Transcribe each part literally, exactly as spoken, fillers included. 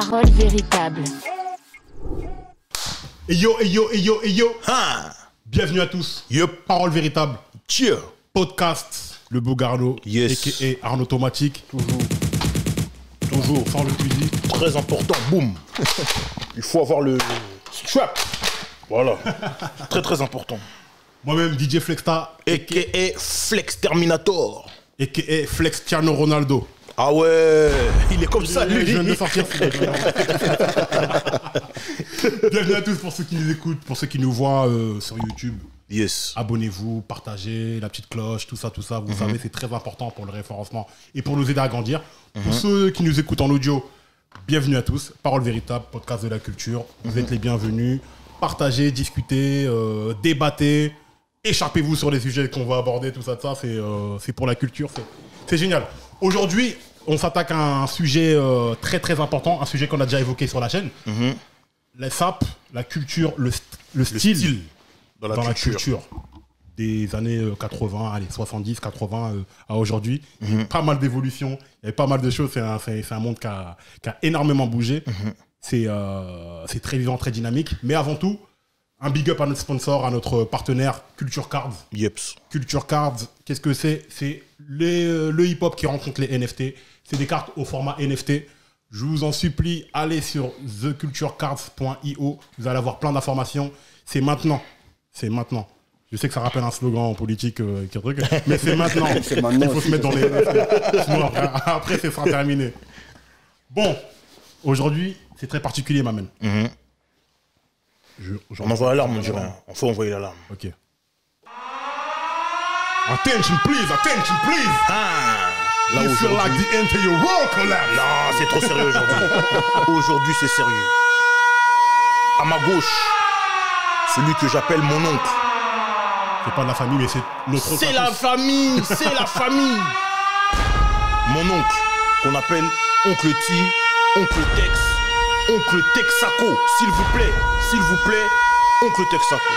Parole véritable. Et yo, et yo, et yo, et yo. Ah. Bienvenue à tous. Yep. Parole véritable. Cheer. Podcast. Le Bougardo. Yes. A K A Arnaud Automatique. Toujours. Toujours. Sans le fusil. Très important. Boum. Il faut avoir le strap. Voilà. Très très important. Moi-même, D J Flexta. A K A Flex Terminator. A K A Flex Cristiano Ronaldo. Ah ouais. Il est comme ça, lui. Je viens de sortir. Bienvenue à tous pour ceux qui nous écoutent, pour ceux qui nous voient euh, sur YouTube. Yes. Abonnez-vous, partagez, la petite cloche, tout ça, tout ça. Vous mm-hmm. savez, c'est très important pour le référencement et pour nous aider à grandir. Mm-hmm. Pour ceux qui nous écoutent en audio, bienvenue à tous. Parole véritable, podcast de la culture. Vous mm-hmm. êtes les bienvenus. Partagez, discutez, euh, débattez. Écharpez-vous sur les sujets qu'on va aborder, tout ça, tout ça. C'est euh, c'est pour la culture, c'est, c'est génial. Aujourd'hui, on s'attaque à un sujet euh, très très important, un sujet qu'on a déjà évoqué sur la chaîne. Mm-hmm. Les S A P, la culture, le, st- le, le style, style dans, la, dans culture. la culture des années euh, quatre-vingts, allez, soixante-dix, quatre-vingts euh, à aujourd'hui. Mm-hmm. Il y a eu pas mal d'évolutions, il y avait pas mal de choses. C'est un, c'est, c'est un monde qui a, qui a énormément bougé. Mm-hmm. C'est, euh, c'est très vivant, très dynamique. Mais avant tout, un big up à notre sponsor, à notre partenaire Culture Cards. Yeps. Culture Cards, qu'est-ce que c'est ? C'est les, le hip-hop qui rencontre les N F T. C'est des cartes au format N F T. Je vous en supplie, allez sur the culture cards point i o. Vous allez avoir plein d'informations. C'est maintenant. C'est maintenant. Je sais que ça rappelle un slogan en politique, euh, truc, mais c'est maintenant. c'est maintenant. Il faut se mettre dans les N F T. Sinon, après, après, ce sera terminé. Bon, aujourd'hui, c'est très particulier, ma man. Mm-hmm. Je, on envoie l'alarme, on dirait. On faut envoyer l'alarme. Ok. Attention, please, attention, please. Ah, là you feel like the end of your world collapse. Non, c'est trop sérieux aujourd'hui. Aujourd'hui, c'est sérieux. À ma gauche, celui que j'appelle mon oncle. C'est pas de la famille, mais c'est notre oncle. C'est la famille, c'est la famille. Mon oncle, qu'on appelle Oncle T, Oncle Tex, Oncle Texaco, s'il vous plaît, s'il vous plaît, Oncle Texaco.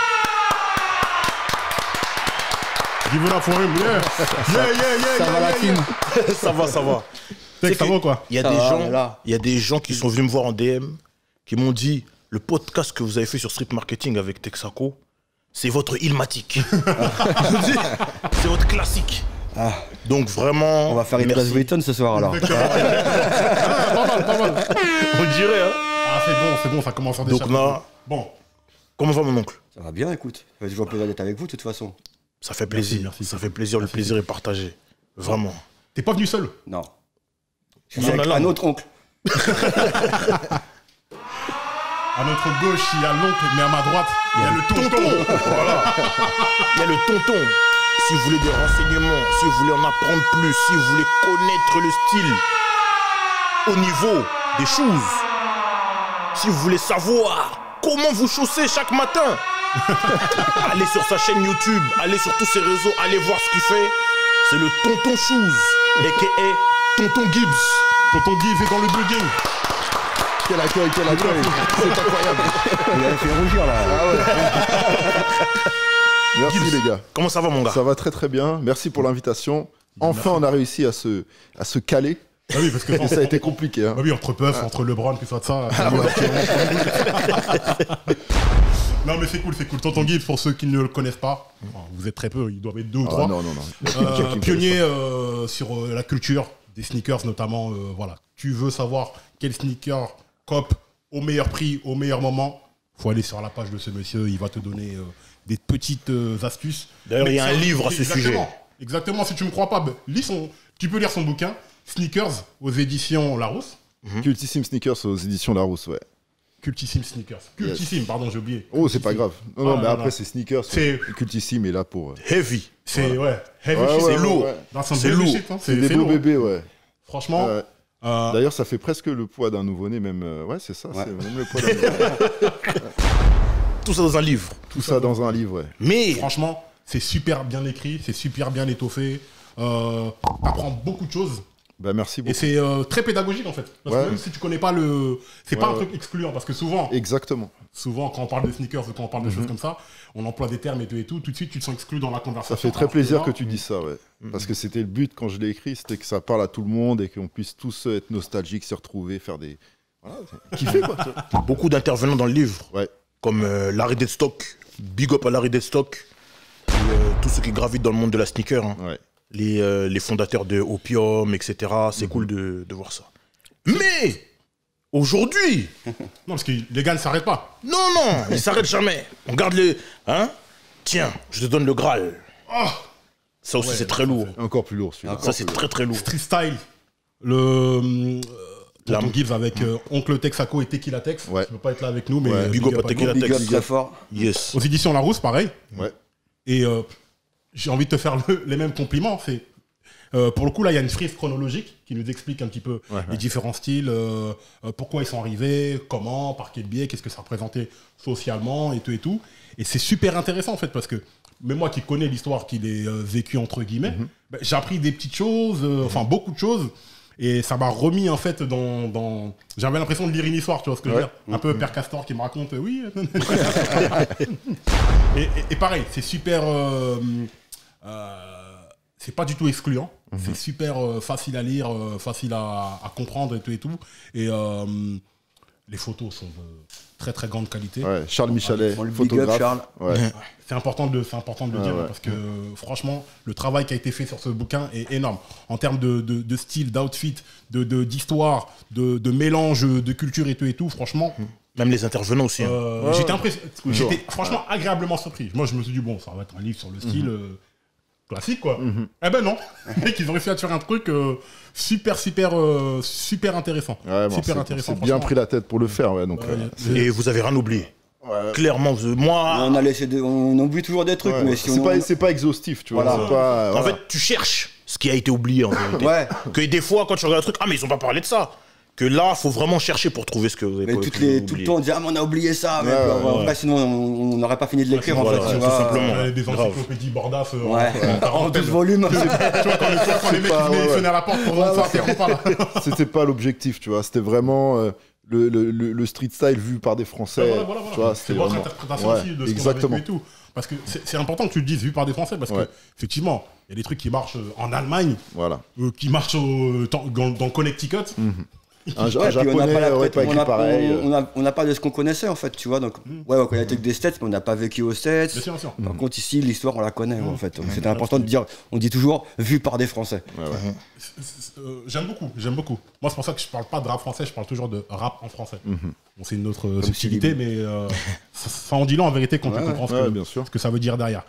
Give it up for him, yeah. Yeah, yeah, yeah, ça yeah, va yeah, la team. Yeah. Ça va, ça va. C'est ça va quoi. Il y a ça des va, gens, il y a des gens qui sont venus me voir en D M, qui m'ont dit le podcast que vous avez fait sur Street Marketing avec Texaco, c'est votre Ilmatic. C'est votre classique. Ah. Donc vraiment. On va faire une Trace Wayton ce soir alors. Ah, pas mal, pas mal. On dirait hein. Ah c'est bon, c'est bon, ça commence à déchaper. Donc là, bon. Comment va mon oncle? Ça va bien, écoute. Ça fait toujours plaisir d'être avec vous de toute façon. Ça fait plaisir, merci, merci. Ça fait plaisir, merci. Le plaisir est partagé. Vraiment. T'es pas venu seul? Non. Je suis avec un autre oncle. À notre gauche, il y a l'oncle, mais à ma droite, il y a le tonton. tonton. Voilà. Il y a le tonton. Si vous voulez des renseignements, si vous voulez en apprendre plus, si vous voulez connaître le style au niveau des choses, si vous voulez savoir comment vous chaussez chaque matin, allez sur sa chaîne YouTube, allez sur tous ses réseaux, allez voir ce qu'il fait. C'est le Tonton Shoes, a k a. Tonton Gibbs. Tonton Gibbs est dans le building. Quel accueil, quel accueil. C'est incroyable. Il a fait rougir là. Ah ouais. Merci Gibbs, les gars. Comment ça va mon gars? Ça va très très bien. Merci pour l'invitation. Enfin, on a réussi à se, à se caler. Ah oui, parce que et ça a été compliqué. Hein. Ah oui, entre Puff, ah. entre LeBron, tout ça, de ça. Ah ouais. Non, mais c'est cool, c'est cool. Tonton Gibbs, pour ceux qui ne le connaissent pas, vous êtes très peu, ils doivent être deux ou ah, trois. Non, non, non. Euh, pionnier euh, sur euh, la culture des sneakers, notamment. Euh, voilà. Tu veux savoir quel sneaker cop au meilleur prix, au meilleur moment, faut aller sur la page de ce monsieur, il va te donner euh, des petites euh, astuces. D'ailleurs, il y a un livre à ce exactement, sujet. Exactement, si tu ne me crois pas, bah, lis son, tu peux lire son bouquin, Sneakers, aux éditions Larousse. Mm-hmm. Cultissime Sneakers aux éditions Larousse, ouais. Cultissime Sneakers. Cultissime, yes. Pardon, j'ai oublié. Oh, c'est pas grave. Non, non, ah, mais non, après, non. c'est Sneakers. C'est... Cultissime est là pour... Heavy. C'est, voilà. ouais, heavy ouais, shit. Ouais, c'est lourd. Ouais. Dans son c'est lourd. Shit, hein. C'est, c'est des beaux bébés, ouais. Franchement... Ouais. Euh... D'ailleurs, ça fait presque le poids d'un nouveau-né, même. Euh... Ouais, c'est ça, ouais. C'est même le poids d'un nouveau-né. Tout ça dans un livre. Tout, Tout ça, ça dans un livre, ouais. Mais franchement, c'est super bien écrit, c'est super bien étoffé. Euh, T'apprends beaucoup de choses. Bah, merci beaucoup. Et c'est euh, très pédagogique en fait. Parce ouais. que même si tu connais pas le. C'est ouais, pas un truc excluant parce que souvent. Exactement. Souvent, quand on parle de sneakers ou quand on parle de mm-hmm. choses comme ça, on emploie des termes et tout et tout. Tout de suite, tu te sens exclu dans la conversation. Ça fait très plaisir que, là, que tu dis ça, ouais. Mm-hmm. Parce que c'était le but quand je l'ai écrit, c'était que ça parle à tout le monde et qu'on puisse tous être nostalgiques, se retrouver, faire des, Voilà, kiffé quoi. Beaucoup d'intervenants dans le livre, Ouais. comme euh, Larry Deadstock, big up à Larry Deadstock, et, euh, tous ceux qui gravitent dans le monde de la sneaker, hein. Ouais. les, euh, les fondateurs de Opium, et cetera. C'est Mhm. cool de, de voir ça. Mais aujourd'hui, Non, parce que les gars ne s'arrêtent pas. non, non, ils s'arrêtent jamais. On garde les... Hein? Tiens, je te donne le Graal. Oh, Ça aussi, Ouais, c'est très ça, lourd. Encore plus lourd celui-là. Ça, c'est très, très lourd. Street Style. Le. Euh, La- Tonton Gibbs avec euh, Oncle Texaco et Tequila Tex. Ouais. Tu peux pas être là avec nous, mais. Ouais. euh, Big up à à Tequila nous. Big up Tex. très fort. Yes. Aux éditions Larousse, pareil. Ouais. Et euh, j'ai envie de te faire le- les mêmes compliments. C'est, euh, pour le coup, là, il y a une frise chronologique qui nous explique un petit peu Ouais, les ouais. différents styles, euh, euh, pourquoi ils sont arrivés, comment, par quel biais, qu'est-ce que ça représentait socialement et tout et tout. Et c'est super intéressant en fait parce que même moi qui connais l'histoire qu'il est euh, vécu entre guillemets, Mhm. ben, j'ai appris des petites choses, euh, enfin beaucoup de choses. Et ça m'a remis en fait dans. dans... J'avais l'impression de lire une histoire, tu vois ce que je veux Ouais. dire. Un peu Père Castor qui me raconte, euh, oui. et, et- et pareil, c'est super. euh, euh, c'est pas du tout excluant. C'est super euh, facile à lire, euh, facile à, à comprendre et tout et tout. Et euh, les photos sont de très très grande qualité. Ouais. Charles Michalet, On le big up, photographe. Charles. Ouais. C'est important de, c'est important de le Ouais, dire ouais. parce que franchement, le travail qui a été fait sur ce bouquin est énorme en termes de, de, de style, d'outfit, de, de, d'histoire, de, de mélange de culture et tout et tout. Franchement, Même les intervenants aussi. hein. euh, Ouais, j'étais ouais. impressionné. Toujours. J'étais franchement agréablement surpris. Moi, je me suis dit bon, ça va être un livre sur le style. euh, classique quoi. Mhm. Eh ben non, mec, ils ont réussi à te faire un truc euh, super super euh, super intéressant. Ouais, bon, super c'est- intéressant. C'est bien franchement. pris la tête pour le faire, ouais. Donc, Ouais, euh, ouais. Et vous avez rien oublié. ouais. Clairement, vous- moi, On a laissé des- on oublie toujours des trucs, Ouais. mais si c'est on. pas, c'est pas exhaustif, tu vois. Voilà. C'est pas, en voilà. fait, tu cherches ce qui a été oublié en vérité. Ouais. Que des fois, quand tu regardes un truc, ah, mais ils ont pas parlé de ça. Que là, faut vraiment chercher pour trouver ce que vous avez Mais pas- toutes que vous avez les, tout le oublié. temps, on dit ah, mais on a oublié ça. Mais Ouais, puis, ouais, en vrai, sinon, on on n'aurait pas fini de l'écrire en Voilà, fait. Tu tout vois. simplement. J'avais des Grave. encyclopédies Bordas euh, Ouais. en, en En quarantaine. douze volumes. Tu vois, quand les, tu vois, quand les mecs pas- ils venaient, ouais, ils ouais. sonnaient à la porte pour rendre ça, t'es pas là. C'était pas l'objectif, tu vois. C'était vraiment euh, le, le, le, le street style vu par des Français. Voilà, voilà, voilà. Tu vois, C'est c'était votre vraiment. interprétation Ouais, aussi de ce qu'on a exactement. vécu et tout. Parce que c'est c'est important que tu le dises, vu par des Français, parce Ouais. que effectivement, il y a des trucs qui marchent euh, en Allemagne, Voilà. euh, qui marchent au- dans, dans, dans Connecticut. Un, un Ouais, puis on n'a japonais pas la aurait tête- pas on écrit n'a- pareil. on- on a- on n'a pas de ce qu'on connaissait en fait, tu vois. Donc, ouais, on connaît des States, mais on n'a pas vécu aux States. Bien sûr, bien sûr. Par contre, ici, l'histoire, on la connaît en fait. Donc, c'était important de dire, on dit toujours vu par des Français. Ouais, ouais. C'est- c'est- euh, J'aime beaucoup, j'aime beaucoup. Moi, c'est pour ça que je parle pas de rap français, je parle toujours de rap en français. Mhm. Bon, c'est une autre euh, subtilité, mais euh, ça, ça en dit long en vérité quand Ouais, tu comprends ce, ouais, que, bien sûr. ce que ça veut dire derrière.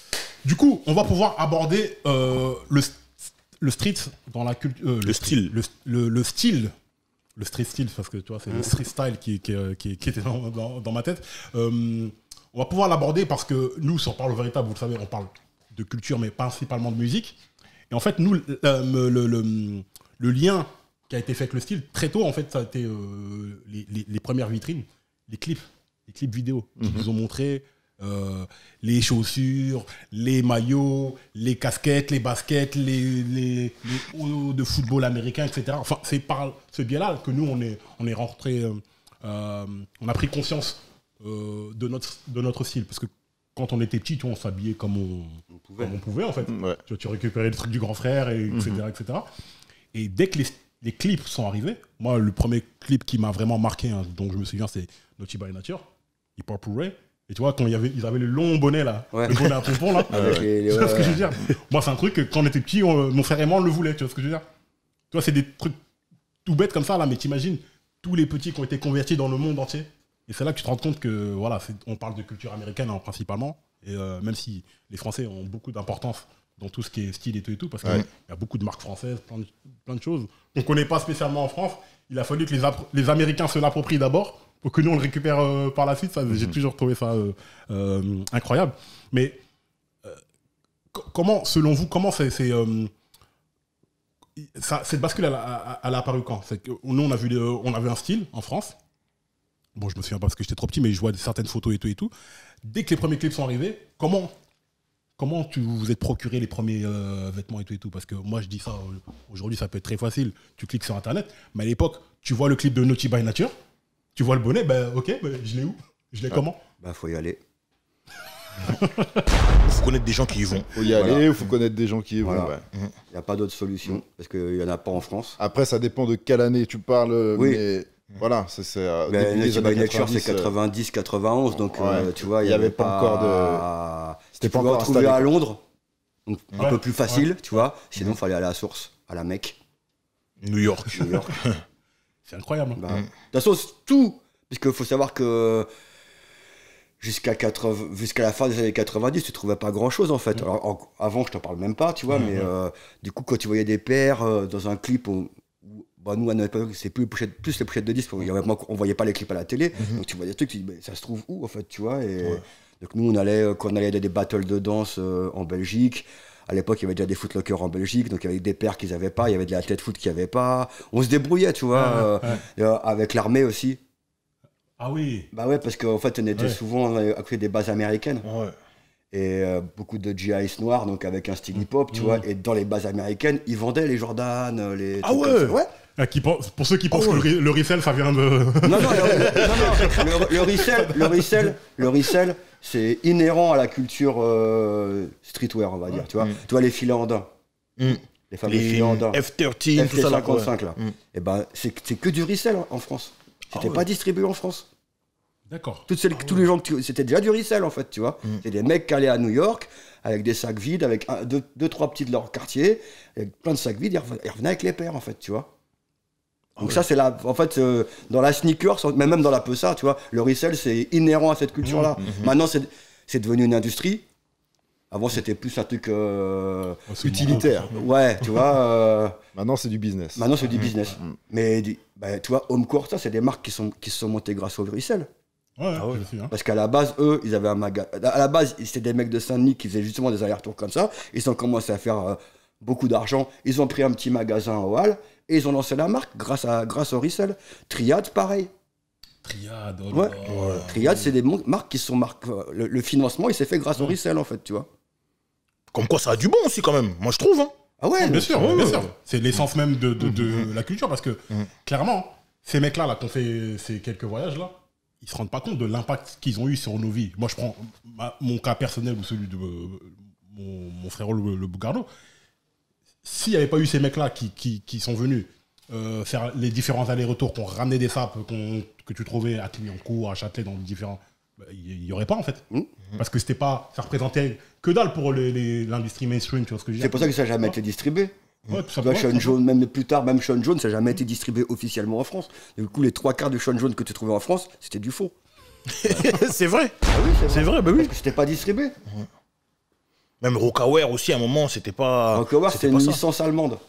Du coup, on va pouvoir aborder euh, le, le street dans la culture. Le style. Le, le- le style. Le street style, parce que tu vois, c'est le street style qui, qui, qui, qui était dans, dans- dans ma tête. Euh, on va pouvoir l'aborder parce que nous, si on parle au véritable, vous le savez, on parle de culture, mais principalement de musique. Et en fait, nous, le, le, le- le- le lien qui a été fait avec le style, très tôt, en fait, ça a été euh, les, les- les premières vitrines, les clips, les clips vidéo qui nous ont montré euh, les chaussures, les maillots, les casquettes, les baskets, les, les, les hauts de football américain, et cetera. Enfin, c'est par ce biais-là que nous, on est, on est rentré, euh, euh, on a pris conscience euh, de, notre, de notre style. Parce que quand on était petit, tu vois, on s'habillait comme on, comme on pouvait, en fait. Ouais. Tu, vois, tu récupérais le truc du grand frère, et, etc., et cetera. Et dès que les, les clips sont arrivés, moi, le premier clip qui m'a vraiment marqué, hein, dont je me souviens, c'est Naughty by Nature, Hip Hop Hooray. Et tu vois, quand il y avait, ils avaient le long bonnet, là, Ouais. le bonnet à pompons, là. Avec les- les- Tu vois ce que ouais, je veux dire? Moi, c'est un truc que quand on était petit, on- mon frère et moi, on le voulait, tu vois ce que je veux dire? Tu vois, c'est des trucs tout bêtes comme ça, là, mais t'imagines tous les petits qui ont été convertis dans le monde entier. Et c'est là que tu te rends compte que, voilà, c'est- on parle de culture américaine, hein, principalement. Et euh, même si les Français ont beaucoup d'importance dans tout ce qui est style et tout et tout, parce qu'il Ouais. y a beaucoup de marques françaises, plein de, plein de choses qu'on ne connaît pas spécialement en France. Il a fallu que les, appro- les Américains se l'approprient d'abord pour que nous, on le récupère euh, par la suite. Ça, J'ai toujours trouvé ça euh, euh, incroyable. Mais euh, co- comment, selon vous, comment c'est... c'est, euh, ça- cette bascule, elle, a- elle a apparu quand? C'est que nous, on a, vu, le- on avait un style en France. Bon, je me souviens pas parce que j'étais trop petit, mais je vois certaines photos et tout et tout. Dès que les premiers clips sont arrivés, comment, comment tu vous êtes procuré les premiers euh, vêtements et tout et tout? Parce que moi, je dis ça, euh, aujourd'hui, ça peut être très facile. Tu cliques sur Internet, mais à l'époque, tu vois le clip de Naughty by Nature, tu vois le bonnet, ben ok, ben, je l'ai où? Je l'ai comment? Bah, faut y aller. Il faut connaître des gens qui y vont. Faut y aller, Voilà. il faut connaître des gens qui y vont. Voilà. ouais. Il n'y a pas d'autre solution, parce qu'il n'y en a pas en France. Après, ça dépend de quelle année tu parles. Oui. Mais Voilà, c'est... Euh, Nutty by Nature, c'est quatre-vingt-dix quatre-vingt-onze, donc ouais. euh, tu vois, il n'y avait, avait pas encore de... C'était pas encore trouvé à Londres, donc ouais. un peu plus facile, ouais. tu vois. Sinon, il mmh. fallait aller à la source, à la Mecque. New York. New York. C'est incroyable. Bah, mmh. De toute façon, tout, puisqu'il faut savoir que jusqu'à quatre-vingts, jusqu'à la fin des années quatre-vingt-dix, tu trouvais pas grand-chose en fait. Mmh. Alors, en, avant, je t'en parle même pas, tu vois, mmh. mais euh, du coup, quand tu voyais des pères euh, dans un clip, on, bah, nous, à notre époque, c'est plus, plus les pochettes de disques, on ne voyait pas les clips à la télé, mmh. donc tu vois des trucs, tu dis, mais ça se trouve où en fait, tu vois. Et ouais. donc nous, on allait, quand on allait à des battles de danse euh, en Belgique, à l'époque, il y avait déjà des footlockers en Belgique, donc il y avait des pères qu'ils n'avaient pas, il y avait de la tête foot qu'ils n'avaient pas. On se débrouillait, tu vois, ouais, euh, ouais. Euh, avec l'armée aussi. Ah oui. Bah ouais, parce qu'en fait, on était ouais. souvent à côté des bases américaines. Ouais. Et euh, beaucoup de G Is noirs, donc avec un style hip-hop, tu mmh. vois. Et dans les bases américaines, ils vendaient les Jordan, les. Ah ouais. Ouais. Ah, qui pense, pour ceux qui pensent oh ouais. que le, le resell, ça vient de. Non, non, le, non, non, le, le resell, le resell, le resell, c'est inhérent à la culture euh, streetwear, on va dire. Ouais. Tu vois, mmh. tu vois les filets andins. Mmh. Les fameux filets andins. F treize, F T cinquante-cinq, là. Mmh. Et ben, c'est que du resell en France. C'était ah ouais. pas distribué en France. D'accord. Toutes celles, ah tous ouais. les gens, que c'était déjà du resell en fait, tu vois. Mm. C'est des mecs qui allaient à New York avec des sacs vides, avec un, deux, deux, trois petits de leur quartier, avec plein de sacs vides, ils revenaient, ils revenaient avec les pères en fait, tu vois. Ah Donc ouais. ça c'est la, en fait, euh, dans la sneakers, mais même dans la peusa, tu vois, le resell c'est inhérent à cette culture-là. Mm. Mm-hmm. Maintenant c'est, c'est devenu une industrie. Avant c'était plus un truc euh, oh, utilitaire. Ouais, tu vois. Euh, Maintenant c'est du business. Maintenant c'est du business. Mm. Mais bah, tu vois, Homecore, ça c'est des marques qui sont qui se sont montées grâce au resell. Ouais, ah ouais. Hein. Parce qu'à la base, eux, ils avaient un magasin. À la base, c'était des mecs de Saint-Denis qui faisaient justement des allers-retours comme ça. Ils ont commencé à faire euh, beaucoup d'argent. Ils ont pris un petit magasin au Hall et ils ont lancé la marque grâce, à, grâce au resell. Triad, pareil. Triad, oh ouais. ouais. Triad, c'est des marques qui sont marques. Le, le financement, il s'est fait grâce ouais. au resell, en fait, tu vois. Comme quoi, ça a du bon aussi, quand même. Moi, je trouve. Hein. Ah ouais, bien sûr, bien sûr. C'est l'essence même de, de, de mmh. la culture parce que, mmh. clairement, ces mecs-là, là, qu'on fait ces quelques voyages-là, ils se rendent pas compte de l'impact qu'ils ont eu sur nos vies. Moi, je prends ma, mon cas personnel ou celui de euh, mon, mon frère le, le Bougardo. S'il n'y avait pas eu ces mecs-là qui, qui, qui sont venus euh, faire les différents allers-retours, qu'on ramenait des sapes qu'on, que tu trouvais à Clignancourt, à Châtelet, dans les différents... Il n'y aurait pas, en fait. Mmh. Parce que c'était pas... Ça représentait que dalle pour les, les, l'industrie mainstream, tu vois ce que je veux dire. C'est pour ça que ça n'a jamais été distribué. Ouais, tu vois, Sean Jones, même plus tard, même Sean Jones, ça n'a jamais été distribué officiellement en France. Du coup, les trois quarts de Sean Jones que tu trouvais en France, c'était du faux. C'est vrai. Ah oui, c'est vrai. C'est vrai, bah oui. Parce que c'était pas distribué. Mmh. Même Rocawear aussi, à un moment, c'était pas. Rocawear, c'était une ça. licence allemande.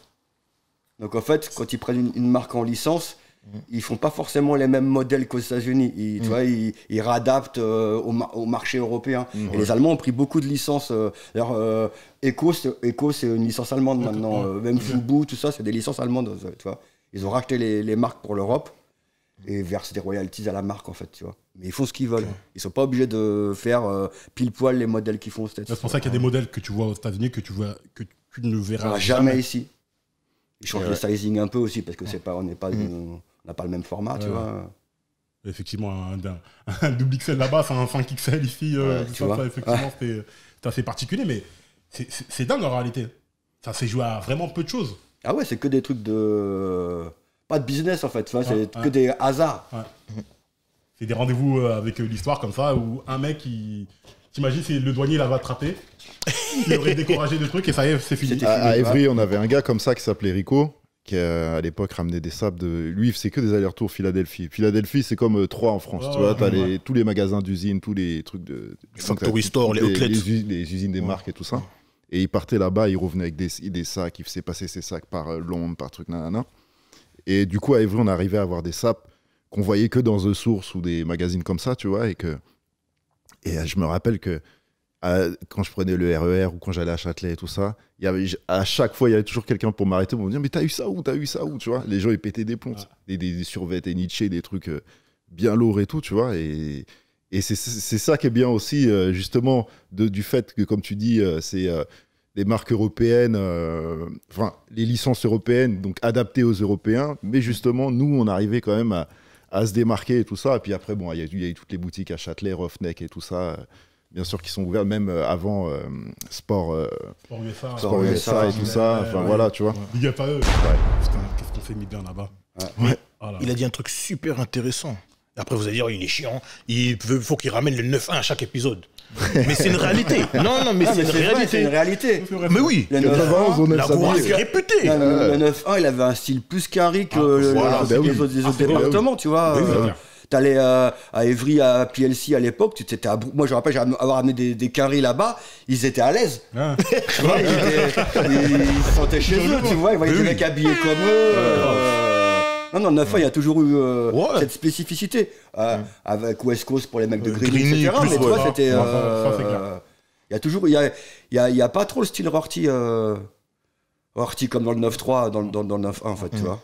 Donc en fait, quand ils prennent une, une marque en licence, mmh. ils font pas forcément les mêmes modèles qu'aux États-Unis. Ils, mmh. tu vois, ils, ils réadaptent euh, au, ma- au marché européen. Mmh. Et ouais. les Allemands ont pris beaucoup de licences. Euh, d'ailleurs, euh, Echo, c'est, Echo, c'est une licence allemande maintenant. Euh, même Fubu, tout ça, c'est des licences allemandes. Tu vois. Ils ont racheté les, les marques pour l'Europe et versent des royalties à la marque, en fait, tu vois. Mais ils font ce qu'ils veulent. Okay. Ils sont pas obligés de faire euh, pile poil les modèles qu'ils font aux États-Unis. C'est pour ça qu'il y a des modèles que tu vois aux États-Unis que tu vois que tu ne verras jamais, jamais ici. Ils changent ouais. les sizing un peu aussi parce que c'est pas, on n'est pas, mmh. on n'a pas le même format, ouais. tu vois. Effectivement, un, un, un double X L là-bas, c'est un cinq X L ici. Euh, ouais, ça, ça, effectivement, ouais. c'est, c'est assez particulier, mais c'est, c'est, c'est dingue en réalité. Ça s'est joué à vraiment peu de choses. Ah ouais, c'est que des trucs de pas de business en fait. Tu vois, ouais, c'est ouais. que des hasards. Ouais. C'est des rendez-vous avec l'histoire comme ça où un mec, il... t'imagines, c'est le douanier là va attraper, il aurait découragé de trucs et ça y est, c'est fini. À, à Évry, on avait un gars comme ça qui s'appelait Rico, qui euh, à l'époque ramenait des sables de. Lui, c'est que des allers-retours Philadelphie. Philadelphie, c'est comme euh, Troyes en France. Oh, tu vois, t'as ouais. les... tous les magasins d'usines, tous les trucs de. Les factory stores, les outlets. Les, les, les usines des ouais. marques et tout ça. Et il partait là-bas, il revenait avec des, des sacs, il faisait passer ses sacs par euh, Londres, par truc, nanana. Et du coup, à Évry, on arrivait à avoir des sapes qu'on voyait que dans The Source ou des magazines comme ça, tu vois, et que... Et euh, je me rappelle que euh, quand je prenais le R E R ou quand j'allais à Châtelet et tout ça, il y avait, à chaque fois, il y avait toujours quelqu'un pour m'arrêter pour me dire « Mais t'as eu ça où ? T'as eu ça où ?» Tu vois, les gens, ils pétaient des plombs. Ah. Des, des, des survêtes et Nietzsche, des trucs euh, bien lourds et tout, tu vois, et... Et c'est, c'est ça qui est bien aussi, euh, justement, de, du fait que, comme tu dis, euh, c'est euh, des marques européennes, euh, enfin, les licences européennes, donc adaptées aux Européens. Mais justement, nous, on arrivait quand même à, à se démarquer et tout ça. Et puis après, bon, il y, y a eu toutes les boutiques à Châtelet, Roughneck et tout ça, euh, bien sûr, qui sont ouvertes, même euh, avant euh, Sport, euh, Sport U S A, Sport U S A et tout ça. Enfin, ouais, voilà, tu vois. Big up à eux. Ouais. Putain, qu'est-ce qu'on fait mis bien là-bas. Ouais. Oh là là. il a dit un truc super intéressant. Après, vous allez dire, il est chiant, il veut- faut qu'il ramène le neuf un à chaque épisode. Mais c'est une réalité. Non, non, mais Ah, c'est mais une c'est vrai, c'est une réalité. réalité. Mais oui, Le quatre-vingt-onze, on aime la ça bien. Gourasse est réputée. Non, le- le neuf un, il avait un style plus carré que Ah, le- voilà, les bah oui. autres, les autres Ah, c'est vrai, départements, tu vois. Oui, euh, c'est clair. T'allais euh, à Évry, à P L C à l'époque, tu t'étais à Brou- moi je me rappelle j'ai avoir amené des, des carrés là-bas, ils étaient à l'aise. Ah. Tu vois, ils, étaient- ils- ils se sentaient chez eux, tu vois, ils voyaient des mecs habillés comme eux. euh, Non, non, neuf un, il y a toujours eu euh, Ouais. cette spécificité. euh, Avec West Coast pour les mecs de Euh, Grigny, Grigny, et cetera. plus, Mais tu ouais. vois, c'était. Ça, ça, euh, ça, c'est clair. Il y a toujours. Il y a, il y a, il y a pas trop le style Rorty. Euh, Rorty comme dans le neuf trois, dans, dans, dans le neuf un, en fait, tu vois.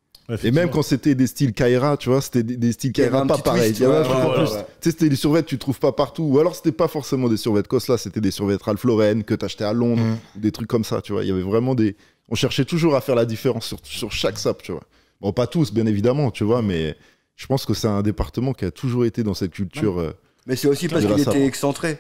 Et même quand c'était des styles Kaira, tu vois, c'était des, des styles Il y avait Kaira un pas petit pareils. twist, Il y avait un ouais, truc en ouais, plus. ouais, ouais. Tu sais, c'était des survêtements que tu trouves pas partout. Ou alors, c'était pas forcément des survêtements Cos, là, c'était des survêtements Ralph Lauren que t'achetais à Londres, Mm. des trucs comme ça, tu vois. Il y avait vraiment des. On cherchait toujours à faire la différence sur, sur chaque sap, tu vois. Bon, pas tous, bien évidemment, tu vois, mais je pense que c'est un département qui a toujours été dans cette culture. euh, Mais c'est aussi parce De la qu'il sabre. était excentré.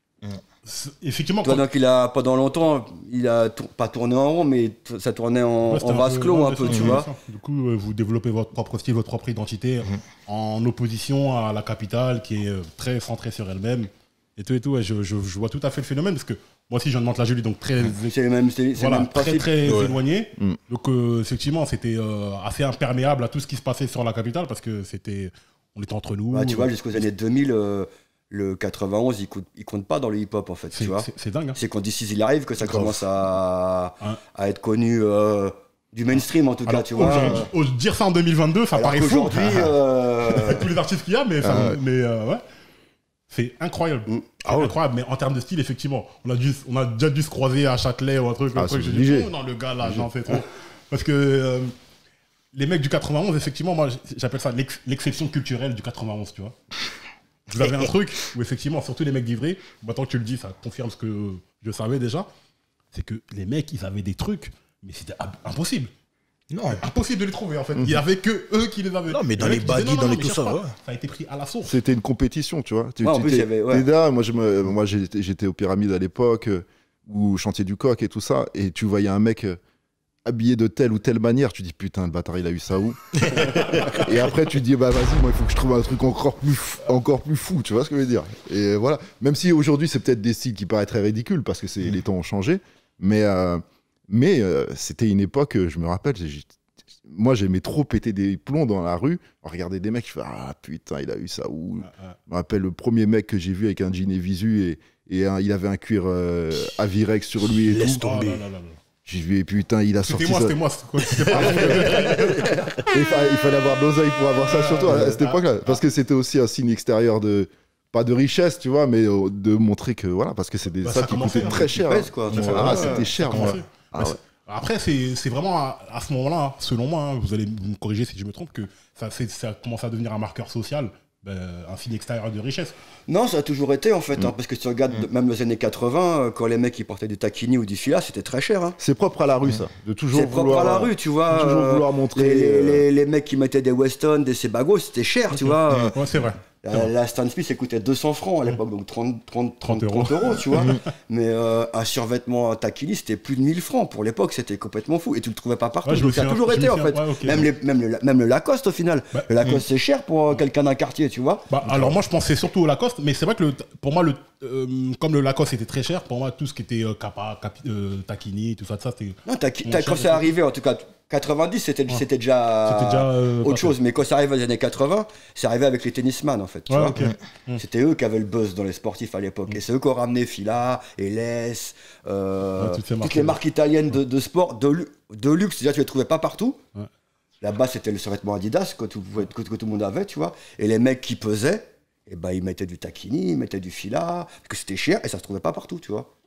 C'est- Effectivement, Toi, quand- donc il a pendant longtemps, il a tour- pas tourné en rond, mais t- ça tournait en, Ouais, c'était en vase peu- clos ouais, un c'est peu, ça, tu c'est vois. ça. Du coup, euh, vous développez votre propre style, votre propre identité en opposition à la capitale qui est euh, très centrée sur elle-même. Et tout et tout, ouais, je, je- je vois tout à fait le phénomène parce que moi aussi, je viens de Mantes-la-Jolie, donc très, C'est le même, c'est, c'est voilà, le même très, principe. très Ouais. éloigné. Mm. Donc, euh, effectivement, c'était euh, assez imperméable à tout ce qui se passait sur la capitale parce que c'était, on était entre nous. Ouais, tu vois, euh, jusqu'aux années deux mille, euh, le quatre-vingt-onze, il compte, il compte pas dans le hip-hop, en fait, c'est, tu vois. c'est- c'est dingue. Hein. C'est quand d'ici il arrive que ça Grave. commence à, Hein. à être connu euh, du mainstream, en tout cas, Alors, tu vois. aujourd'hui- oh, dire ça en deux mille vingt-deux, ça Alors paraît fou. qu'aujourd'hui, euh, Avec tous les artistes qu'il y a, mais, ça- Ah ouais. mais euh, ouais. C'est incroyable. Mm. C'est Ah ouais. incroyable, mais en termes de style, effectivement, on a, dû, on a déjà dû se croiser à Châtelet ou un truc. Ah, un truc, c'est j'ai obligé. dit, oh non, le gars là, j'en fais trop. Parce que euh, les mecs du quatre-vingt-onze, effectivement, moi j'appelle ça l'ex- l'exception culturelle du quatre-vingt-onze, tu vois. Vous avez un truc où, effectivement, surtout les mecs d'Ivry, maintenant que tu le dis, ça confirme ce que je savais déjà, c'est que les mecs, ils avaient des trucs, mais c'était ab- impossible. Non. Impossible de les trouver, en fait. Il n'y avait que eux qui les avaient. Non, mais dans mecs les disaient, baggy, non, non, dans non, les mais tout cherche ça, pas. ouais. Ça a été pris à la source. C'était une compétition, tu vois. Tu, Ouais, en tu plus, t'es- il y avait- ouais. t'es là, moi, je me, moi j'étais, j'étais aux Pyramides à l'époque, euh, ou au Chantier du Coq et tout ça, et tu voyais un mec euh, habillé de telle ou telle manière, tu dis putain, le bâtard, il a eu ça où? Et après, tu dis, bah vas-y, moi, il faut que je trouve un truc encore plus, fou, encore plus fou, tu vois ce que je veux dire? Et voilà, même si aujourd'hui, c'est peut-être des styles qui paraîtraient ridicules, parce que c'est, les temps ont changé, mais, euh, mais euh, c'était une époque, euh, je me rappelle, j'ai- moi, j'aimais trop péter des plombs dans la rue, regarder des mecs, je fais, ah putain, il a eu ça où? Je me rappelle le premier mec que j'ai vu avec un jean et visu et, et un- il avait un cuir euh, Avirex sur lui et Laisse tout. Oh là tomber. là là là. J'ai vu, et putain, il a sorti C'était moi, ça. c'était moi. c'était quoi, c'était pas- Et il, fa- il fallait avoir de l'oseille pour avoir ça, surtout à cette Ah. époque-là. Parce que c'était aussi un signe extérieur de. Pas de richesse, tu vois, mais euh, de montrer que. Voilà, parce que c'est des Bah, ça ça qui commençait, coûtaient hein, très qui cher. pèse, hein. quoi. Ça fait- Ah, ouais, c'était ouais, cher, ça moi. commençait. Ah Mais ouais. c'est- Après, c'est c'est vraiment à, à ce moment-là, hein, selon moi, hein, vous allez me corriger si je me trompe, que ça, c'est- ça commence à devenir un marqueur social, ben, un signe extérieur de richesse. Non, ça a toujours été, en fait, Mm. hein, parce que si tu regardes même les années quatre-vingts, euh, quand les mecs ils portaient du taquini ou du fila, c'était très cher. Hein. C'est propre à la rue, ça. De toujours C'est propre vouloir. à la rue, tu vois. toujours euh, vouloir montrer, Les, les, euh, les- les mecs qui mettaient des Weston, des Sebago, c'était cher, tu vois. euh, Ouais, c'est vrai. La, la Stan Smith, elle coûtait deux cents francs à l'époque, donc trente, trente, trente, trente trente euros, tu vois. Mais euh, un survêtement taquini, c'était plus de mille francs. Pour l'époque, c'était complètement fou. Et tu le trouvais pas partout. Ouais, je donc me ça a souviens- toujours je me été, en souviens, fait. ouais, ok. même, les, même, le, même le Lacoste, au final. Bah, le Lacoste, c'est cher pour euh, quelqu'un d'un quartier, tu vois. Bah, alors moi je pensais surtout au Lacoste, mais c'est vrai que le, pour moi, le, euh, comme le Lacoste était très cher, pour moi tout ce qui était euh, Kappa, Capi- euh, Taquini, tout ça, tout ça c'était Non, t'as, Mon t'as- cher, quand c'est arrivé, en tout cas, quatre-vingt-dix, c'était, Ouais. c'était déjà, C'était déjà, euh, autre pas chose. Mais quand ça arrive aux années quatre-vingts, c'est arrivé avec les tennisman, en fait. Tu Ouais, vois. ok. Mm. C'était eux qui avaient le buzz dans les sportifs à l'époque. Et c'est eux qui ont ramené Fila, Eles, euh, Ouais, toutes ces toutes marques, les ouais. marques italiennes de, de sport, de, lu- de luxe. Déjà, tu les trouvais pas partout. Ouais. Là-bas, c'était le survêtement Adidas que tout, que, que tout le monde avait, tu vois. Et les mecs qui pesaient, eh ben, ils mettaient du taquini, ils mettaient du Fila, parce que c'était cher et ça se trouvait pas partout, tu vois.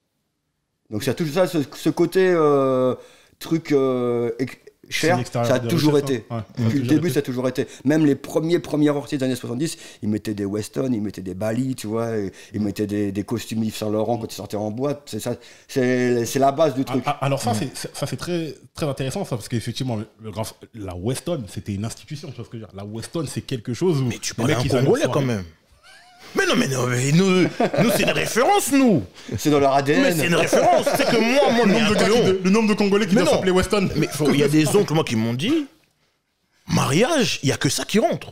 Donc, ça a tout ça, ce, ce côté euh, truc euh, ex- cher, Signe extérieur ça a de toujours richesse, été. hein. Ouais, ça a Depuis le toujours début, été. ça a toujours été. Même les premiers premiers orties des années soixante-dix, ils mettaient des Weston, ils mettaient des Bali, tu vois, et ils mettaient des, des costumes Yves Saint Laurent quand ils sortaient en boîte. C'est ça, c'est c'est la base du truc. Ah, ah, alors ça, c'est, c'est- ça c'est très, très intéressant, ça, parce qu'effectivement, le, le grand- la Weston, c'était une institution, tu vois ce que je veux dire. La Weston, c'est quelque chose où... Mais tu les parles mecs, un ils allaient Congolais en quand soirée. même. Mais non, mais non, mais nous, nous c'est une référence, nous. C'est dans leur A D N. Mais c'est une référence. C'est que moi, moi, Le mais nombre, de gars qui attends. de- le nombre de Congolais qui Mais doivent non. s'appeler Weston. Mais faut- il y a des oncles, moi, qui m'ont dit mariage, il n'y a que ça qui rentre.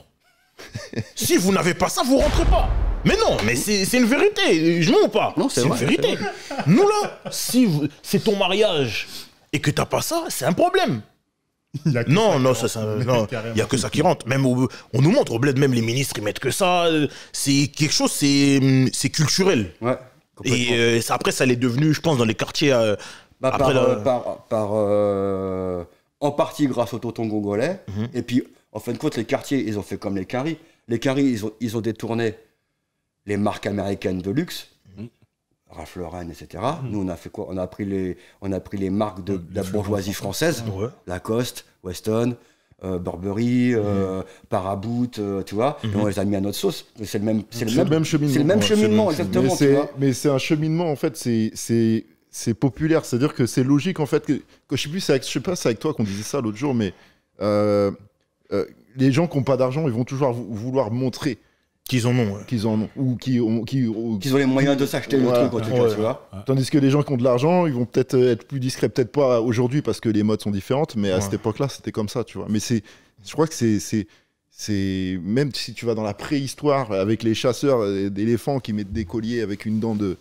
Si vous n'avez pas ça, vous rentrez pas. Mais non, mais c'est c'est une vérité. Je mens ou pas? Non, c'est une vrai, vérité. Nous là, si vous- c'est ton mariage et que t'as pas ça, c'est un problème. Il y a que Non, ça non, qui ça, ça- rentre. non, Carrément. il y a que ça qui rentre. Même au- on nous montre au bled, même les ministres ils mettent que ça. euh, C'est quelque chose, c'est c'est culturel. Ouais, complètement. Et euh, ça, après, ça l'est devenu, je pense, dans les quartiers. euh, Bah, après par, la- euh, par, par, euh, en partie grâce au tonton congolais. Mhm. Et puis, en fin de compte, les quartiers, ils ont fait comme les caries. Les caries, ils ont, ils ont détourné les marques américaines de luxe, Mhm. Ralph Lauren, et cetera. Nous, on a fait quoi? On a pris les, on a pris les marques de, Ouais, de la les bourgeoisie fleuristes française, Ouais. Lacoste, Weston, euh, Burberry, euh, Paraboot, euh, tu vois. Et on les a mis à notre sauce. C'est le même, c'est le C'est le même, même cheminement. c'est le même Ouais, cheminement, mais exactement. tu c'est- vois. Mais c'est un cheminement, en fait, c'est- c'est c'est populaire. C'est-à-dire que c'est logique, en fait. Que, que je sais plus, c'est avec- je sais pas, c'est avec toi qu'on disait ça l'autre jour, mais euh, euh, les gens qui n'ont pas d'argent, ils vont toujours vou- vouloir montrer Qu'ils en ont. Ouais. qu'ils en ont. Ou qui ont. Qui, ou- Qu'ils ont les moyens de s'acheter Voilà. le truc, en tout cas, Ouais. tu vois. Tandis que les gens qui ont de l'argent, ils vont peut-être euh, être plus discrets. Peut-être pas aujourd'hui parce que les modes sont différentes, mais à Ouais. cette époque-là, c'était comme ça, tu vois. Mais c'est, je crois que c'est, c'est, c'est même si tu vas dans la préhistoire avec les chasseurs euh, d'éléphants qui mettent des colliers avec une dent de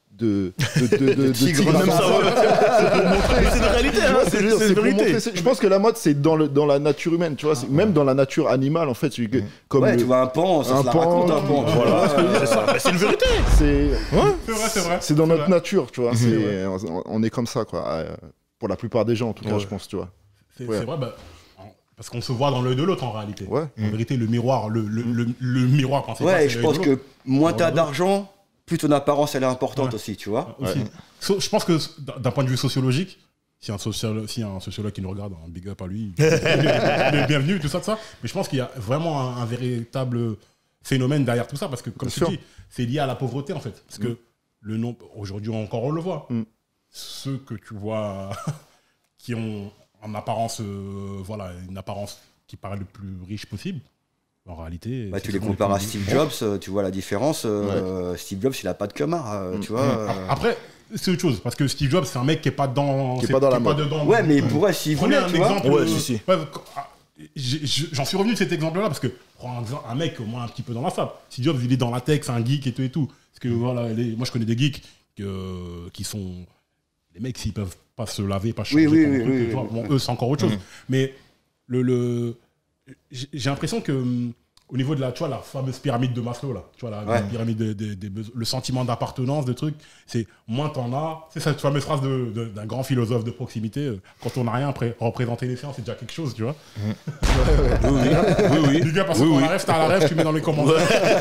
de de, de, de- de tigre, tigre, même dans ça, ça, c'est pour montrer. Mais c'est une réalité, Tu hein, vois, c'est- c'est- c'est c'est une pour vérité. montrer. c'est- Je pense que la mode, c'est dans le dans la nature humaine, tu vois. c'est- Même dans la nature animale, en fait, c'est que- comme Ouais, le- tu vois un pan, ça un se la pan, raconte un pan. tu Voilà, vois. c'est ça. Bah, c'est une vérité. c'est C'est vrai, c'est vrai. c'est dans notre vrai. nature, tu vois. Mhm. c'est- on, on est comme ça, quoi. euh, Pour la plupart des gens, en tout cas, Ouais. je pense, tu vois. C'est Ouais. c'est vrai, bah, en- parce qu'on se voit dans l'œil de l'autre en réalité. Ouais. En vérité, le miroir, le, le, le, le miroir quand c'est pas, Ouais, c'est et je l'œil pense de l'autre. que moins Dans t'as le- d'argent, plus ton apparence elle est importante Ouais. aussi, tu vois. Aussi. So- je pense que d'un d'un point de vue sociologique, si un, sociolo- si un sociologue qui nous regarde, un big up à lui, il est, il est bienvenu, tout ça, tout ça. Mais je pense qu'il y a vraiment un, un véritable phénomène derrière tout ça, parce que comme Bien tu sûr. dis, c'est lié à la pauvreté en fait. Parce Mm. que le nombre, aujourd'hui encore on le voit, Mm. ceux que tu vois qui ont en apparence, euh, voilà, une apparence qui paraît le plus riche possible, en réalité. Bah, c'est tu les souvent compares à plus- Steve Jobs, euh, tu vois la différence. euh, Steve Jobs, il a pas de camar, euh, tu vois. euh. Après, c'est autre chose, parce que Steve Jobs, c'est un mec qui est pas dans. Qui est pas dans la mode. dedans. Ouais, mais il pourrait s'il Prenez voulait, un tu vois. exemple. Ouais, euh, si, si. ouais, quand- ah, j'ai- j'ai- J'en suis revenu de cet exemple-là parce que prends un, exemple- un mec au moins un petit peu dans la fable. Steve Jobs, il est dans la tech, c'est un geek et tout et tout. Parce que voilà, les- moi je connais des geeks que- qui sont. Les mecs, s'ils peuvent pas se laver, pas changer, Oui, oui, pas un oui, truc, oui, tu vois, oui. bon, eux, c'est encore autre chose. Mais le, le, j'ai j'ai l'impression que hum, au niveau de la, tu vois, la fameuse pyramide de Maslow, là, tu vois, la, la Ouais. pyramide des, des- des besoins, le sentiment d'appartenance, de trucs, c'est moins t'en as. C'est cette fameuse phrase de- de- d'un grand philosophe de proximité, euh, quand on n'a rien, après, représenter les siens, c'est déjà quelque chose, tu vois. Oui, oui. oui, Les gars, parce oui, qu'on oui. la rêve, t'as la rêve, tu mets dans les commentaires.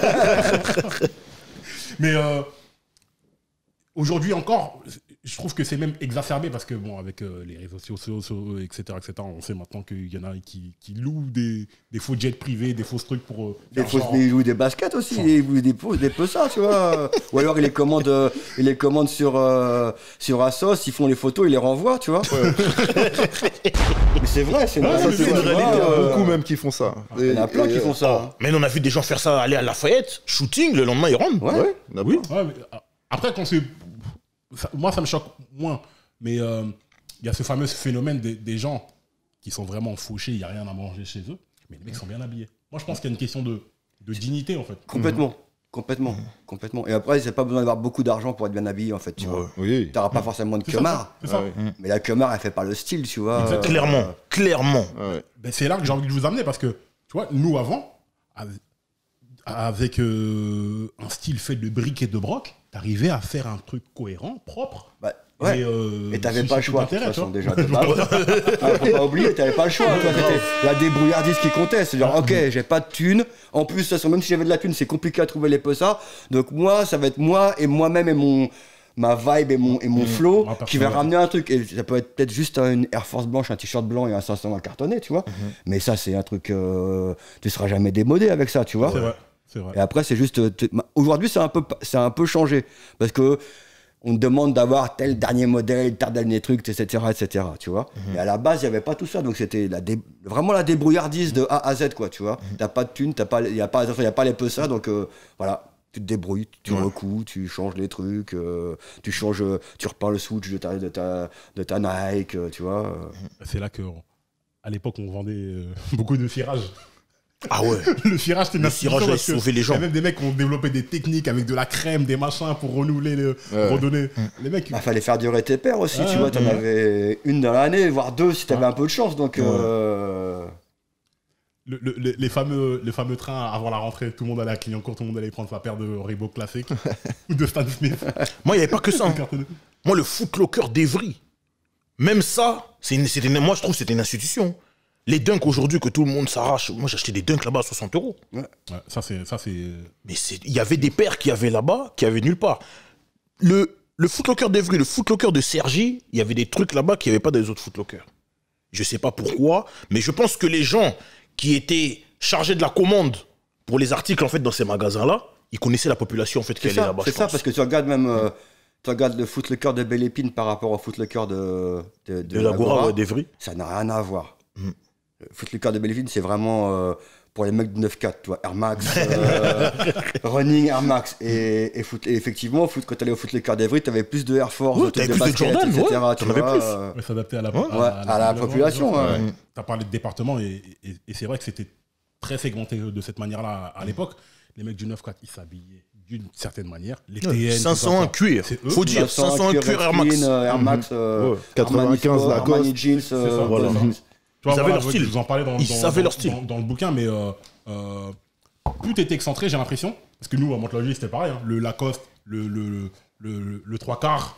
Mais euh, aujourd'hui encore, je trouve que c'est même exacerbé parce que, bon, avec euh, les réseaux sociaux, so- et cetera, et cetera, on sait maintenant qu'il y en a qui, qui louent des, des faux jets privés, des faux trucs pour. euh, Des faire fausses, genre- il joue des baskets aussi, il joue des fausses, des peu ça, tu vois. Ou alors il les commande, euh, il les commande sur, euh, sur Asos, ils font les photos, ils les renvoient, tu vois. Mais c'est vrai, c'est une Ouais, réalité. c'est une tu vois, Il y a euh, beaucoup même qui font ça. Il y en a plein Et- qui font ça. hein. Mais on a vu des gens faire ça, aller à Lafayette, shooting, le lendemain ils rentrent. Ouais. Ouais, il y en a Oui. plein. Ouais, mais, euh, après, quand c'est. ça- moi, ça me choque moins. Mais euh, il y a ce fameux phénomène des, des gens qui sont vraiment fauchés, il n'y a rien à manger chez eux, mais les mecs sont bien habillés. Moi, je pense qu'il y a une question de, de dignité, en fait. Complètement. Complètement. Complètement. Et après, c'est pas besoin d'avoir beaucoup d'argent pour être bien habillé, en fait, tu vois. Oui. T'auras pas forcément de C'est ça, kemar. c'est ça. Ah ouais. Mais la kemar, elle fait pas le style, tu vois. Exactement. Clairement, Euh, clairement. Ouais. Ben, c'est là que j'ai envie de vous amener parce que, tu vois, nous avant, avec, avec, euh, un style fait de briques et de broc, t'arrivais à faire un truc cohérent, propre. bah, ouais. Et, euh, Et t'avais suscite pas le choix, de toute l'intérêt, façon, tu déjà. vois. de base. Ah, faut pas oublier, t'avais pas le choix. Toi, c'était la débrouillardise qui comptait. C'est genre, ok, j'ai pas de thunes. En plus, de toute façon, même si j'avais de la thune, c'est compliqué à trouver les ça. Donc, moi, ça va être moi et moi-même et mon. Ma vibe et mon, et mon flow Ma qui va personnalité. ramener un truc. Et ça peut être peut-être juste une Air Force blanche, un t-shirt blanc et un cinq cents cartonné, tu vois. Mais ça, c'est un truc. euh, tu seras jamais démodé avec ça, tu vois. C'est vrai, c'est vrai. Et après, c'est juste. euh, t- ma- Aujourd'hui, c'est un peu, c'est un peu changé parce que on te demande d'avoir tel dernier modèle, tel dernier truc, et cetera, et cetera. Tu vois. Mais à la base, il y avait pas tout ça, donc c'était la dé- vraiment la débrouillardise de A à Z, quoi. Tu vois. T'as pas de thunes, t'as pas, il y a pas, il y a pas les peu ça, donc euh, voilà. Tu te débrouilles, tu recouds, tu changes les trucs, euh, tu changes, euh, tu repeins le switch de ta, de ta, de ta Nike, euh, tu vois. euh. C'est là que à l'époque, on vendait euh, beaucoup de cirage. Ah ouais. Le cirage, c'était une Le institution cirage a parce que sauvé les Il y gens. a même des mecs qui ont développé des techniques avec de la crème, des machins pour renouveler, le, Ouais. redonner. Les mecs, Il fallait faire durer tes paires aussi, Ouais, tu vois. T'en ouais. avais une dans l'année, voire deux si t'avais Ouais. un peu de chance. Donc, Ouais. euh, le- le- le- les, fameux, les fameux trains avant la rentrée, tout le monde allait à Clignancourt, tout le monde allait prendre sa paire de Reebok classique ou de Stan Smith. Moi, il n'y avait pas que ça. hein. Cartonné. Moi, le Footlocker d'Evry, même ça, c'est une, c'était une- moi, je trouve que c'était une institution. Les dunks aujourd'hui que tout le monde s'arrache, moi, j'ai acheté des dunks là-bas à soixante euros. Ouais, ça, c'est. ça, c'est- Mais c'est- il y avait des paires qui avaient là-bas, qui avaient nulle part. Le, le Footlocker d'Evry, le Footlocker de Cergy, il y avait des trucs là-bas qu'il n'y avait pas dans les autres Footlockers. Je sais pas pourquoi, mais je pense que les gens qui étaient chargés de la commande pour les articles en fait dans ces magasins-là, ils connaissaient la population en fait qui c'est allait ça, là-bas. c'est je ça pense. parce que tu regardes même. euh, tu regardes le Footlocker de Belle Épine par rapport au Footlocker de, de, De l'Agora, ouais, d'Evry. ça n'a rien à voir. Mm. Le Footlocker de Belle Épine, c'est vraiment euh, pour les mecs de neuf quatre, tu vois, Air Max, euh, Running Air Max. Et, et, foot, et effectivement, foot, quand tu allais au Footlocker d'Evry, tu avais plus de Air Force, Ouais, de t'avais trucs plus de basket, Jordan, et cetera. ouais, tu t'en avais vois, plus. euh, Ouais, s'adapter à la, Ouais, à la population, ouais. Tu as parlé de département et, et- et c'est vrai que c'était très segmenté de cette manière-là à l'époque. Les mecs du neuf quatre, ils s'habillaient d'une certaine manière. Les T N, cinq cent un tout ça, cuir, c'est eux. faut dire, cinq cent un cuir Air Max. euh, Air Max, euh, Ouais. quatre-vingt-quinze Armani Sport, Armani Lacoste. Jeans, ça, euh, voilà. voilà. Tu vois, Ils avaient voilà, leur ouais, style. Je vous en parlais dans, Ils dans- savaient dans- leur style. dans- dans le bouquin, mais euh, euh, tout était excentré, j'ai l'impression. Parce que nous, à Montlhéry, c'était pareil. hein. Le Lacoste, le, le, le, le trois quarts,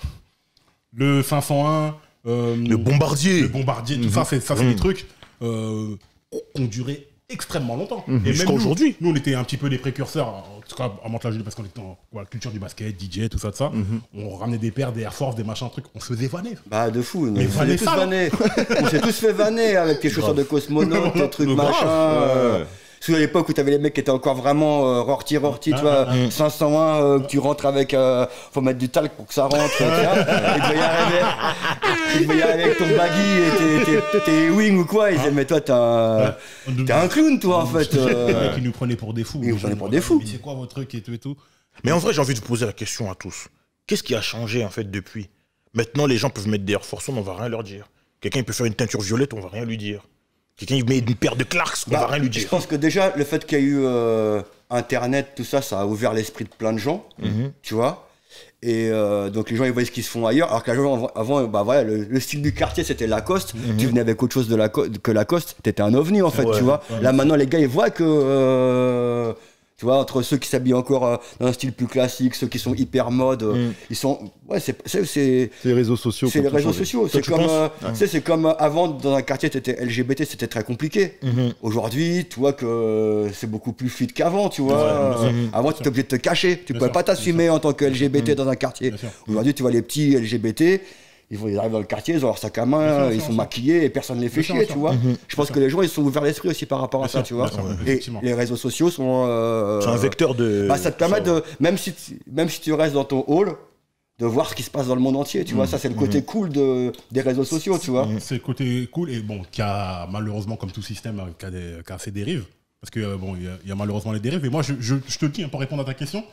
le cinq cent un, euh, Le bombardier. le bombardier, tout ça, c'est ça, c'est des trucs euh, qui ont duré extrêmement longtemps. Et Jusqu'à même nous, aujourd'hui. Nous, on était un petit peu des précurseurs, en tout cas à Mantes-la-Jolie, parce qu'on était dans la culture du basket, D J, tout ça, tout ça. On ramenait des paires, des Air Force, des machins, trucs. On se faisait vanner. Bah de fou, Mais on s'est vanner tous ça, vanner. On s'est tous fait vanner avec tes chaussures de cosmonautes, tes trucs Grave, machin. euh, ouais. Sous l'époque où t'avais les mecs qui étaient encore vraiment euh, rorti rorti, tu vois, cinq cent un, euh, que tu rentres avec, euh, faut mettre du talc pour que ça rentre, tu vois. Et tu devais y arriver, tu devais y arriver avec ton baggy et tes, tes, tes wings ou quoi, ils disaient mais toi t'es un, t'es un clown toi en fait. Les euh. mecs, ils nous prenaient pour des fous. Ils nous prenaient pour des fous. Mais c'est quoi votre truc et tout et tout. Mais en vrai, j'ai envie de vous poser la question à tous. Qu'est-ce qui a changé en fait depuis? Maintenant, les gens peuvent mettre des Air Force One, on va rien leur dire. Quelqu'un il peut faire une teinture violette, on va rien lui dire. Quelqu'un il met une paire de Clarks, on Bah, va rien lui je dire. pense que déjà, le fait qu'il y ait eu euh, Internet, tout ça, ça a ouvert l'esprit de plein de gens, tu vois. Et euh, donc les gens ils voient ce qui se font ailleurs, alors qu'avant, avant, bah voilà, le, le style du quartier c'était Lacoste. Tu venais avec autre chose de Laco- que Lacoste, t'étais un ovni en fait, Ouais, tu vois. ouais. Là maintenant les gars ils voient que, euh, tu vois, entre ceux qui s'habillent encore euh, dans un style plus classique, ceux qui sont hyper mode, euh, ils sont, ouais c'est, c'est, c'est C'est les réseaux sociaux. c'est qui les ont tout réseaux changé. sociaux. C'est tu comme, penses euh, tu sais, c'est comme euh, avant, dans un quartier, t'étais L G B T, c'était très compliqué. Aujourd'hui, tu vois que c'est beaucoup plus fluide qu'avant, tu vois. Ouais, bien sûr. Euh, Avant, tu étais obligé de te cacher. Tu Bien pouvais sûr, pas t'assumer en tant que L G B T dans un quartier. Bien sûr. Aujourd'hui, tu vois les petits L G B T, ils, vont, ils arrivent dans le quartier, ils ont leur sac à main, Bien sûr, ils bien sont sûr. maquillés et personne ne les fait Bien sûr, chier, bien tu sûr. vois. Je pense que les gens, ils sont ouverts l'esprit aussi par rapport à Bien ça, sûr, tu vois. bien sûr, Et effectivement. les réseaux sociaux sont. euh, C'est un vecteur de. bah, ça te permet de, même si, tu- même si tu restes dans ton hall, de voir ce qui se passe dans le monde entier, tu vois. Ça, c'est le côté cool de, des réseaux sociaux, tu vois. C'est le côté cool et bon, qui a malheureusement, comme tout système, euh, qui a, des, qui a ses dérives. Parce que euh, bon, il y, a- il y a malheureusement les dérives. Et moi, je, je, je te le dis, hein, pour répondre à ta question,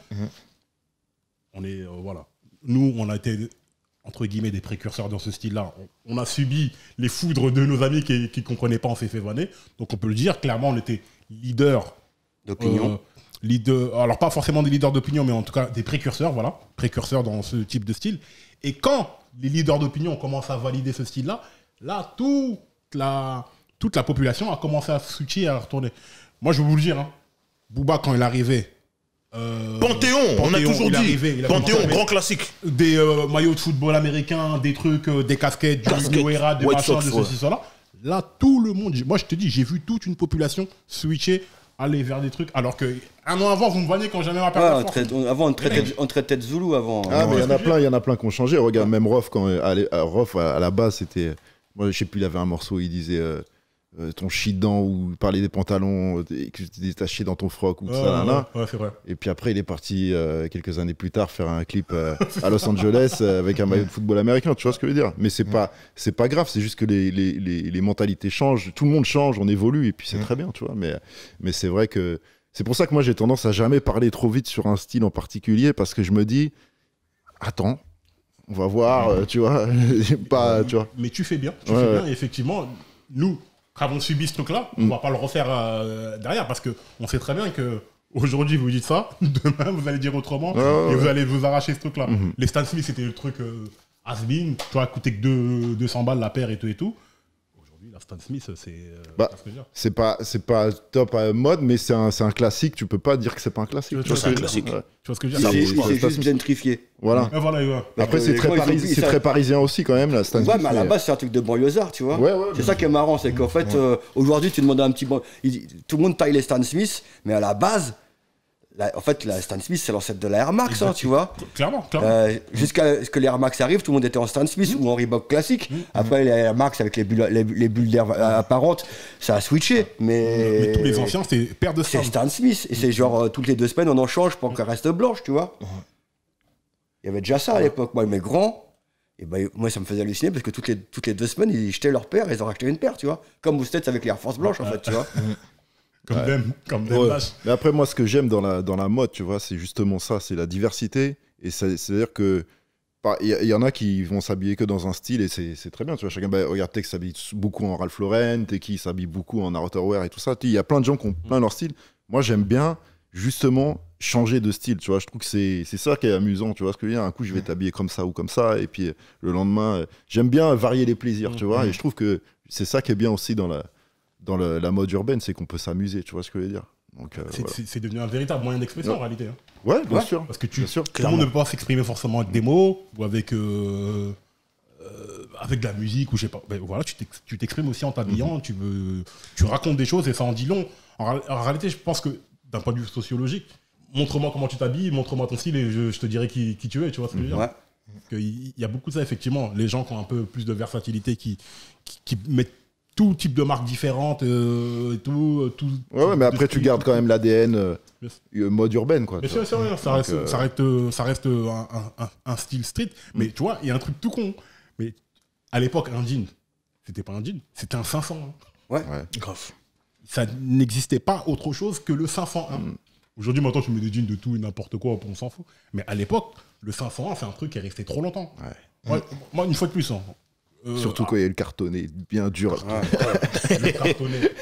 on est, euh, voilà. Nous, on a été, entre guillemets, des précurseurs dans ce style-là. On, on a subi les foudres de nos amis qui ne comprenaient pas, on s'est fait vanner. Donc, on peut le dire, clairement, on était leader. D'opinion. Euh, leader, alors pas forcément des leaders d'opinion, mais en tout cas des précurseurs, voilà, précurseurs dans ce type de style. Et quand les leaders d'opinion commencent à valider ce style-là, là, toute la, toute la population a commencé à switcher, à retourner. Moi, je vais vous le dire, hein, Booba, quand il arrivait... euh, Panthéon, on a Panthéon, toujours il dit. arrivait, il a commencé Panthéon, avec grand classique. des euh, maillots de football américain, des trucs, euh, des casquettes, du Casquettes, New Era, des White machins, Sox, de ceci, ouais. cela. Là, tout le monde, moi je te dis, j'ai vu toute une population switcher, aller vers des trucs, alors que un an avant, vous me voyez quand j'avais ma Ouais, paire on de force. traite- on- avant, on traitait, on traitait de Zoulou avant. Ah, mais il y en a Ouais. plein, il y en a plein qui ont changé. Regarde, même Rof, quand allez, euh, Rof, à, à la base, c'était. Moi, je sais plus, il avait un morceau, il disait euh, euh, ton chi dedans, ou il parlait des pantalons, euh, et que tu t'es détaché dans ton froc, ou tout Ouais, ça, là, là. ouais, ouais, c'est vrai. Et puis après, il est parti euh, quelques années plus tard faire un clip euh, à Los Angeles euh, avec un maillot de football américain. Tu vois ce que je veux dire? Mais c'est pas, c'est pas grave. C'est juste que les, les, les, les mentalités changent. Tout le monde change, on évolue, et puis c'est très bien, tu vois. Mais, mais c'est vrai que c'est pour ça que moi j'ai tendance à jamais parler trop vite sur un style en particulier, parce que je me dis, attends, on va voir, euh, tu vois, pas, tu vois. Mais tu fais bien, tu Ouais, fais ouais. bien, et effectivement, nous, qu'avons subi ce truc-là, on va pas le refaire euh, derrière parce qu'on sait très bien que aujourd'hui vous dites ça, demain vous allez dire autrement Ouais, ouais, et vous ouais. allez vous arracher ce truc-là. Mhm. Les Stan Smith c'était le truc euh, has-been, tu vois, coûter que deux- deux cents balles la paire et tout et tout. Aujourd'hui la Stan Smith c'est. Euh, Bah, c'est ce que je veux dire. C'est pas, c'est pas top à mode, mais c'est un, c'est un classique. Tu peux pas dire que c'est pas un classique. Tu Tu vois, vois c'est un ce que je veux classique. dire Ouais. Tu vois ce que je veux Il dire. s'est c'est- il s'est c'est- juste gentrifié. Voilà. Et voilà, et voilà. Après, que c'est les très, gens, ils ont paris- pris c'est ça- très parisien aussi, quand même, la Stan Ouais, Smith, mais à la mais- base, c'est un truc de banlieusard, tu vois. Ouais, ouais, c'est bien ça qui est marrant, c'est qu'en fait, euh, aujourd'hui, tu demandes à un petit. Bon, il- tout le monde taille les Stan Smith, mais à la base, la- en fait, la Stan Smith, c'est l'ancêtre de la Air Max, hein, tu vois. Clairement, clairement. Euh, Jusqu'à ce que les Air Max arrivent, tout le monde était en Stan Smith ou en Reebok classique. Après, les Air Max avec les bulles, les, les bulles d'air apparentes, ça a switché. Mais, Mais tous les anciens c'est paire de c'est Stan. Stan Smith. Et c'est genre, euh, toutes les deux semaines, on en change pour qu'elle reste blanche, tu vois. Il y avait déjà ça à l'époque. Moi, mes grands, et ben, moi, ça me faisait halluciner parce que toutes les, toutes les deux semaines, ils jetaient leur paire et ils en rachetaient une paire, tu vois. Comme aux States avec les Air Force blanches, en fait, tu vois. Comme Dem, comme Dem Ouais. Dash. Mais après, moi, ce que j'aime dans la, dans la mode, tu vois, c'est justement ça, c'est la diversité. Et ça- c'est-à-dire que par- il y, a- il y en a qui vont s'habiller que dans un style et c'est c'est très bien, tu vois. Chacun, bah, regarde, Tex s'habille beaucoup en Ralph Lauren, Teki s'habille beaucoup en outerwear et tout ça. Tu- Il y a plein de gens qui ont plein leur style. Moi, j'aime bien justement changer de style, tu vois. Je trouve que c'est c'est ça qui est amusant, tu vois. Ce que je veux dire, un coup, je vais t'habiller comme ça ou comme ça, et puis euh, le lendemain, euh, j'aime bien varier les plaisirs, tu vois. Et je trouve que c'est ça qui est bien aussi dans la, dans le- la mode urbaine, c'est qu'on peut s'amuser, tu vois ce que je veux dire. Donc, euh, C'est- voilà. C'est c'est devenu un véritable moyen d'expression Ouais. en réalité. hein. Ouais, bien Ouais. sûr. Parce que tu, Bien sûr. tout le monde ne peut pas s'exprimer forcément avec des mots ou avec, euh, euh, avec de la musique ou je sais pas. Ben voilà, tu t'ex- tu t'exprimes aussi en t'habillant, tu, veux, tu racontes des choses et ça en dit long. En, ra- en réalité, je pense que d'un point de vue sociologique, montre-moi comment tu t'habilles, montre-moi ton style et je, je te dirai qui, qui tu es, tu vois ce que je veux dire. Ouais. Parce qu'il y y a beaucoup de ça, effectivement. Les gens qui ont un peu plus de versatilité, qui, qui, qui mettent tout type de marques différentes euh, et tout. tout Ouais, ouais, mais de après, tu style, gardes tout. quand même l'A D N euh, Yes. euh, mode urbaine, quoi. Mais tu c'est vois. c'est vrai, ça Donc, reste, euh, ça reste, ça reste un, un- un- un style street. Mais tu vois, il y a un truc tout con. Mais à l'époque, un jean, c'était pas un jean, c'était un cinq cent un. Ouais. Ouais. Grave. Ça n'existait pas autre chose que le cinq cent un. Mm. Aujourd'hui, maintenant, tu mets des jeans de tout et n'importe quoi, on s'en fout. Mais à l'époque, le cinq cent un, c'est un truc qui est resté trop longtemps. Ouais. Ouais, moi, une fois de plus. hein, euh, Surtout quand il y a le cartonné, bien dur. Ouais. le cartonné.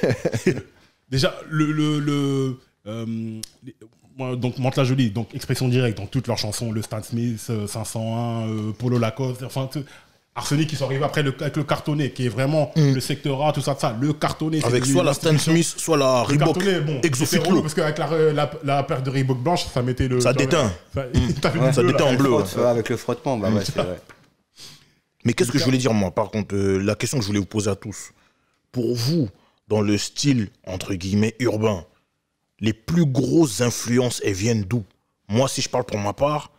Déjà, le. le, le euh, les- moi, donc, Mantes-la Jolie, donc expression directe dans toutes leurs chansons, le Stan Smith, euh, cinq cent un, euh, Polo Lacoste, enfin, tout- Arsenic qui sont arrivés après le, avec le cartonné, qui est vraiment Mm. le secteur A, tout ça, tout ça. Le cartonné. c'est Avec devenu soit une la Stan institution. Smith, soit la Le Reebok cartonné, bon, Exo c'était Cyclo. relou parce qu'avec la, la, la paire de Reebok blanche, ça mettait le. Ça déteint. Ça, t'avais Ouais. du Ça bleu, déteint là. en bleu. ouais. Frotte, ouais, avec le frottement, bah ouais, c'est vrai. Mais qu'est-ce que je voulais dire, moi, par contre, euh, la question que je voulais vous poser à tous. Pour vous, dans le style, entre guillemets, urbain, les plus grosses influences, elles viennent d'où? Moi, si je parle pour ma part,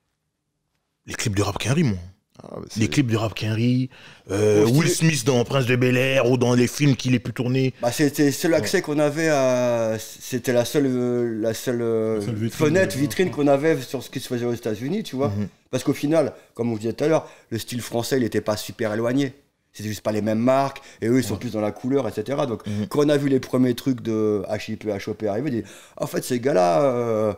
les clips de Rap Quinry, moi. Ah, bah, c'est- Les clips de Rap Quinry, euh, Au Will style- Smith dans Prince de Bel-Air ou dans les films qu'il ait pu tourner. Bah, c'était le seul accès qu'on avait à. C'était la seule, euh, la seule, euh, La seule vitrine, fenêtre, euh, vitrine qu'on avait sur ce qui se faisait aux États-Unis, tu vois. Mhm. Parce qu'au final, comme on vous disait tout à l'heure, le style français, il n'était pas super éloigné. C'était juste pas les mêmes marques, et eux, ils sont plus dans la couleur, et cetera. Donc, Mhm. quand on a vu les premiers trucs de H I P, H O P arriver, on dit en fait, ces gars-là, euh,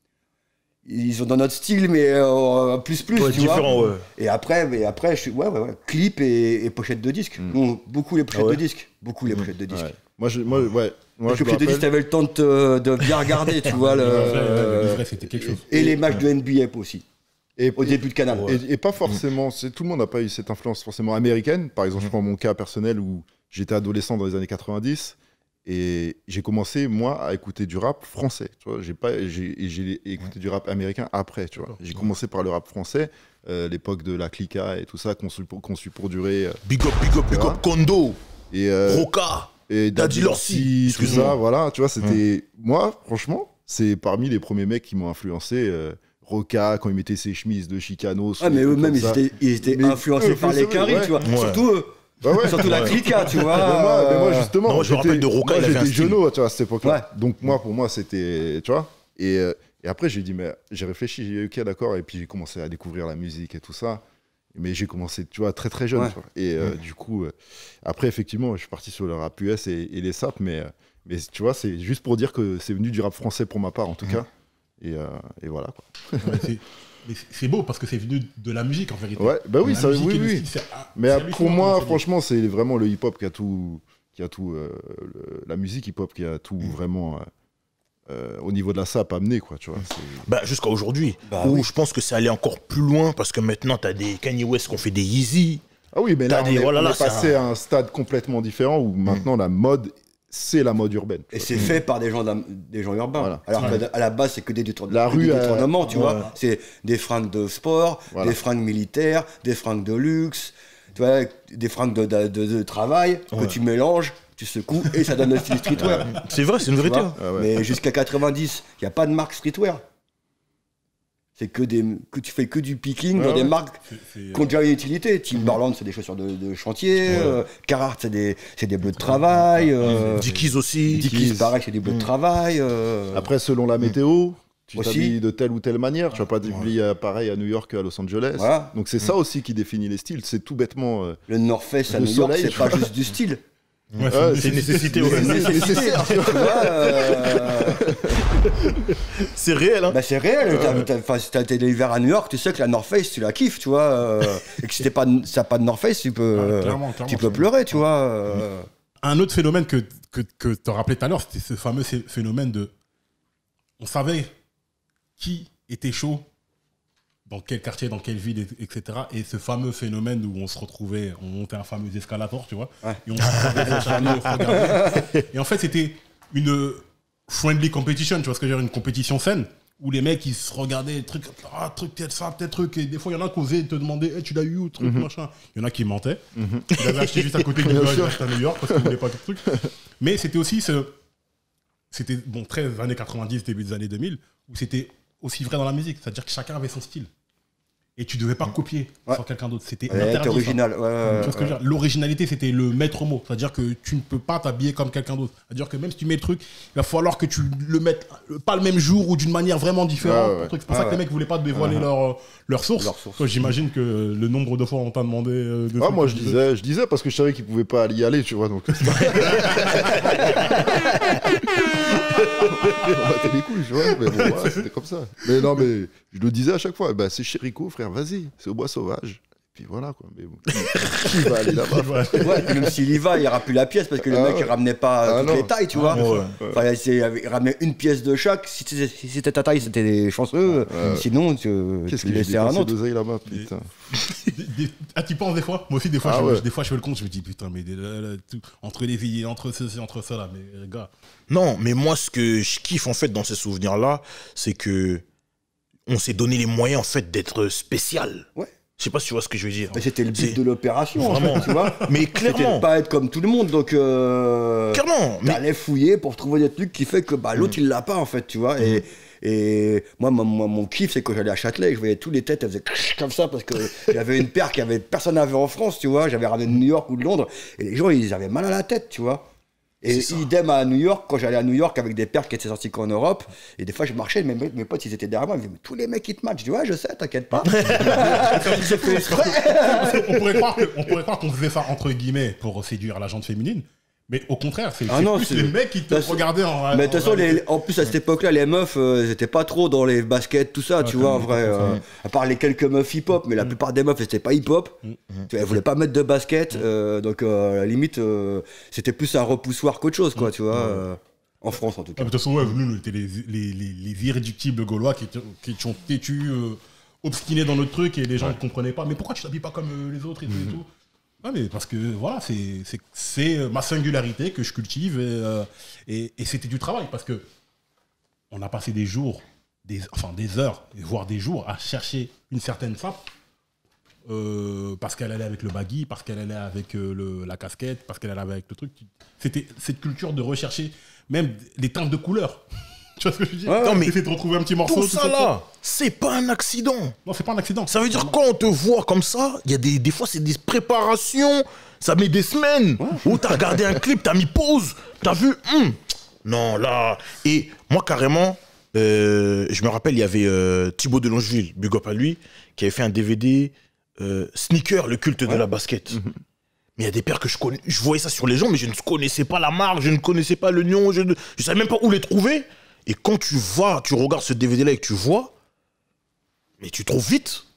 ils ont dans notre style, mais euh, plus, plus, Ouais, tu vois. différent, ouais. Et après, mais après je suis, ouais, ouais, ouais, clip et, et pochette de disque. Mm. Bon, beaucoup les pochettes Ah ouais de disque. Beaucoup les pochettes de disque. Ouais. Moi, je, moi, ouais. Moi, Parce je que me pochette de disque, rappelle- t'avais le temps de, te- de bien regarder, tu vois. Le, Le livret, ouais, le livret, c'était quelque chose. et les matchs de N B A aussi, Et, au début de Canal. Ouais. et, et pas forcément, c'est, tout le monde n'a pas eu cette influence forcément américaine. Par exemple, je prends mon cas personnel où j'étais adolescent dans les années quatre-vingt-dix et j'ai commencé, moi, à écouter du rap français. Tu vois, j'ai, pas, j'ai, et j'ai écouté du rap américain après. Tu vois. J'ai commencé par le rap français, euh, l'époque de la Clica et tout ça, conçu pour, conçu pour durer. euh, Big up, big up, big Tu up, Kondo, et, euh, Roca. et Daddy Lorsi, tout excuse-moi. ça, voilà, tu vois, c'était... Moi, franchement, c'est parmi les premiers mecs qui m'ont influencé. euh, Roca, quand il mettait ses chemises de Chicanos. Ah, mais ou des eux-mêmes, trucs ils comme ça. étaient, ils étaient Mais influencés eux, par c'est les vrai, Quinry, ouais. tu vois. Ouais. Surtout eux. Ouais, ouais. Surtout la Ouais. Clica, tu vois. Mais moi, mais moi, euh, justement, Non, je me j'étais- rappelle de Roca, moi, il avait un j'étais style. genou, tu vois, à cette époque-là. Ouais. Donc moi, pour moi, c'était, tu vois. Et, euh, et après, j'ai dit, mais j'ai réfléchi, j'ai dit, ok, d'accord. Et puis j'ai commencé à découvrir la musique et tout ça. Mais j'ai commencé, tu vois, très très jeune. Ouais. tu vois. Et euh, du coup, euh, après, effectivement, je suis parti sur le rap U S et, et les saps, mais, euh, mais tu vois, c'est juste pour dire que c'est venu du rap français pour ma part, en tout cas. Et, euh, et voilà, quoi. Ouais, c'est- mais c'est- c'est beau parce que c'est venu de la musique en vérité. Ouais, bah oui, La ça, musique oui, et le oui. style, c'est- ah, Mais c'est euh, pour hallucinant moi, comment c'est franchement, c'est vraiment le hip-hop qui a tout, qui a tout, euh, le- la musique hip-hop qui a tout vraiment, euh, euh, au niveau de la sape, amené, quoi, tu vois. c'est- Bah, jusqu'à aujourd'hui. Bah où oui. je pense que c'est allé encore plus loin parce que maintenant, t'as des Kanye West qui ont fait des Yeezy. Ah oui, mais là, T'as on des- est, voilà, on là, est c'est passé un- à un stade complètement différent où maintenant la mode, c'est la mode urbaine. tu Et vois. c'est fait par des gens, d'am- des gens urbains. Voilà. Alors qu'à à la base, c'est que des, détourne- La que rue, des euh, détournements, tu ouais. vois. C'est des fringues de sport, Voilà. des fringues militaires, des fringues de luxe, tu vois, des fringues de, de, de- de travail Ouais. que tu mélanges, tu secoues et ça donne le style streetwear. C'est vrai, c'est une tu vérité. vois. hein. Ah ouais. Mais jusqu'à quatre-vingt-dix, il n'y a pas de marque streetwear. C'est que, des, que tu fais que du picking Ouais, dans ouais. des marques C'est- c'est- qui ont déjà une utilité. Timberland, c'est des chaussures de, de chantier. euh, Carhartt, c'est des, c'est des bleus de travail. euh, Dickies aussi. Dickies, pareil, c'est des bleus de travail. euh, Après, selon la météo, tu Aussi. t'habilles de telle ou telle manière. Tu vas pas t'habiller euh, pareil à New York qu'à Los Angeles. Voilà. Donc c'est ça aussi qui définit les styles. C'est tout bêtement. euh, Le North Face à Le New York, soleil, c'est je pas crois. juste du style. Ouais, c'est Ouais, une C'est une nécessité, C'est ouais. une nécessité. Tu vois, euh, C'est réel, hein. bah c'est réel. T'as- t'as- enfin, si t'as été l'hiver à New York, tu sais que la North Face, tu la kiffes, tu vois. euh, et que si t'es pas, si t'as pas de North Face, tu peux, Ouais, clairement, clairement, tu peux c'est- pleurer, tu vois. euh. Un autre phénomène que, que, que tu as rappelé tout à l'heure, c'était ce fameux phé- phénomène de. On savait qui était chaud, dans quel quartier, dans quelle ville, et- etc. Et ce fameux phénomène où on se retrouvait, on montait un fameux escalator, tu vois. Ouais. Et on se regardait, chacun, on se regardait. Et en fait, c'était une friendly competition, tu vois ce que je veux dire, une compétition saine. Où les mecs, ils se regardaient, truc, ah, truc, peut-être ça, peut-être truc. Et des fois, il y en a qui osaient te demander, hey, tu l'as eu où, truc, machin. Il y en a qui mentaient. Il avait acheté juste à côté du Bien village, il sûr. acheté à New York parce qu'il voulait pas tout le truc. Mais c'était aussi ce. C'était, bon, très années quatre-vingt-dix, début des années deux mille, où c'était aussi vrai dans la musique. C'est-à-dire que chacun avait son style. Et tu devais pas copier Ouais. sur quelqu'un d'autre. C'était Elle est interdit. ça. originale. Ouais, ouais, Tu vois ce que je veux dire. L'originalité, c'était le maître mot. C'est-à-dire que tu ne peux pas t'habiller comme quelqu'un d'autre. C'est-à-dire que même si tu mets le truc, il va falloir que tu le mettes pas le même jour ou d'une manière vraiment différente. Ouais, ouais. Un truc. C'est pour Ah, ça que les ouais. mecs voulaient pas te dévoiler leur, leur source. Leur source. Toi, j'imagine que le nombre de fois on t'a demandé. euh, de Ah, trucs moi que je tu disais, je disais parce que je savais qu'ils pouvaient pas y aller, tu vois. Donc. c'est pas- On battait les couilles, tu vois. Mais bon, ouais, c'était comme ça. Mais non, mais je le disais à chaque fois. Bah, c'est Chérico, frère. Vas-y, c'est au bois sauvage. Et puis voilà quoi. Mais bon, qui, qui va aller là-bas? Ouais. Ouais, puis même s'il y va, il aura plus la pièce parce que le Ah mec ouais. il ramenait pas Ah toutes non. les tailles, tu vois. ouais. Enfin, c'est- il ramenait une pièce de chaque. Si c'était si c'était ta taille, c'était des chanceux. Sinon, tu, Qu'est-ce tu que j'ai laissais un dépensé autre. d'oseille là-bas, putain. Des- des- Ah, tu penses des fois? Moi aussi, des fois, Ah je, me- ouais. des fois, je fais le compte. Je me dis, putain, mais des- là, là, tout- entre les filles, entre ceci, entre cela, mais euh, gars. Non, mais moi, ce que je kiffe, en fait, dans ces souvenirs-là, c'est que on s'est donné les moyens, en fait, d'être spécial. Ouais. Je sais pas si tu vois ce que je veux dire. Mais c'était le C'est- but de l'opération, en Vraiment. fait, tu vois. Mais C'était clairement, de pas être comme tout le monde, donc euh, clairement. Mais t'allais fouiller pour trouver des trucs qui fait que bah, l'autre il l'a pas en fait, tu vois. Et, et moi, mon, mon- mon kiff, c'est quand j'allais à Châtelet, je voyais tous les têtes, elles faisaient comme ça parce que j'avais une paire qu'avait personne n'avait en France, tu vois. J'avais ramené de New York ou de Londres et les gens ils avaient mal à la tête, tu vois. Et C'est ça. idem à New York, quand j'allais à New York avec des paires qui étaient sorties qu'en Europe, et des fois je marchais, mes, mes potes ils étaient derrière moi, ils me disaient, mais tous les mecs ils te matchent. Je dis, ouais, je sais, t'inquiète pas. J'ai fait exprès. on pourrait croire que- on pourrait croire qu'on faisait ça entre guillemets pour séduire la gente féminine, mais au contraire, c'est Ah c'est non, plus c'est- les mecs qui te Bah, c'est- regardaient en. Mais de toute en façon, les- réalité. en plus à cette époque-là, les meufs, euh, elles étaient pas trop dans les baskets, tout ça, tu Ouais, vois, en comme- vrai. comme ça, euh, à part les quelques meufs hip-hop, mais la plupart des meufs, elles étaient pas hip-hop. Mm. Tu vois, elles voulaient pas mettre de basket, euh, donc euh, à la limite, euh, c'était plus un repoussoir qu'autre chose, quoi, tu vois. euh, en France, en tout Ah, cas. mais de toute façon, ouais, nous, on était les, les, les, les irréductibles gaulois qui, étaient- qui étions têtus, euh, obstinés dans notre truc et les gens ne comprenaient pas. Mais pourquoi tu t'habilles pas comme euh, les autres et tout, et tout. Ouais, mais parce que voilà, c'est- c'est c'est, euh, ma singularité que je cultive et, euh, et, et c'était du travail parce que on a passé des jours, des, enfin des heures, voire des jours à chercher une certaine sape. Euh, parce qu'elle allait avec le baggy, parce qu'elle allait avec euh, le, la casquette, parce qu'elle allait avec le truc. C'était cette culture de rechercher même les teintes de couleurs. Tu vois ce que je veux dire? Ouais, ouais. Non, mais Essayer de retrouver un petit morceau. tout ça ça. là, c'est pas un accident. Non, c'est pas un accident. Ça veut dire quand on te voit comme ça, il y a des, des fois c'est des préparations, ça met des semaines. Où t'as regardé un clip, t'as mis pause, t'as vu, hum, non là. Et moi carrément, euh, je me rappelle, il y avait euh, Thibaut de Longeville, big up à lui, qui avait fait un D V D euh, Sneaker, le culte de la basket. Mais il y a des paires que je connais, je voyais ça sur les gens, mais je ne connaissais pas la marque, je ne connaissais pas le nom, je ne je savais même pas où les trouver. Et quand tu vas, tu regardes ce D V D là et que tu vois, mais tu trouves vite.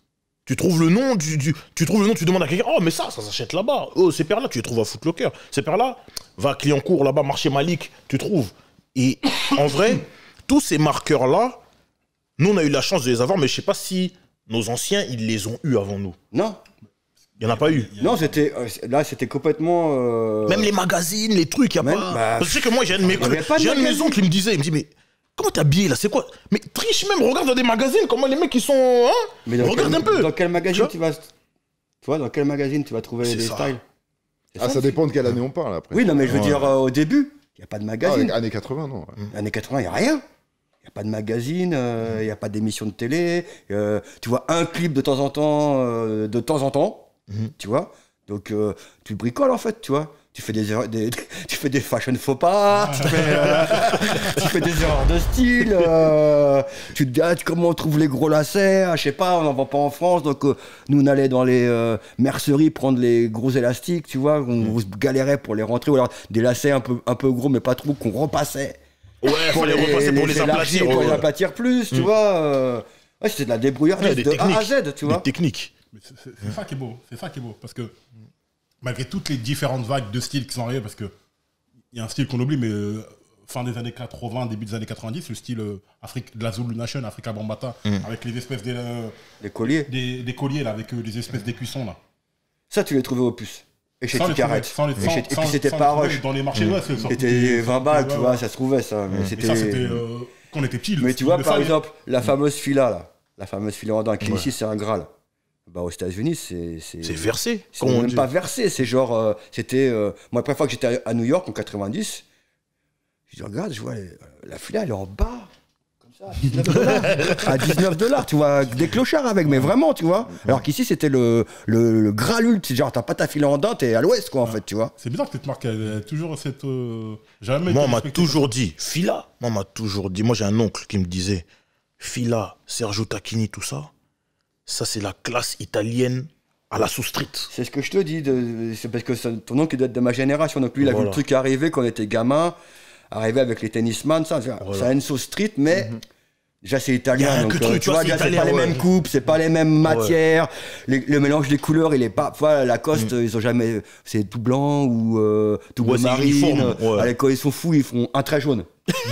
Tu trouves le nom, du, du- tu trouves le nom, tu demandes à quelqu'un, oh mais ça, ça s'achète là-bas. Oh, ces paires-là, tu les trouves à Foot Locker. Ces paires-là, va à Clignancourt, là-bas, marché Malik, tu trouves. Et en vrai, tous ces marqueurs-là, nous, on a eu la chance de les avoir, mais je sais pas si nos anciens, ils les ont eus avant nous. Non. Il n'y en a pas eu. Non, c'était euh, là, c'était complètement. euh, Même les magazines, les trucs, il n'y a Même, pas. bah, Parce que je sais que moi, j'ai un de mes, il y avait pas de j'ai un de mes magazine. oncles qui me disait, il me dit, mais comment t'es habillé là, c'est quoi? Mais triche même, regarde dans des magazines, comment les mecs ils sont. Hein Mais dans regarde quel, un peu. Dans quel Tu magazine vois tu vas. Tu vois, dans quel magazine tu vas trouver C'est des ça. styles? C'est Ah, ça dépend de quelle année on parle après. Oui, non, mais je veux Ouais. dire, euh, au début, il n'y a pas de Ah, magazine. années quatre-vingts, non. ouais. Années quatre-vingts, il n'y a rien. Il n'y a pas de magazine, il n'y a pas d'émission de télé. euh, tu vois un clip de temps en temps, euh, de temps en temps, Mhm. tu vois. Donc, euh, tu bricoles, en fait, tu vois. Tu fais des, erreurs- des, tu fais des fashion faux pas, tu, fais, euh, tu fais des erreurs de style, euh, tu te dis, ah, comment on trouve les gros lacets, ah, je sais pas, on n'en vend pas en France, donc euh, nous on allait dans les euh, merceries prendre les gros élastiques, tu vois, on, on se galérait pour les rentrer, ou alors des lacets un peu, un peu gros mais pas trop, qu'on repassait. Ouais, faut les repasser pour les élargir, aplatir. pour ouais. les aplatir plus, tu Mm. vois. euh, ouais, c'était de la débrouillardise Ouais, des de A à techniques. Z, tu Des vois. techniques. Mais c'est c'est- c'est ça qui est beau, c'est ça qui est beau, parce que malgré toutes les différentes vagues de styles qui sont arrivées, parce que il y a un style qu'on oublie, mais euh, fin des années quatre-vingts, début des années quatre-vingt-dix, le style euh, Afrique, de la Zulu Nation, Africa Bambata, Mm. avec les espèces des, euh, Les colliers. des, des colliers là, avec euh, les espèces d'écussons là. Ça, tu les trouvais au puce. Et chez Sans les Ticaret. trouver- sans les- Et sans- chez- Et sans- puis c'était sans pas les trouver rush. dans les marchés de l'Ouest, ça coûtait- C'était vingt balles, ouais, tu ouais. vois, ça se trouvait ça. Mais Mais c'était. ça, c'était euh, quand on était petit. le Mais tu style vois, de par ça, exemple, la fameuse fila, là. La fameuse fila en dents qui Ouais. ici, c'est un Graal. Bah, aux États-Unis, c'est. C'est versé. C'est comme on même dit. pas versé, c'est genre. euh, c'était. euh, moi, la première fois que j'étais à New York en quatre-vingt-dix, je dis, regarde, je vois les- la fila, elle est en bas. Comme ça, à dix-neuf dollars. À dix-neuf dollars, tu vois, des clochards avec, mais vraiment, tu vois. Alors qu'ici, c'était le, le, le Graal ultime. Genre, t'as pas ta fila en dents, t'es à l'ouest, quoi, en fait, tu vois. C'est bizarre que cette marque ait toujours cette. euh, jamais Moi, été on m'a respectée. toujours dit, Fila. Moi, on m'a toujours dit. Moi, j'ai un oncle qui me disait, Fila, Sergio Tacchini, tout ça, ça, c'est la classe italienne à la sous-street. C'est ce que je te dis, de- c'est parce que ça- ton oncle il doit être de ma génération, donc lui il a vu Voilà. le truc arriver quand on était gamin, arriver avec les tennisman, ça, c'est Voilà. c'est Enzo Street, mais déjà c'est Il y a italien, un donc que euh, truc, tu vois, c'est déjà, c'est italien, pas les ouais. mêmes coupes, c'est pas les mêmes matières, les- le mélange des couleurs il est pas, tu vois, Lacoste Mm. ils ont jamais, c'est tout blanc ou euh, tout Ouais, bleu c'est marine, uniforme, ouais. allez, quand ils sont fous ils font un trait jaune.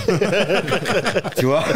Tu vois.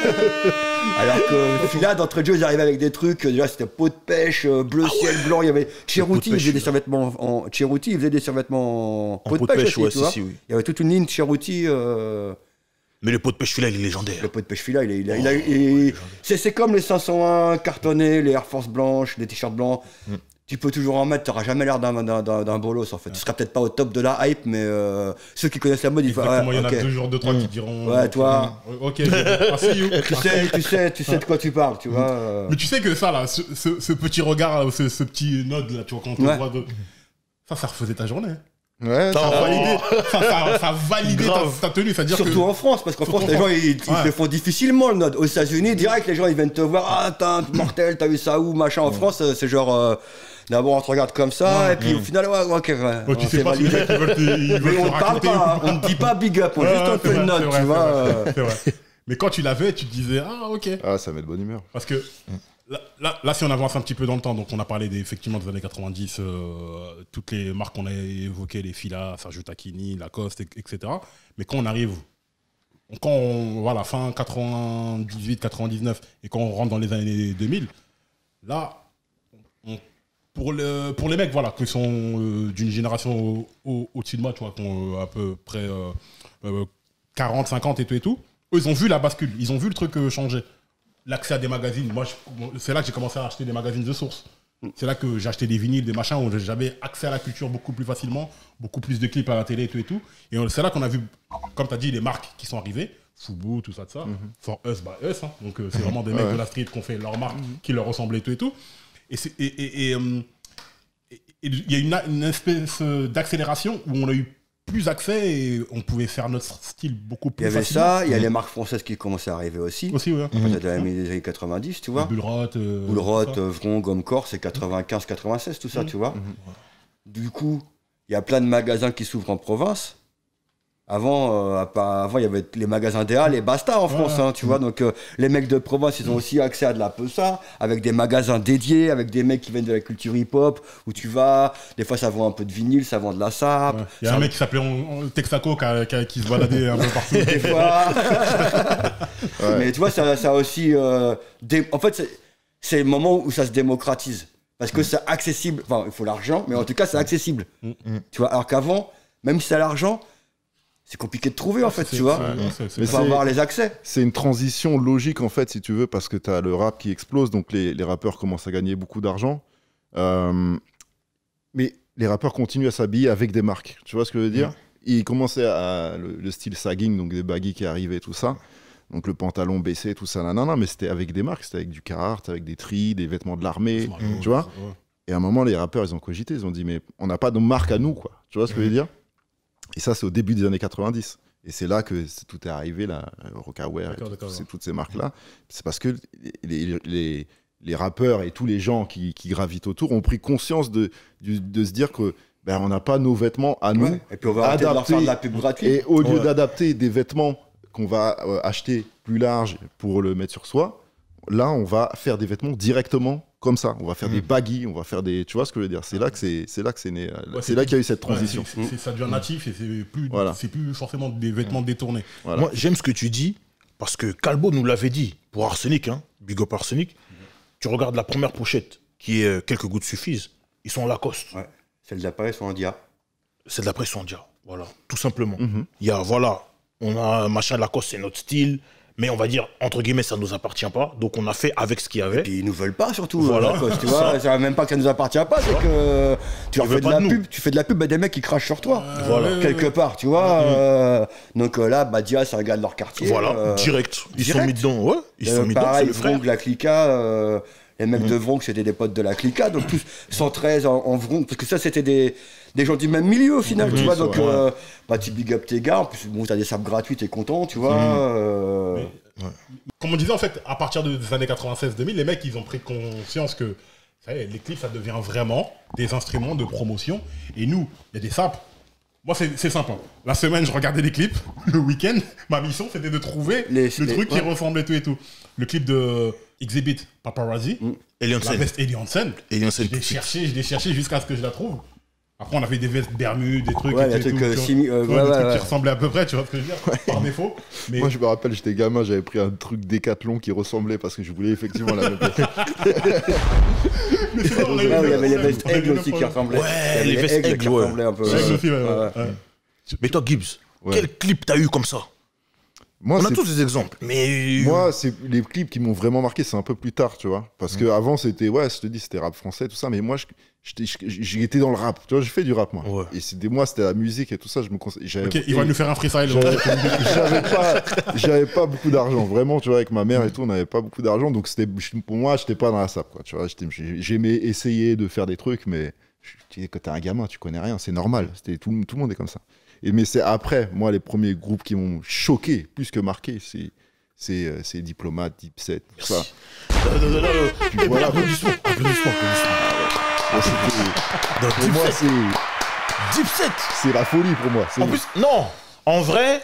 Alors que Fila, d'entrée de jeu, ils arrivaient avec des trucs, déjà c'était peau de pêche, euh, bleu ciel blanc, il y avait Cheruti, il pêche, faisait des là. survêtements en Cheruti, il faisait des survêtements en peau de pêche, aussi, ouais, tu si, vois. si, oui. Il y avait toute une ligne Cheruti, euh, Mais le pot de pêche, Fila, il est légendaire. le pot de pêche Fila, il est, il a- il a- il- c'est c'est comme les cinq cent un cartonnés, les Air Force blanches, les t-shirts blancs. Mm. Tu peux toujours en mettre, t'auras jamais l'air d'un- d'un d'un- d'un bolos en fait. Tu seras peut-être pas au top de la hype, mais euh, ceux qui connaissent la mode, ils font Exactement, il y en ok. a deux jours, deux, trois qui diront. Ouais, toi. euh, Ok, I see you. Tu sais, tu sais, tu sais de quoi tu parles, tu vois. euh. Mais tu sais que ça, là, ce, ce- ce petit regard, ce, ce petit node, là, tu vois, quand on te Ouais. voit de... Ça, ça refaisait ta journée. Ouais, Non. Ça validait, ça, ça, ça validait ta, Grave. ta tenue. C'est-à-dire que. Surtout en France, parce qu'en Surtout France, en les gens, France. ils, ils Ouais. le font difficilement, le node. Aux États-Unis, direct, les gens, ils viennent te voir. Ah, t'es un mortel, t'as eu ça où, machin. En France, euh, c'est genre. euh, D'abord, on te regarde comme ça, Ouais. et puis au final, ouais, ouais, ok, ouais. Oh, tu on sais s'est pas si les validé. mecs, ils veulent te, ils veulent Mais te on ne parle raconter pas, ou hein, on ne dit pas big up, on Ouais, juste on ouais, fait c'est une vrai, note, c'est vrai, tu vois. c'est vrai, euh. c'est vrai. Mais quand tu l'avais, tu te disais, ah, ok. Ah, ça met de bonne humeur. Parce que là, là, là, si on avance un petit peu dans le temps, donc on a parlé des, effectivement des années quatre-vingt-dix, euh, toutes les marques qu'on a évoquées, les Fila, Sergio Tacchini, Lacoste, et- etc. Mais quand on arrive, quand on, voilà, fin quatre-vingt-dix-huit, quatre-vingt-dix-neuf, et quand on rentre dans les années deux mille, là, on- pour, le, pour les mecs, voilà, qui sont euh, d'une génération au- au- au-dessus de moi, tu vois, qui ont euh, à peu près euh, euh, quarante, cinquante et tout et tout, eux, ils ont vu la bascule, ils ont vu le truc euh, changer. L'accès à des magazines, moi, je- c'est là que j'ai commencé à acheter des magazines de source. C'est là que j'ai acheté des vinyles, des machins, où j'avais accès à la culture beaucoup plus facilement, beaucoup plus de clips à la télé et tout et tout. Et on- c'est là qu'on a vu, comme tu as dit, les marques qui sont arrivées, Fubu, tout ça, tout ça, For Us by Us. Hein. Donc euh, c'est vraiment des mecs Ouais. de la street qui ont fait leur marque, qui leur ressemblaient et tout et tout. Et c'est- et- et- et, euh, et- et il y a une, une espèce euh, d'accélération où on a eu plus accès et on pouvait faire notre style beaucoup Il plus y avait facilement. ça, il y a les marques françaises qui commençaient à arriver aussi. Aussi, ouais. Peut-être dans les années quatre-vingt-dix, tu vois. Bullrot, euh, Boulrot, tout ça. Vron, Gomme Corse, c'est quatre-vingt-quinze quatre-vingt-seize, tout ça, tu vois. Du coup, il y a plein de magasins qui s'ouvrent en province. Avant, euh, avant, il y avait les magasins des Halles et basta en France, ouais. hein, tu vois. Donc, euh, les mecs de province, ils ont aussi accès à de la peusa, avec des magasins dédiés, avec des mecs qui viennent de la culture hip-hop, où tu vas. Des fois, ça vend un peu de vinyle, ça vend de la sape. Ouais. Il y a un mec qui s'appelait on, on, Texaco qui, a, qui, a, qui se baladait un peu partout. Des fois. Ouais. Mais tu vois, ça, ça aussi. Euh, dé... En fait, c'est le moment où ça se démocratise. Parce que mmh. c'est accessible. Enfin, il faut l'argent, mais en tout cas, c'est accessible. Mmh. Tu vois, alors qu'avant, même si c'est l'argent, c'est compliqué de trouver en fait, tu vois. Il faut avoir les accès. C'est une transition logique en fait, si tu veux, parce que tu as le rap qui explose, donc les, les rappeurs commencent à gagner beaucoup d'argent. Euh, mais les rappeurs continuent à s'habiller avec des marques. Tu vois ce que je veux dire? mmh. Ils commençaient à le, le style sagging, donc des baggy qui arrivaient, tout ça. Donc le pantalon baissé, tout ça, nanana, mais c'était avec des marques, c'était avec du Carhartt, avec des Tri, des vêtements de l'armée, mmh. tu vois. Ouais. Et à un moment, les rappeurs, ils ont cogité, ils ont dit, mais on n'a pas de marque à nous, quoi. Tu vois ce que mmh. je veux dire? Et ça, c'est au début des années quatre-vingt-dix. Et c'est là que est, tout est arrivé, là, Rocawear, toutes ces marques-là. C'est parce que les, les, les, les rappeurs et tous les gens qui, qui gravitent autour ont pris conscience de, de, de se dire que ben, on n'a pas nos vêtements à nous. Ouais. Et puis on va arrêter de leur faire de la pub gratuite. Et au lieu ouais. d'adapter des vêtements qu'on va euh, acheter plus larges pour le mettre sur soi, là, on va faire des vêtements directement comme ça. On va faire mmh. des baggy, on va faire des... Tu vois ce que je veux dire? C'est là que c'est, c'est là que c'est né. Ouais, c'est là qu'il y a eu cette transition. Ouais, c'est, c'est, ça devient natif et c'est plus, voilà. c'est plus forcément des vêtements mmh. détournés. Voilà. Moi, j'aime ce que tu dis parce que Calbo nous l'avait dit pour Arsenic, hein, Big Up Arsenic. Mmh. Tu regardes la première pochette qui est euh, Quelques gouttes suffisent. Ils sont en Lacoste. Ouais. Celles d'après sont en dia. Celles d'après sont en dia. Voilà, tout simplement. Mmh. Il y a, voilà, on a un machin Lacoste, c'est notre style. Mais on va dire, entre guillemets, ça ne nous appartient pas. Donc on a fait avec ce qu'il y avait. Et puis ils nous veulent pas surtout. Voilà. Lacoste, tu vois, c'est même pas que ça nous appartient pas, c'est que tu leur fais de la de pub, tu fais de la pub à des mecs qui crachent sur toi. Euh, voilà. Quelque part, tu vois. Mmh. Euh, donc euh, là, Badia, c'est un gars de leur quartier. Voilà, euh, direct. Ils direct. sont mis dedans, ouais. Ils euh, sont mis pareil, dedans, c'est le Vronk, la Clica. Euh, les mecs mmh. de Vronk, c'était des potes de la Clica. Donc tous cent treize en, en Vronk, parce que ça, c'était des, des gens du même milieu au final, mmh. tu vois. Donc, ouais. euh, bah, tu big up tes gars. En plus, bon, t'as des sapes gratuites, t'es content, tu vois. Mmh. Euh, Mais... Ouais. Comme on disait, en fait, à partir des années quatre-vingt-seize deux mille, les mecs, ils ont pris conscience que ça y est, les clips, ça devient vraiment des instruments de promotion. Et nous, il y a des sapes. Moi, c'est, c'est simple. Hein. La semaine, je regardais des clips. Le week-end, ma mission, c'était de trouver les, le les, truc ouais. qui ressemblait tout et tout. Le clip de Exhibit, Paparazzi. Mm. La veste Eli Hansen. Je l'ai cherché, je l'ai cherché jusqu'à ce que je la trouve. Après, on avait des vestes Bermudes, des trucs, ouais, et des trucs, tout, euh, tu simi- euh, vois, ouais, des ouais, trucs ouais. qui ressemblaient à peu près, tu vois ce que je veux dire, ouais. par défaut. Mais... Moi, je me rappelle, j'étais gamin, j'avais pris un truc Décathlon qui ressemblait parce que je voulais effectivement la même chose. Mais c'est vrai, on a eu il y avait les vestes Aigle aussi qui ressemblaient. Ouais, les vestes Aigle qui ressemblaient un peu. Aigle aussi, ouais. Mais toi, Gibbs, quel clip t'as eu comme ça? Moi, on a tous des exemples, mais... Moi, c'est les clips qui m'ont vraiment marqué, c'est un peu plus tard, tu vois. Parce mmh. qu'avant, c'était, ouais, je te dis, c'était rap français, tout ça, mais moi, j'étais dans le rap, tu vois, j'ai fait du rap, moi. Ouais. Et c'était, moi, c'était la musique et tout ça, je me conseillais. Ok, il va nous faire un freestyle. J'avais pas, j'avais pas beaucoup d'argent, vraiment, tu vois, avec ma mère et tout, on n'avait pas beaucoup d'argent, donc c'était, pour moi, j'étais pas dans la sape, quoi, tu vois. J'aimais essayer de faire des trucs, mais quand t'es un gamin, tu connais rien, c'est normal, c'était, tout, tout le monde est comme ça. Et mais c'est après, moi, les premiers groupes qui m'ont choqué, plus que marqué, c'est, c'est, euh, c'est Diplomate, Dipset, tout ça. Non, non, non, non. Puis voilà, applaudissements, applaudissements, applaudissements. Pour moi, c'est... Dipset. C'est la folie pour moi. En plus, non, en vrai,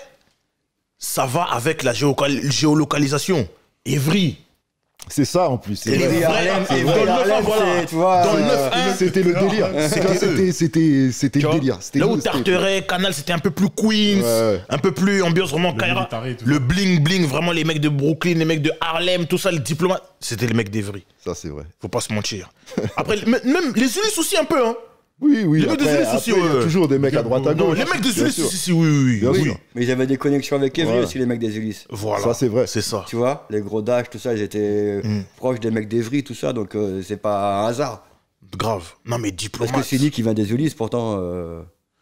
ça va avec la géocal- géolocalisation. Évry. C'est ça en plus. C'est vrai. Harlem, c'est vrai. Dans Harlem, voilà. Tu vois, dans le neuf un, c'était le délire. C'était, c'était, c'était le délire. C'était là où Tarteret, Canal, c'était un peu plus Queens, ouais, ouais. un peu plus ambiance vraiment Kaira. Le bling bling, vraiment les mecs de Brooklyn, les mecs de Harlem, tout ça, le diplomate. C'était les mecs d'Evry. Ça c'est vrai. Faut pas se mentir. Après, même les Ulysses aussi un peu, hein. Oui, oui. Les mecs des Ulysses aussi, ouais. Il y a toujours des mecs à droite à gauche. Les mecs des Ulysses aussi, oui, oui, bien oui. Sûr. Mais ils avaient des connexions avec Evry voilà. aussi, les mecs des Ulysses. Voilà. Ça, c'est vrai. C'est ça. Tu vois, les gros Dash, tout ça, ils étaient mm. proches des mecs d'Evry, tout ça, donc euh, c'est pas un hasard. Grave. Non, mais diplomate. Parce que Sini qui vient des Ulysses, pourtant. Euh...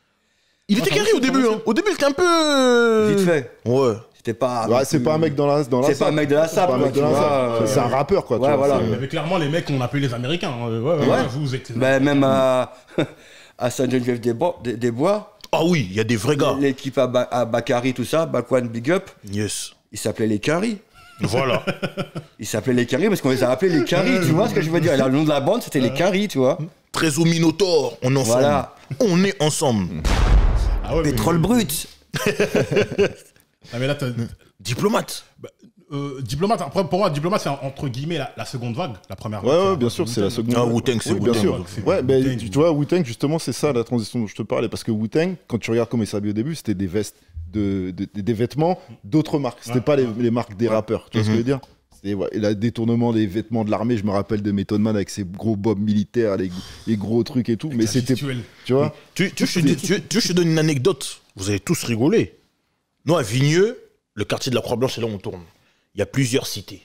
Il était carré au début, hein. Au début, il était un peu. Vite fait. Ouais. C'était pas. Ouais, c'est pas un mec dans la. Dans la c'est pas un mec de la sape, quoi, tu vois. C'est un rappeur, quoi. Ouais, voilà. Il y avait clairement les mecs qu'on appelait les Américains. Ouais, ouais. Vous êtes. Bah, même à. À Sainte-Geneviève-des-Bois. Des Bois. Ah oui, il y a des vrais gars. L'équipe à, ba- à Bakary, tout ça, Bakwan Big Up. Yes. Ils s'appelaient les Curry. Voilà. Ils s'appelaient les Curry parce qu'on les a appelés les Curry, tu vois ce que je veux dire. Et là, le nom de la bande, c'était les Curry, tu vois. Trésor Minotaure, on est ensemble. Voilà. On est ensemble. Ah ouais, Pétrole mais... brut. Ah, mais là, t'as- Diplomate. bah, euh, diplomate, après, pour moi, diplomate, c'est entre guillemets la, la seconde vague. La première Ouais, vague, ouais, c'est bien un sûr, peu c'est la Wu-Tang. seconde. Ah, Wu-Tang, c'est Oui, bien Wu-Tang. sûr. C'est Ouais, ben, Wu-Tang. tu vois, Wu-Tang, justement, c'est ça la transition dont je te parlais. Parce que Wu-Tang, quand tu regardes comment ils s'habillaient au début, c'était des vestes, de, de- des vêtements d'autres marques. C'était Ouais, pas les, ouais. les marques des Ouais. rappeurs. Tu vois ce que je veux dire? C'était ouais, et le détournement des vêtements de l'armée, je me rappelle de Method Man avec ses gros bobs militaires, les, les gros trucs et tout. Mais La c'était. gestuelle. Tu vois? Tu, tu, je te dis- tu- tu- je te donne une anecdote. Vous allez tous rigoler. Nous, à Vigneux, le quartier de la Croix-Blanche, c'est là où on tourne. Il y a plusieurs cités.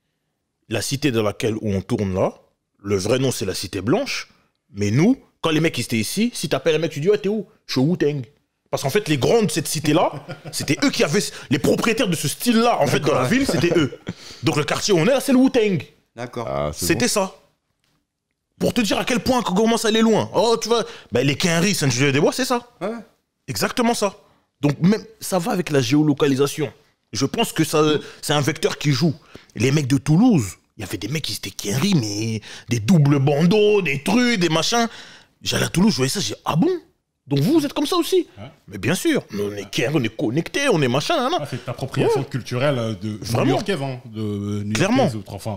La cité dans laquelle où on tourne là, le vrai nom, c'est la cité blanche. Mais nous, quand les mecs ils étaient ici, si t'appelles un mec, tu dis, ouais, t'es où? Je suis au Wu-Tang. Parce qu'en fait, les grands de cette cité-là, c'était eux qui avaient. Les propriétaires de ce style-là, en fait, dans la ville, c'était eux. Donc le quartier où on est là, c'est le Wu-Tang. D'accord. Ah, c'est C'était ça. Pour te dire à quel point qu'on commence à aller loin. Oh, tu vois, bah, les Quinry, Saint-Julien-des-Bois, c'est ça. Ouais. Exactement ça. Donc même ça va avec la géolocalisation. Je pense que ça, c'est un vecteur qui joue. Les mecs de Toulouse, il y avait des mecs qui étaient Quinry, mais des doubles bandeaux, des trucs, des machins. J'allais à Toulouse, je voyais ça, j'ai dit, ah bon? Donc vous, vous êtes comme ça aussi? Ouais. Mais bien sûr, on est Quinry, on est connectés, on est machin, hein, Ah, c'est une appropriation culturelle euh, de Vraiment. new-yorkaise, hein, de new-yorkaise, Clairement. autre- enfin,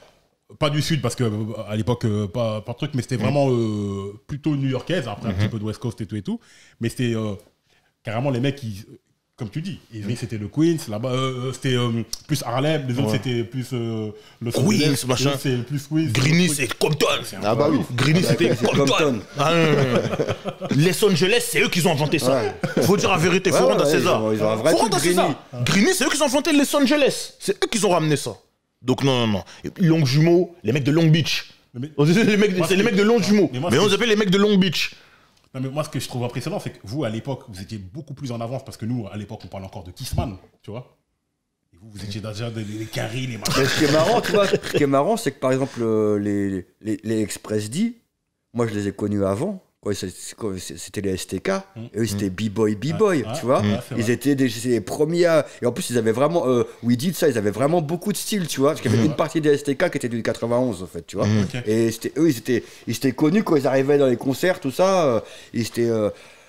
pas du sud parce que euh, à l'époque euh, pas pas de truc, mais c'était vraiment euh, plutôt new-yorkaise. Après un petit peu de West Coast et tout et tout, mais c'était euh, carrément les mecs qui, comme tu dis, Ivry c'était le Queens, là-bas euh, c'était euh, plus Harlem, les autres Ouais. c'était plus euh, le Queens, Angeles, les machin. autres, c'est plus Queens. Greeny, c'est c'est Compton. Ah bah oui. Greeny, c'était c'est Compton. Compton. Ah, non, non, non. Les Angeles, c'est eux qui ont inventé ça. Ouais. Faut dire la vérité, faut Ouais, rendre à ouais, César. ils ont- ils ont un vrai faut truc, rendre à César. Greeny, c'est eux qui ont inventé les Los Angeles. C'est eux qui ont ramené ça. Donc non, non, non. Et puis, Long Jumeau, les mecs de Long Beach. Mais- On disait les mecs, Moi, c'est ce les que- mecs de Long Jumeau. Mais moi, Mais ce on que- les appelle les mecs de Long Beach. Non, mais moi, ce que je trouve impressionnant, c'est que vous, à l'époque, vous étiez beaucoup plus en avance parce que nous, à l'époque, on parlait encore de Kissman, tu vois. Et vous, vous étiez déjà des les Quinry, les machins. Mais ce qui est marrant, tu vois, ce qui est marrant, c'est que par exemple, euh, les, les, les Express D, moi je les ai connus avant. Quoi, c'est- c'est quoi, c'est- c'était les S T K. Et eux, c'était B-Boy, B-Boy, Ouais, tu vois. ouais, c'est Ils vrai. étaient des, c'est les premiers. à- Et en plus, ils avaient vraiment. Euh, We Did ça, ils avaient vraiment beaucoup de style, tu vois. Parce qu'il y avait une partie des S T K qui était du quatre-vingt-onze, en fait, tu vois. Ok. Et c'était, eux, ils étaient, ils étaient connus quand ils arrivaient dans les concerts, tout ça. Euh, ils étaient. Euh,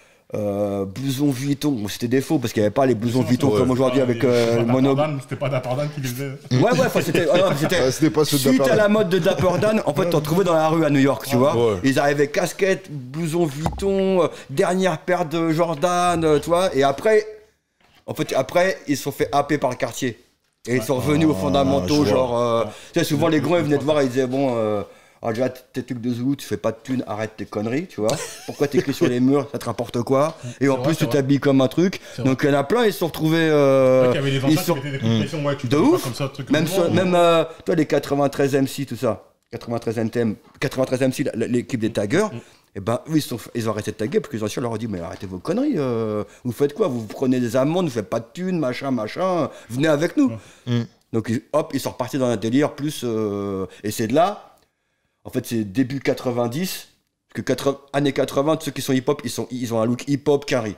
euh, blouson Vuitton, bon, c'était des faux parce qu'il n'y avait pas les blousons Vuitton Ouais, comme aujourd'hui c'était avec pas- euh, c'était le pas mono. Dapper Dan, C'était pas Dapper Dan qui les faisait. Ouais, ouais, enfin, c'était, ah non, c'était, Ah, c'était pas ceux de suite Dapper à Dan. la mode de Dapper Dan, en fait, t'en trouvais dans la rue à New York, tu vois. Ouais. Ils arrivaient casquette, blouson Vuitton, euh, dernière paire de Jordan, euh, tu vois. Et après, en fait, après, ils se sont fait happer par le quartier. Et ils sont revenus aux fondamentaux, je vois. genre. euh, tu sais, souvent les grands, ils venaient te voir, ils disaient, bon. Euh, alors déjà, tes trucs de Zoulou, tu fais pas de thunes, arrête tes conneries, tu vois. Pourquoi t'écris sur les murs, ça te rapporte quoi. Et en vrai, plus, c'est tu vrai. t'habilles comme un truc. C'est vrai. Donc il y en a plein, ils se sont retrouvés. euh, Il y avait les ils enfants sont- qui mettaient des coups de pression, ouais, tu de fais pas ouf. comme ça, truc Même, comme sur- ça. même euh, toi, les quatre-vingt-treize M C, tout ça. quatre-vingt-treize M T, quatre-vingt-treize M C, la- l'équipe des taggers. Et ben, eux, ils, sont, ils ont arrêté de taguer parce qu'ils ont su, leur ont dit, mais arrêtez vos conneries. euh, vous faites quoi? Vous prenez des amendes, vous faites pas de thunes, machin, machin. Venez avec nous. Mm. Donc, ils- hop, ils sont repartis dans un délire plus. euh, et c'est de là. En fait, c'est début quatre-vingt-dix. Parce que quatre-vingts années quatre-vingts, ceux qui sont hip-hop, ils, sont, ils ont un look hip-hop carré.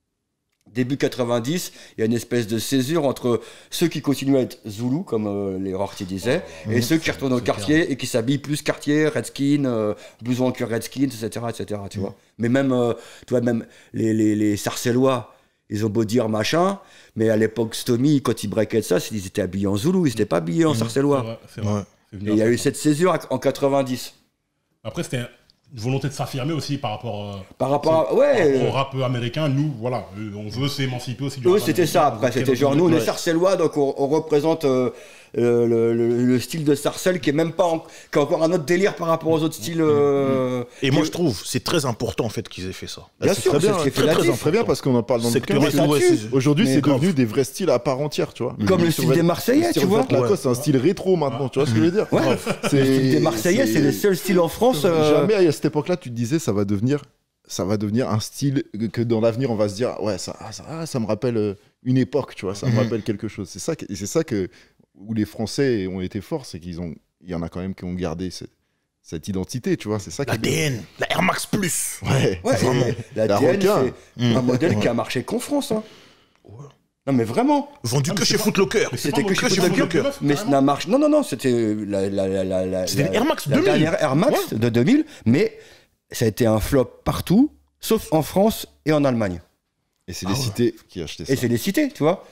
Début quatre-vingt-dix, il y a une espèce de césure entre ceux qui continuent à être Zoulou, comme euh, les Rorty disaient, et ceux qui retournent au c'est quartier et qui s'habillent plus quartier, Redskin, euh, blouson en cuir Redskin, et cetera, et cetera, tu vois. Mais même, euh, tu vois, même les, les, les Sarcellois, ils ont beau dire machin, mais à l'époque, Stomy, quand ils breakaient ça, c'est- ils étaient habillés en Zoulou, ils n'étaient pas habillés en C'est Sarcellois. vrai, c'est vrai. Ouais. C'est venu Et il y a après. eu cette césure en quatre-vingt-dix. Après, c'était une volonté de s'affirmer aussi par rapport euh, Par rapport à. au Ouais! rap américain. Nous, voilà, euh, on veut s'émanciper aussi du Eux, rap c'était américain. ça après. On C'était veut genre, nous, on est Ouais. sarcellois, donc on, on représente euh, euh, le, le- le style de sarcelle qui est même pas. en- qui est encore un autre délire par rapport aux autres styles. euh, Et moi, qui- je trouve, c'est très important en fait qu'ils aient fait ça. Bien C'est sûr, très c'est bien, ce qui est très, fait très, natif. très bien parce qu'on en parle dans le Secteur bouquin. Mais ça ouais, tue. c'est- Aujourd'hui, Mais c'est grave. devenu des vrais styles à part entière, tu vois. Comme le Sur style des Red- Marseillais, sur tu vois. Red Lacoste, c'est un style rétro maintenant, tu vois ce que je veux dire. Ouais. C'est- Le style des Marseillais, c'est les seuls styles en France. euh, Jamais à cette époque-là, tu te disais ça va devenir, ça va devenir un style que- que dans l'avenir on va se dire ouais ça, ah, ça, ah, ça me rappelle euh, une époque, tu vois, ça me Mhm. rappelle quelque chose. C'est ça, que- et c'est ça que où les Français ont été forts, c'est qu'ils ont, il y en a quand même qui ont gardé cette, cette identité, tu vois. C'est ça qui est bien. L'A D N, la Air Max Plus. Ouais. Ouais, Vraiment. et la La D N, requin. c'est Mm. un modèle Ouais. qui a marché qu'en France. Hein. Ouais. Non, mais vraiment. Vendu Ah, mais que c'est chez pas- Footlocker. Mais c'est C'était pas que un chez modèle Footlocker, Footlocker, neuf, mais ça carrément. n'a marché. Non, non, non, c'était la, la, la, la, la, C'était la- une Air Max la deux mille. dernière Air Max de deux mille, mais ça a été un flop partout, sauf en France et en Allemagne. Et c'est Ah les ouais. cités qui achetaient ça. Et c'est les cités, tu vois.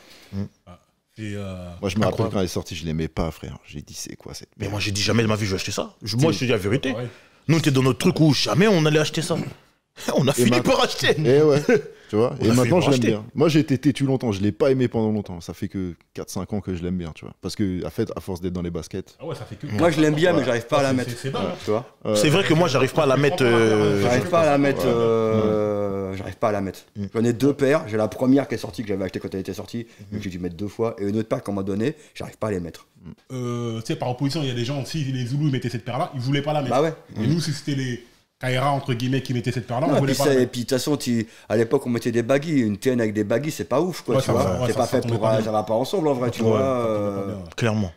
Et, euh, Moi, je me rappelle Incroyable. quand elle est sortie, je l'aimais pas, frère. J'ai dit, c'est quoi cette Mais merde. moi, j'ai dit jamais de ma vie, je vais acheter ça. Je- moi, je te dis la vérité. pareil. Nous, on était dans notre truc où jamais on allait acheter ça. On a fini maintenant- par acheter. Et ouais, tu vois. On Et a maintenant, fait je l'aime racheter. bien. Moi, j'ai été têtu longtemps. Je l'ai pas aimé pendant longtemps. Ça fait que quatre cinq ans que je l'aime bien, tu vois. Parce que, en fait, à force d'être dans les baskets. Ah ouais, ça fait que. Moi, je l'aime bien, mais Ouais. j'arrive pas à la C'est- mettre. c'est- C'est dingue. hein. Tu vois. euh, C'est vrai que moi, j'arrive pas à la mettre. euh, J'arrive pas à la mettre. Ouais. euh, J'arrive pas à la mettre. J'en ai deux paires. J'ai la première qui est sortie, que j'avais achetée quand elle était sortie, mais que j'ai dû mettre deux fois. Et une autre paire qu'on m'a donnée, j'arrive pas à les mettre. Euh, tu sais, par opposition, il y a des gens, si les Zoulous ils mettaient cette paire-là, ils voulaient pas la mettre. Bah ouais. Et nous, si c'était les Kaira, entre guillemets, qui mettaient cette paire-là, on Non, et voulait puis pas ça- la et mettre. puis de toute façon, tu- à l'époque, on mettait des baggies. Une T N avec des baggies, c'est pas ouf, quoi. Ouais, tu ça vois. va, ouais, c'est ça- pas ça fait tombait pour. pas euh, bien. Ça va pas ensemble, en vrai, tu Ouais, vois. ça tombait pas euh, bien. Clairement.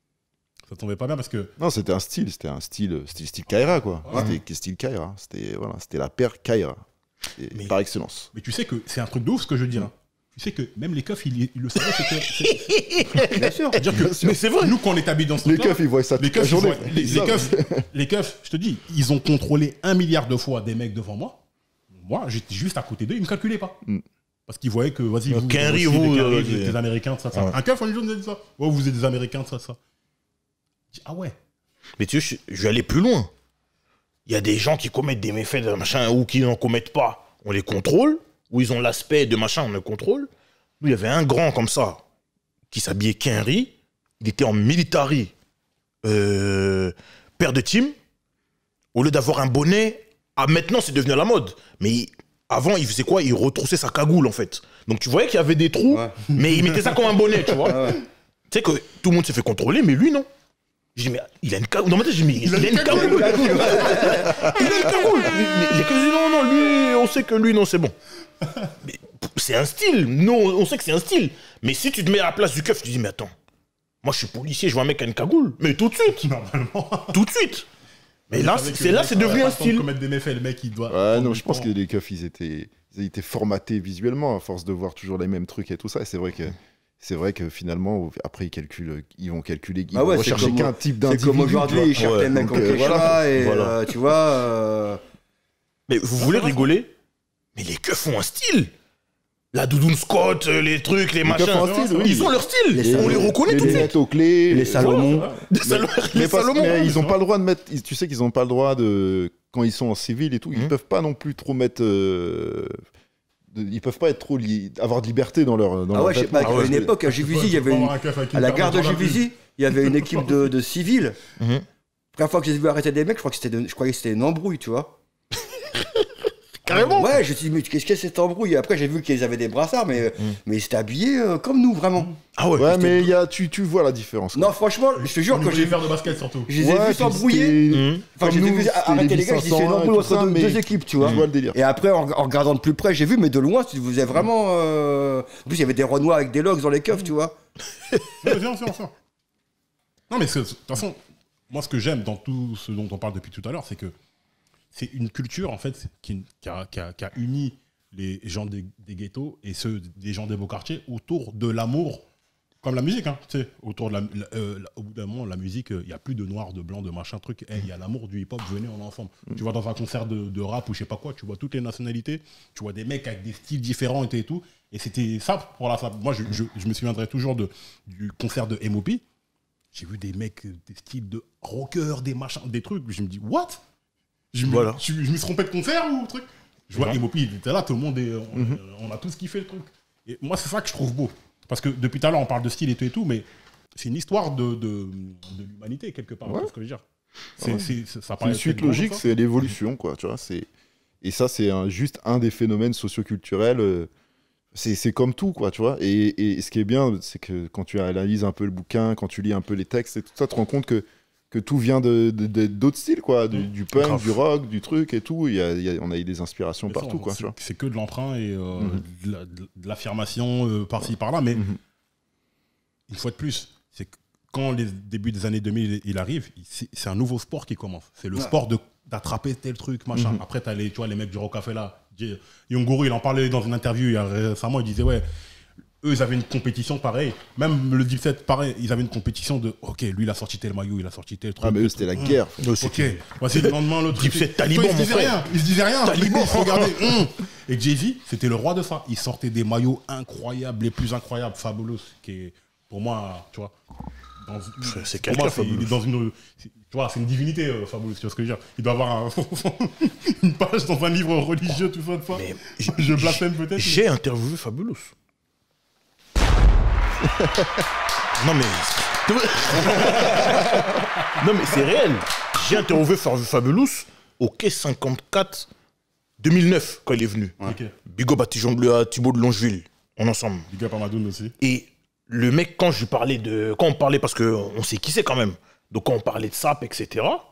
Ça tombait pas bien parce que. Non, c'était un style. C'était un style, style, style Kaira, quoi. C'était style Kaira. C'était voilà, c'était la paire Kaira. Et Mais- Par excellence. Mais tu sais que c'est un truc de ouf ce que je veux dire. hein. Tu sais que même les keufs, ils, ils le savaient. c'était- c'est- Bien sûr. C'est-à-dire que Mais c'est vrai. nous, quand on est habillés dans ce Les truc-là, keufs, ils voient ça les toute la keufs, ils journée. voient- les, Ils les savent. keufs, les keufs, je te dis, ils ont contrôlé un milliard de fois des mecs devant moi. Moi, j'étais juste à côté d'eux, ils me calculaient pas. Mm. Parce qu'ils voyaient que, vas-y, vous, Quinry, aussi, vous, des Quinry, euh, vous êtes des Américains, ça, ça. Ouais. Un keuf, un jour, nous a dit ça. Ouais, vous êtes des Américains, ça, ça. Je dis, ah ouais. Mais tu sais, je, je vais aller plus loin. Il y a des gens qui commettent des méfaits de machin ou qui n'en commettent pas. On les contrôle. Ou ils ont l'aspect de machin, on les contrôle. Nous, il y avait un grand comme ça qui s'habillait Quinry. Il était en military, euh, père de team. Au lieu d'avoir un bonnet, ah, maintenant c'est devenu à la mode. Mais il- avant, il faisait quoi? Il retroussait sa cagoule en fait. Donc tu voyais qu'il y avait des trous, Ouais. mais il mettait ça comme un bonnet, tu vois. Ah ouais. Tu sais que tout le monde s'est fait contrôler, mais lui non. J'ai dit, mais il a une cagoule. Dans ma tête, j'ai dit, mais il, a une cagoule. Il a une cagoule. Les- les- les- Non, non, lui, on sait que lui, non, c'est bon. Mais c'est un style. Nous, on sait que c'est un style. Mais si tu te mets à la place du keuf, tu te dis, mais attends, moi je suis policier, je vois un mec qui a une cagoule. Mais tout de suite, Normalement. tout de suite. Mais là, Vous savez que c'est le là, mec, c'est devenu euh, un avant de style. commettre des méfaits, le mec, il doit. Ouais, non, je pense que les keufs, ils étaient, ils étaient formatés visuellement à force de voir toujours les mêmes trucs et tout ça. Et c'est vrai que, c'est vrai que finalement, après, ils calculent, ils vont calculer, ils Ah ouais, vont c'est rechercher comme- qu'un type C'est d'individu. comme aujourd'hui, ils cherchent Ouais, les mecs donc, en euh, quechua voilà. et Voilà. euh, tu vois. euh, Mais vous voulez rigoler? Mais les keufs ont un style. La doudoune Scott, euh, les trucs, les Les keufs machins. ont un style, oui. Ils ont leur style. Les on les salauds. reconnaît les tout de suite. lunettes aux clés, Les Salomon. Des Salomon. Mais, Les parce- Salomon. mais ils c'est ont vrai. pas le droit de mettre. ils- Tu sais qu'ils ont pas le droit de. Quand ils sont en civil et tout, ils Mhm. peuvent pas non plus trop mettre. euh, de- Ils peuvent pas être trop li- avoir de liberté dans leur. Dans Ah leurs ouais, je sais pas, vêtements. à une époque, à Juvisy, il y avait une. À la gare de Juvisy, il y avait une équipe de, de civils. Mhm. Première fois que j'ai vu arrêter des mecs, je crois que c'était, de- je croyais que c'était une embrouille, tu vois. Carrément. Ouais, je me suis dit, mais qu'est-ce que c'est cette embrouille? Et après, j'ai vu qu'ils avaient des brassards, mais, mais ils étaient habillés euh, comme nous, vraiment. Ah ouais. Ouais, mais il y a, tu, tu vois la différence. quoi. Non, franchement, je te jure, Quand quand j'ai j'ai vu, faire de basket surtout. je les ai Ouais, vus puis s'embrouiller. c'était- Mhm. Enfin, je comme les ai nous, vus c'était arrêter les les gars, je dis, c'est une mille cinq cents embrouille et entre tout ça, deux, mais deux équipes, tu vois. Je vois le délire. Et après, en, en regardant de plus près, j'ai vu, mais de loin, tu faisais vraiment. euh, En plus, il y avait des Renois avec des logs dans les keufs, tu vois. Non, viens, viens, viens. Non, mais c'est- de toute façon, moi, ce que j'aime dans tout ce dont on parle depuis tout à l'heure, c'est que c'est une culture, en fait, qui, qui a, qui a- qui a uni les gens des, des ghettos et ceux des gens des beaux quartiers autour de l'amour, comme la musique, hein, tu sais, autour de la, la- euh, la- au bout d'un moment, la musique, il n'y a plus de noir, de blanc, de machin, truc, il y a l'amour du hip-hop, venez, on est ensemble. Tu vois, dans un concert de, de rap ou je sais pas quoi, tu vois toutes les nationalités, tu vois des mecs avec des styles différents et tout, et tout, et c'était ça, pour la, ça. Moi, je, je, je me souviendrai toujours de, du concert de M O P. J'ai vu des mecs, euh, des styles de rocker, des machins, des trucs. Je me dis, what? Je me, Voilà. je, je me suis trompé de concert ou truc? Je vois Ouais. M O P, il était là, tout le monde est. On, Mhm. on a tous kiffé le truc. Et moi, c'est ça que je trouve beau. Parce que depuis tout à l'heure, on parle de style et tout et tout, mais c'est une histoire de, de, de l'humanité, quelque part. Ouais. C'est ce que je veux dire. C'est Ouais. c'est- ça C'est paraît une suite peut-être gros, logique, ça. c'est l'évolution, quoi. Tu vois, c'est et ça, c'est un- juste un des phénomènes socioculturels. euh, C'est c'est comme tout, quoi, tu vois. Et, et ce qui est bien, c'est que quand tu analyses un peu le bouquin, quand tu lis un peu les textes et tout ça, tu te rends compte que, que tout vient de, de- de- d'autres styles, quoi. Du, du punk, Grave. du rock, du truc et tout. Il y a, il y a- on a eu des inspirations Mais ça, partout, quoi, c'est- tu vois. C'est que de l'emprunt et euh, Mhm. de la- de l'affirmation euh, par-ci, par-là. Mais Mhm. une fois de plus, c'est que quand les débuts des années deux mille il arrive, il- c'est c'est un nouveau sport qui commence. C'est le Ouais. sport de- d'attraper tel truc, machin. Mhm. Après, t'as les, tu vois, les mecs du Rocafella. Yongoro, il en parlait dans une interview il y a récemment. Il disait, ouais, eux, ils avaient une compétition pareil. Même le dix-sept, pareil, ils avaient une compétition de, ok, lui, il a sorti tel maillot, il a sorti tel truc. Ah, mais eux, tel c'était la truc. guerre. Hum. Ok, voici le lendemain, l'autre truc. Dipset Taliban, Toi, ils se mon disaient frère. rien. Ils se disaient rien. Taliban. Ils se regardaient. hum. Et Jay-Z, c'était le roi de ça. Il sortait des maillots incroyables, les plus incroyables, Fabulous, qui est pour moi, tu vois. C'est pour moi, c'est il est dans une, tu vois, c'est une divinité, euh, Fabulous, tu vois ce que je veux dire. Il doit avoir un, une page dans un livre religieux, tout ça, tout ça. Mais je blasphème peut-être. J'ai mais... interviewé Fabulous. non mais, non mais c'est réel. J'ai interviewé Fabulous au quai cinquante-quatre deux mille neuf quand il est venu. Ouais. Okay. Big up à Thibaut de Longeville, on ensemble. Big up à Madoun aussi. Et le mec, quand je lui parlais de... Quand on parlait, parce qu'on sait qui c'est quand même. Donc quand on parlait de sap, et cetera,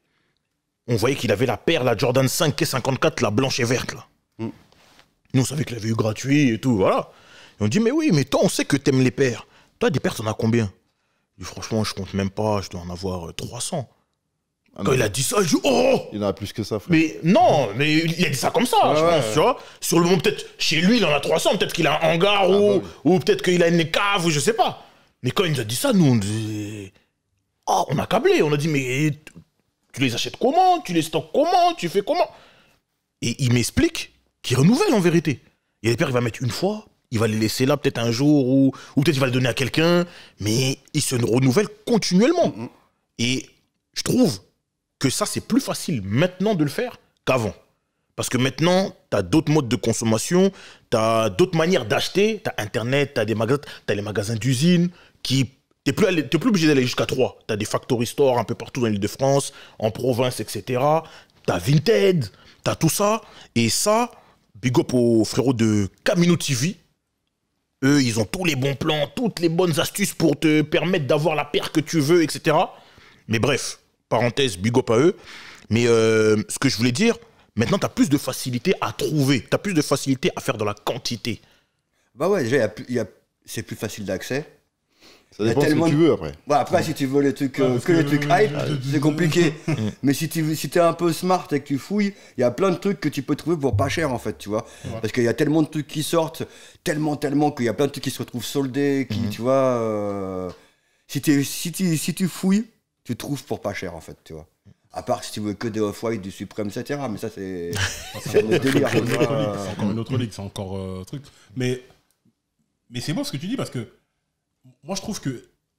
on voyait qu'il avait la paire, la Jordan cinq K cinquante-quatre, la blanche et verte, là. Mm. Nous, on savait qu'il avait eu gratuit et tout, voilà. Et on dit, mais oui, mais toi, on sait que t'aimes les paires. Toi, des paires, t'en as combien? Je dis, franchement, je compte même pas, je dois en avoir euh, trois cents. Ah quand non. il a dit ça, je dis, oh! Il en a plus que ça, frère. Mais non, mais il a dit ça comme ça, ouais, je pense, ouais. tu vois. Sur le moment, peut-être, chez lui, il en a trois cents, peut-être qu'il a un hangar, ah, ou, bah oui. ou peut-être qu'il a une cave, ou je sais pas. Mais quand il nous a dit ça, nous, on dit, oh, on a câblé, on a dit, mais tu les achètes comment? Tu les stockes comment? Tu fais comment? Et il m'explique qu'il renouvelle en vérité. Il y a des paires, il va mettre une fois, il va les laisser là peut-être un jour, ou, ou peut-être il va les donner à quelqu'un, mais il se renouvelle continuellement. Mm-hmm. Et je trouve que ça, c'est plus facile maintenant de le faire qu'avant. Parce que maintenant, tu as d'autres modes de consommation, tu as d'autres manières d'acheter, tu as Internet, tu as des magasins, tu as les magasins d'usine qui... Tu n'es plus, plus obligé d'aller jusqu'à trois. Tu as des factory stores un peu partout dans l'île de France, en province, et cetera. Tu as Vinted, tu as tout ça. Et ça, big up aux frérots de Camino T V. Eux, ils ont tous les bons plans, toutes les bonnes astuces pour te permettre d'avoir la paire que tu veux, et cetera. Mais bref, parenthèse, big up à eux. Mais euh, ce que je voulais dire, maintenant, tu as plus de facilité à trouver. Tu as plus de facilité à faire de la quantité. Bah ouais, déjà, y a plus, y a, c'est plus facile d'accès. Ça dépend ce que tu veux après. Ouais, après, si tu veux les trucs, euh, que, que les trucs hype, c'est compliqué. Mais si tu si t'es un peu smart et que tu fouilles, il y a plein de trucs que tu peux trouver pour pas cher en fait, tu vois. Ouais. Parce qu'il y a tellement de trucs qui sortent, tellement, tellement qu'il y a plein de trucs qui se retrouvent soldés, qui, mm-hmm. tu vois. Euh, si, si, tu, si tu fouilles, tu trouves pour pas cher en fait, tu vois. À part si tu veux que des Off-White, du Supreme, et cetera. Mais ça, c'est un autre délire. C'est encore une autre ligue, c'est encore euh, truc. Mais, mais c'est bon ce que tu dis parce que moi, je trouve que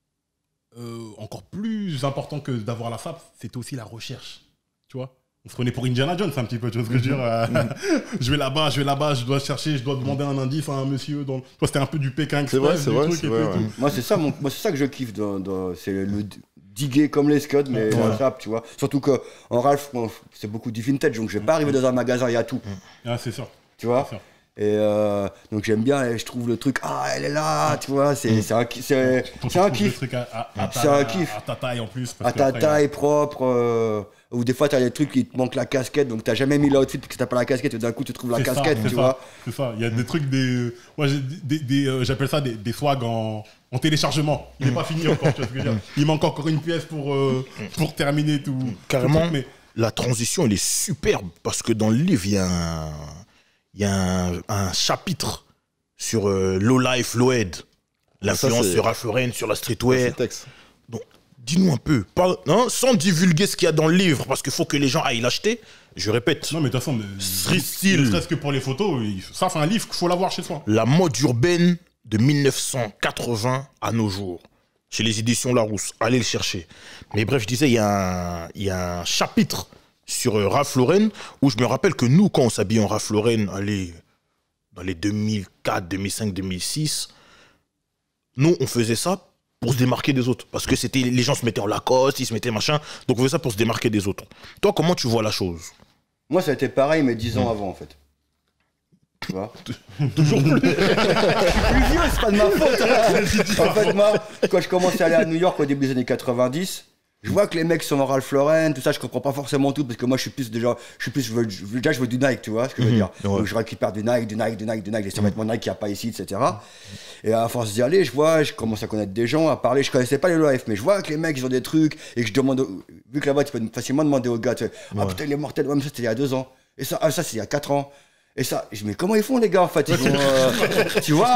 euh, encore plus important que d'avoir la F A P, c'était aussi la recherche. Tu vois, on se prenait pour Indiana Jones un petit peu, tu vois ce que je veux dire. Je vais là-bas, je vais là-bas, je dois chercher, je dois demander un indice à un monsieur. Dans... C'était un peu du Pékin Express. C'est vrai, c'est vrai. Ouais. Moi, c'est ça, mon... moi, c'est ça que je kiffe. Dans, dans... C'est le diguer comme les Scuds, mais ouais. la F A P, tu vois. Surtout qu'en Ralph, c'est beaucoup du vintage, donc je vais pas arriver dans un magasin, il y a tout. Ah, c'est ça. Tu vois. Et euh, donc j'aime bien, et je trouve le truc, ah elle est là, tu vois, c'est mm. un, c'est un kiff. C'est un kiff. À ta taille en plus. À ta taille propre. Euh, ou des fois t'as des trucs qui te manquent la casquette, donc t'as jamais mis l'outfit parce que t'as pas la casquette, et d'un coup tu trouves la casquette, tu vois. C'est ça, il y a des trucs, des, moi des, des, euh, j'appelle ça des, des swags en, en téléchargement. Il n'est mm. pas fini encore, tu vois ce que je veux dire. Il manque encore une pièce pour, euh, pour terminer tout. Carrément, tout truc, mais... la transition elle est superbe parce que dans le livre il y a un... Il y a un, un chapitre sur euh, Low Life, Low Head, l'influence de Ralph Lauren sur la streetwear. Donc, dis-nous un peu, pas, hein, sans divulguer ce qu'il y a dans le livre, parce qu'il faut que les gens aillent l'acheter. Je répète. Non, mais de toute façon, street style. Ne serait-ce que pour les photos, ça, c'est un livre qu'il faut l'avoir chez soi. La mode urbaine de mille neuf cent quatre-vingts à nos jours, chez les éditions Larousse. Allez le chercher. Mais bref, je disais, il y a un, il y a un chapitre sur euh, Ralph Lauren, où je me rappelle que nous, quand on s'habillait en Ralph Lauren, allez, dans les deux mille quatre, deux mille cinq, deux mille six, nous, on faisait ça pour se démarquer des autres. Parce que c'était, les gens se mettaient en Lacoste, ils se mettaient machin, donc on faisait ça pour se démarquer des autres. Toi, comment tu vois la chose? Moi, ça a été pareil, mais dix ans mmh. avant, en fait. Tu vois. Toujours plus. Je suis plus vieux, c'est pas de ma faute. En fait, moi, quand je commençais à aller à New York au début des années quatre-vingt-dix, je vois que les mecs sont en Ralph Lauren, tout ça, je comprends pas forcément tout parce que moi je suis plus déjà, je suis plus, je veux, je, déjà je veux du Nike, tu vois ce que je veux dire. Ouais. Donc je récupère du Nike, du Nike, du Nike, du Nike, les survêtements Nike qu'il n'y a pas ici, et cetera. Et à force d'y aller, je vois, je commence à connaître des gens, à parler, je connaissais pas les Low Life, mais je vois que les mecs ils ont des trucs et que je demande, vu que là-bas tu peux facilement demander aux gars, tu sais, ah ouais. putain il est mortel, même ça c'était il y a deux ans, et ça, ah, ça c'est il y a quatre ans. Et ça, je me dis, mais comment ils font les gars en fait ils font, euh, tu vois,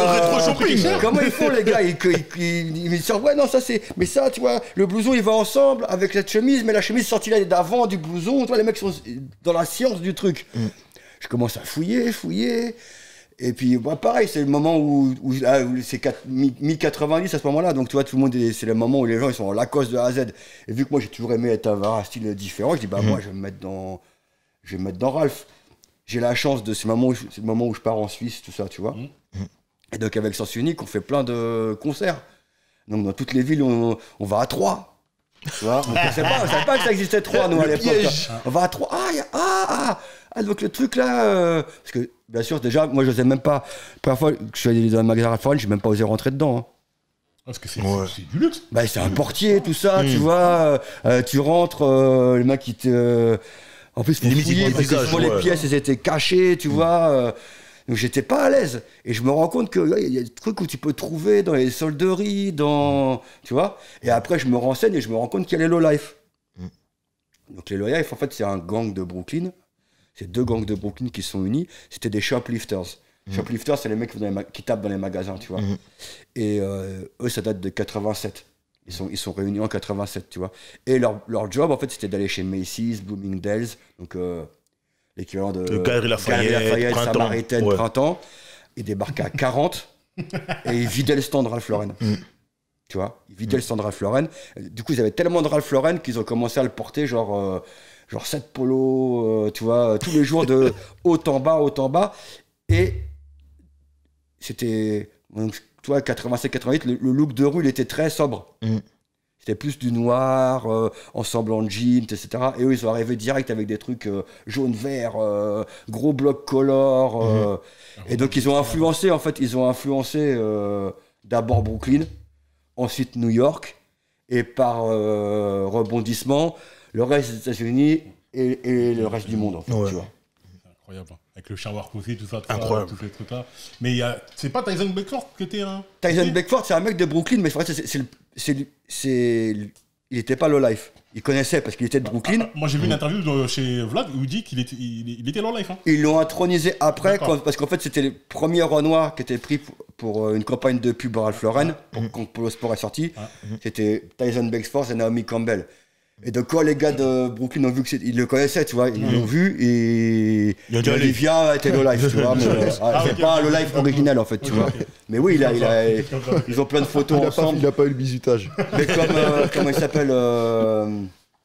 euh, comment ils font les gars Ils, ils, ils, ils me disent, ouais non ça c'est, mais ça tu vois, le blouson il va ensemble avec cette chemise, mais la chemise sortie là d'avant du blouson, tu vois les mecs sont dans la science du truc. Mm. je commence à fouiller, fouiller. Et puis, bah, pareil, c'est le moment où, où, là, où c'est mi quatre-vingt-dix à ce moment-là. Donc, tu vois, tout le monde, c'est le moment où les gens, ils sont en Lacoste de A à Z. Et vu que moi, j'ai toujours aimé être avoir un style différent, je dis, bah, mmh. moi, je vais me mettre dans, je vais me mettre dans Ralph. J'ai la chance de, c'est le moment où je, c'est le moment où je pars en Suisse, tout ça, tu vois. Mmh. Et donc, avec Sens Unique, on fait plein de concerts. Donc, dans toutes les villes, on, on va à Troyes. Tu vois, on ne savait pas, pas que ça existait Troyes, nous, à l'époque. On va à Troyes. Ah, y a, ah, ah, ah, donc le truc là. Euh, parce que, bien sûr, déjà, moi, je n'osais même pas. La première fois que je suis allé dans un magasin Ralph Lauren, je n'ai même pas osé rentrer dedans. Hein. Parce que c'est ouais. du luxe. Bah, c'est un portier, tout ça, mmh. tu vois. Euh, tu rentres, euh, le mec, il te. Euh, en plus, il faut fouiller, parce que souvent, ouais. les pièces, elles étaient cachées, tu mmh. vois. Euh, donc, j'étais pas à l'aise. Et je me rends compte qu'il ouais, y a des trucs où tu peux trouver dans les solderies, dans. Tu vois. Et après, je me renseigne et je me rends compte qu'il y a les low-life. Mmh. Donc, les low-life, en fait, c'est un gang de Brooklyn. C'est deux gangs de Brooklyn qui sont unis. C'était des shoplifters. Mmh. Shoplifters, c'est les mecs qui, dans les qui tapent dans les magasins, tu vois. Mmh. Et euh, eux, ça date de quatre-vingt-sept. Ils sont, ils sont réunis en quatre-vingt-sept, tu vois. Et leur, leur job, en fait, c'était d'aller chez Macy's, Bloomingdale's, donc euh, l'équivalent de Galeries Lafayette, Lafayette Printemps. Samaritaine, Ouais. Printemps. Ils débarquaient à quarante et ils vidaient le stand Ralph Lauren. Mmh. Tu vois, ils vidaient mmh. le stand Ralph Lauren. Du coup, ils avaient tellement de Ralph Lauren qu'ils ont commencé à le porter, genre... Euh, genre sept polos, euh, tu vois, tous les jours de haut en bas, haut en bas. Et c'était, donc, tu vois, quatre-vingt-sept quatre-vingt-huit, le, le look de rue, il était très sobre. Mm. C'était plus du noir, euh, ensemble en jeans, et cetera. Et eux, ils sont arrivés direct avec des trucs euh, jaune-vert, euh, gros bloc color. Euh, mm. Et donc, ils ont influencé, en fait, ils ont influencé euh, d'abord Brooklyn, ensuite New York, et par euh, rebondissement, le reste des États-Unis et, et le reste du monde, en fait, ouais. tu vois. C'est incroyable, hein. Avec le shower coffee, tout ça, tout incroyable. ça, tous ces trucs-là. Mais il y a... c'est pas Tyson Beckford qui était un... Tyson Beckford, c'est un mec de Brooklyn, mais c'est, c'est, c'est, c'est, c'est, il était pas low life. Il connaissait parce qu'il était de Brooklyn. Ah, ah, moi, j'ai vu une interview de, chez Vlad où il dit qu'il était, il, il était low life. Hein. Ils l'ont intronisé après, quand, parce qu'en fait, c'était le premier Renoir qui était pris pour, pour une campagne de pub Ralph Lauren, ah, pour, mmh. quand Polo Sport est sorti. Ah, mmh. C'était Tyson Beckford et Naomi Campbell. Et donc quand les gars de Brooklyn ont vu qu'ils le connaissaient, tu vois, ils mmh. l'ont vu et Olivia était low life, tu vois, mais ah, c'est okay, pas okay, un low life original en fait, tu okay, vois. Okay. Mais oui, il a, il a, ils ont plein de photos il ensemble. Pas, il a pas eu le bisutage. Mais comme euh, comment il s'appelle, euh,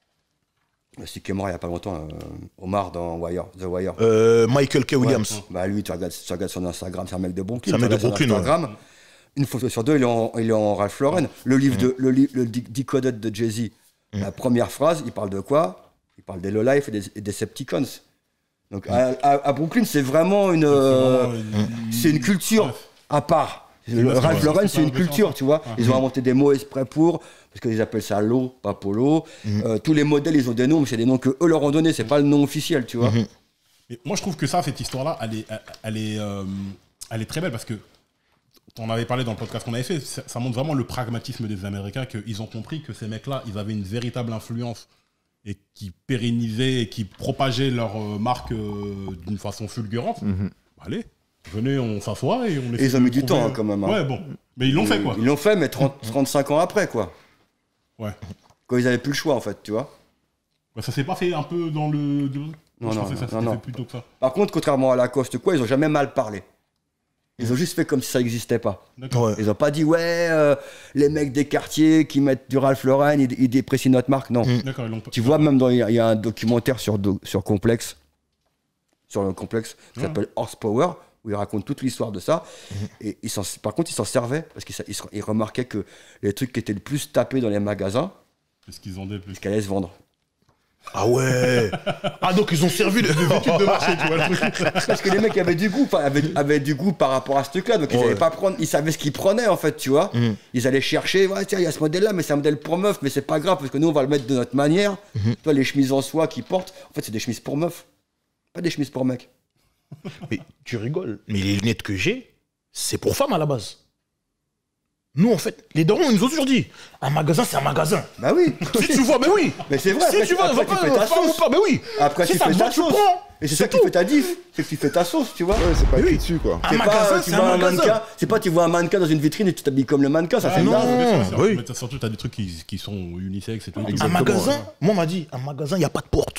celui qui est mort il y a pas longtemps, euh, Omar dans Wire, The Wire. Euh, Michael K. Williams. Ouais. Bah lui, tu regardes, tu regardes son Instagram, c'est un mec de Brooklyn. C'est un mec de Brooklyn. Instagram, ouais. Une photo sur deux, il est en, il est en Ralph Lauren. Le livre mmh. de, le, le Decoded de Jay-Z. Mmh. La première phrase, il parle de quoi? Il parle des low-life et des, et des Decepticons. Donc mmh. à, à, à Brooklyn, c'est vraiment une, euh, une, c'est une culture ouais. à part. Le Ralph Lauren, c'est une culture, tu vois. Ils ont inventé des mots exprès pour, parce qu'ils appellent ça l'eau, pas polo. Mmh. Euh, tous les modèles, ils ont des noms, mais c'est des noms que eux leur ont donnés, c'est pas le nom officiel, tu vois. Mmh. Mais moi, je trouve que ça, cette histoire-là, elle est, elle est, euh, elle est très belle parce que on avait parlé dans le podcast qu'on avait fait, ça, ça montre vraiment le pragmatisme des Américains, qu'ils ont compris que ces mecs-là, ils avaient une véritable influence et qui pérennisaient et qui propageaient leur euh, marque euh, d'une façon fulgurante. Mm-hmm. Allez, venez, on s'assoit et on essaie. Et ils ont mis du trouver... temps hein, quand même. Hein. Ouais, bon. Mais ils l'ont et fait, quoi. Ils l'ont fait, mais trente, trente-cinq ans après, quoi. Ouais. Quand ils n'avaient plus le choix, en fait, tu vois. Ouais, ça s'est pas fait un peu dans le. Non, je non, pensais non, que ça non, non. fait plutôt que ça. Par contre, contrairement à Lacoste, quoi, ils ont jamais mal parlé. Ils ont juste fait comme si ça n'existait pas. Ouais. Ils n'ont pas dit, ouais, euh, les mecs des quartiers qui mettent du Ralph Lauren, ils, ils déprécient notre marque. Non. Mmh. Tu vois, même il y, y a un documentaire sur, sur Complex, sur le Complex, qui mmh. s'appelle Horsepower, où ils racontent toute l'histoire de ça. Mmh. Et ils par contre, ils s'en servaient, parce qu'ils ils, ils remarquaient que les trucs qui étaient le plus tapés dans les magasins, c'est ce qu'ils vendaient le plus. Ce qu'ils allaient se vendre. Ah ouais. Ah donc ils ont servi de... des études de marché, tu vois le truc. Parce que les mecs avaient du goût, avaient, avaient du goût par rapport à ce truc-là, donc ils ouais. pas prendre, ils savaient ce qu'ils prenaient en fait, tu vois. Mm. Ils allaient chercher, ouais tiens il y a ce modèle-là, mais c'est un modèle pour meuf, mais c'est pas grave parce que nous on va le mettre de notre manière. Mm-hmm. Tu vois les chemises en soie qu'ils portent, en fait c'est des chemises pour meufs, pas des chemises pour mecs. Mais tu rigoles, mais les lunettes que j'ai, c'est pour femmes à la base. Nous, en fait, les darons, ils nous ont toujours dit un magasin, c'est un magasin. Bah oui. Si tu vois, mais oui. Mais c'est vrai. Si après, tu vois, après, va tu pas, fais ta sauce. Pas, mais oui. Après, tu fais ta sauce. Et c'est ça qui fait ta diff. C'est que tu fais ta sauce, tu vois. Ouais, c'est pas écrit dessus, quoi. Un magasin, c'est un magasin. C'est pas tu vois un mannequin dans une vitrine et tu t'habilles comme le mannequin, ça fait naze. Oui. Surtout, t'as des trucs qui sont unisex et tout. Un magasin, moi, on m'a dit, un magasin, il n'y a pas de porte.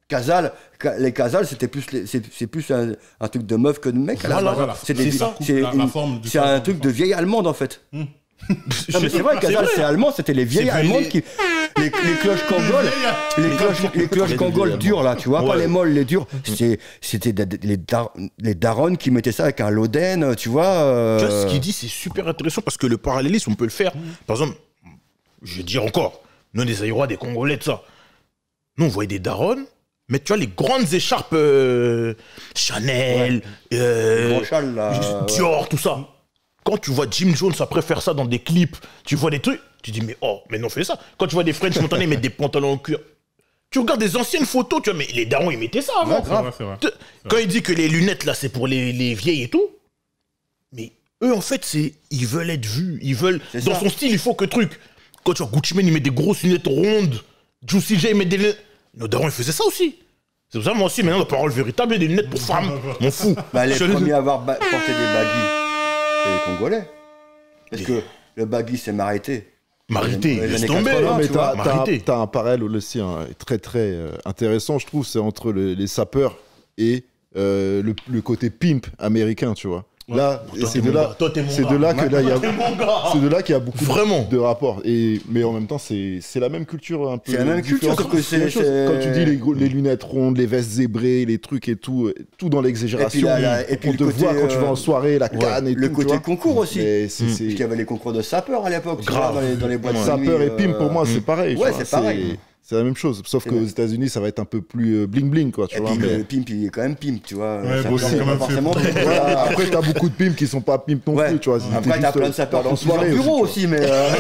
Casal, ca- les Casal, c'était plus, les- c'est c'est plus un, un truc de meuf que de mec. à la Voilà, base. voilà. C'est des- C'est ça. c'est La- la une- forme du c'est Casal, un truc la de forme. vieille allemande en fait. Non mais c'est vrai, Casal c'est allemand, c'était les vieilles C'est vrai, allemandes les- qui. Les, les cloches Congol, les cloches, les cloches Les Congol vieilles dures là, tu vois, pas Ouais. les molles, les dures. C'est- C'était da- les, dar- les darons qui mettaient ça avec un loden, tu vois. euh, Tu vois, ce qu'il dit, c'est super intéressant parce que le parallélisme, on peut le faire. Par exemple, je vais dire encore, nous, des Aïrois, des Congolais, tout ça. Nous, on voyait des darons, mais tu vois, les grandes écharpes euh, Chanel, euh, Grand châle, là, ouais. Dior, tout ça. Quand tu vois Jim Jones après faire ça dans des clips, tu vois des trucs, tu dis, mais oh, mais non, fais ça. Quand tu vois des French Montana mettre des pantalons en cuir, tu regardes des anciennes photos, tu vois, mais les darons, ils mettaient ça avant. C'est vrai, c'est vrai. Te- Quand il dit que les lunettes là c'est pour les, les vieilles et tout, mais eux en fait c'est ils veulent être vus, ils veulent C'est dans ça. son style il faut que truc. Quand tu vois Gucci Mane il met des grosses lunettes rondes, Juicy J il met des lunettes. Nos darons ils faisaient ça aussi. C'est pour ça moi aussi maintenant la parole véritable il y a des lunettes pour femmes, m'en fous. Bah, les Je- premiers à avoir ba- porté des baggy, c'est les Congolais. Parce que le baggy, c'est Marité. Marité, Dans les laisse années tomber. quatre-vingts, Non, mais tu vois, t'as t'as un, Marité. t'as un parallèle aussi hein, très très euh, intéressant, je trouve, c'est entre le- les sapeurs et euh, le, le côté pimp américain, tu vois. Là, et Toi, c'est t'es de mon là, gars. Toi, t'es mon c'est gars. de là que là il y a, Mon gars. c'est de là qu'il y a beaucoup Vraiment. de rapports. Et mais en même temps, c'est c'est la même culture un peu. C'est la même culture, différente. sauf que c'est- la même chose. c'est- Quand tu dis les, gros- les lunettes rondes, les vestes zébrées, les trucs et tout, euh, tout dans l'exagération. la- la- et puis on le te côté, voit quand tu vas euh, en soirée, la canne et le tout. côté tu vois. concours aussi. Mais c'est- Parce c'est- qu'il y avait les concours de sapeurs à l'époque, tu Grave. vois, dans les, dans les boîtes de Sapeur nuit, et pimp, euh, pour moi, c'est pareil. tu Ouais, vois, c'est pareil. C'est la même chose. Sauf C'est qu'aux vrai. États-Unis, ça va être un peu plus bling bling, quoi. Tu Et vois, puis mais- le pimp, il est quand même pimp, tu vois. Ouais, Ça bon, peut- c'est quand pas même forcément fait. pimp, Voilà, voilà. après, t'as beaucoup de pimps qui sont pas pimps non Ouais. plus, tu vois. Après, T'es t'as juste, plein de sapeurs en qui sont en soirée bureau aussi. aussi, mais. euh,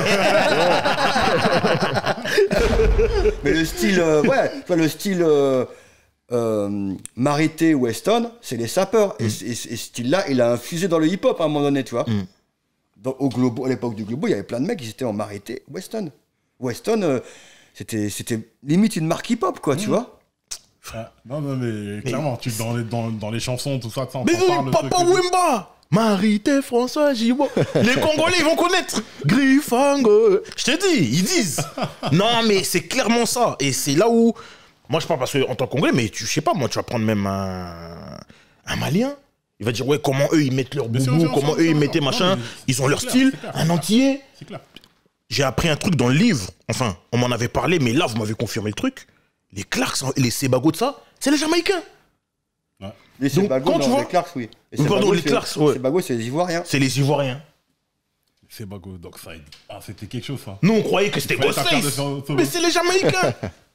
mais le style, euh, ouais, tu vois, le style euh, euh, Marité Weston, c'est les sapeurs. Et, c- et c- et ce style-là, il a infusé dans le hip-hop à un moment donné, tu vois. Mm. Dans- au Globo, à l'époque du Globo, il y avait plein de mecs qui étaient en Marité Weston. Weston, euh, c'était, c'était limite une marque hip-hop, quoi, tu vois. Ah, non, non, mais clairement, tu, dans, les, dans, dans les chansons, tout ça, ça on Mais s'en oui, parle. le Papa truc, Wemba, Marité, François Gibault. Les Congolais, ils vont connaître. Griffango. Je te dis, ils disent. Non, mais c'est clairement ça. Et c'est là où. Moi, je parle parce qu'en tant que Congolais, mais tu je sais pas, moi, tu vas prendre même un, un Malien. Il va dire, ouais, comment eux, ils mettent leur Bien sûr, boubou, bien sûr, comment bien eux, sûr, ils mettaient bien sûr. machin. Non, mais Ils ont leur c'est style. clair, c'est clair, Un c'est entier. C'est clair. J'ai appris un truc dans le livre. Enfin, on m'en avait parlé, mais là, vous m'avez confirmé le truc. Les Clarks, les Sebago de ça, c'est les Jamaïcains. Les Donc, Sebago, quand non, tu vois- les Clarks, oui. Et Pardon, Sebago, les c'est- Clarks, ouais. Sebago, c'est les Ivoiriens. C'est les Ivoiriens. C'est Bago Dockside. Ah, c'était quelque chose, ça. Nous, on croyait que c'était fallait ta carte de Ghostface. sur- sur- Mais c'est les Jamaïcains.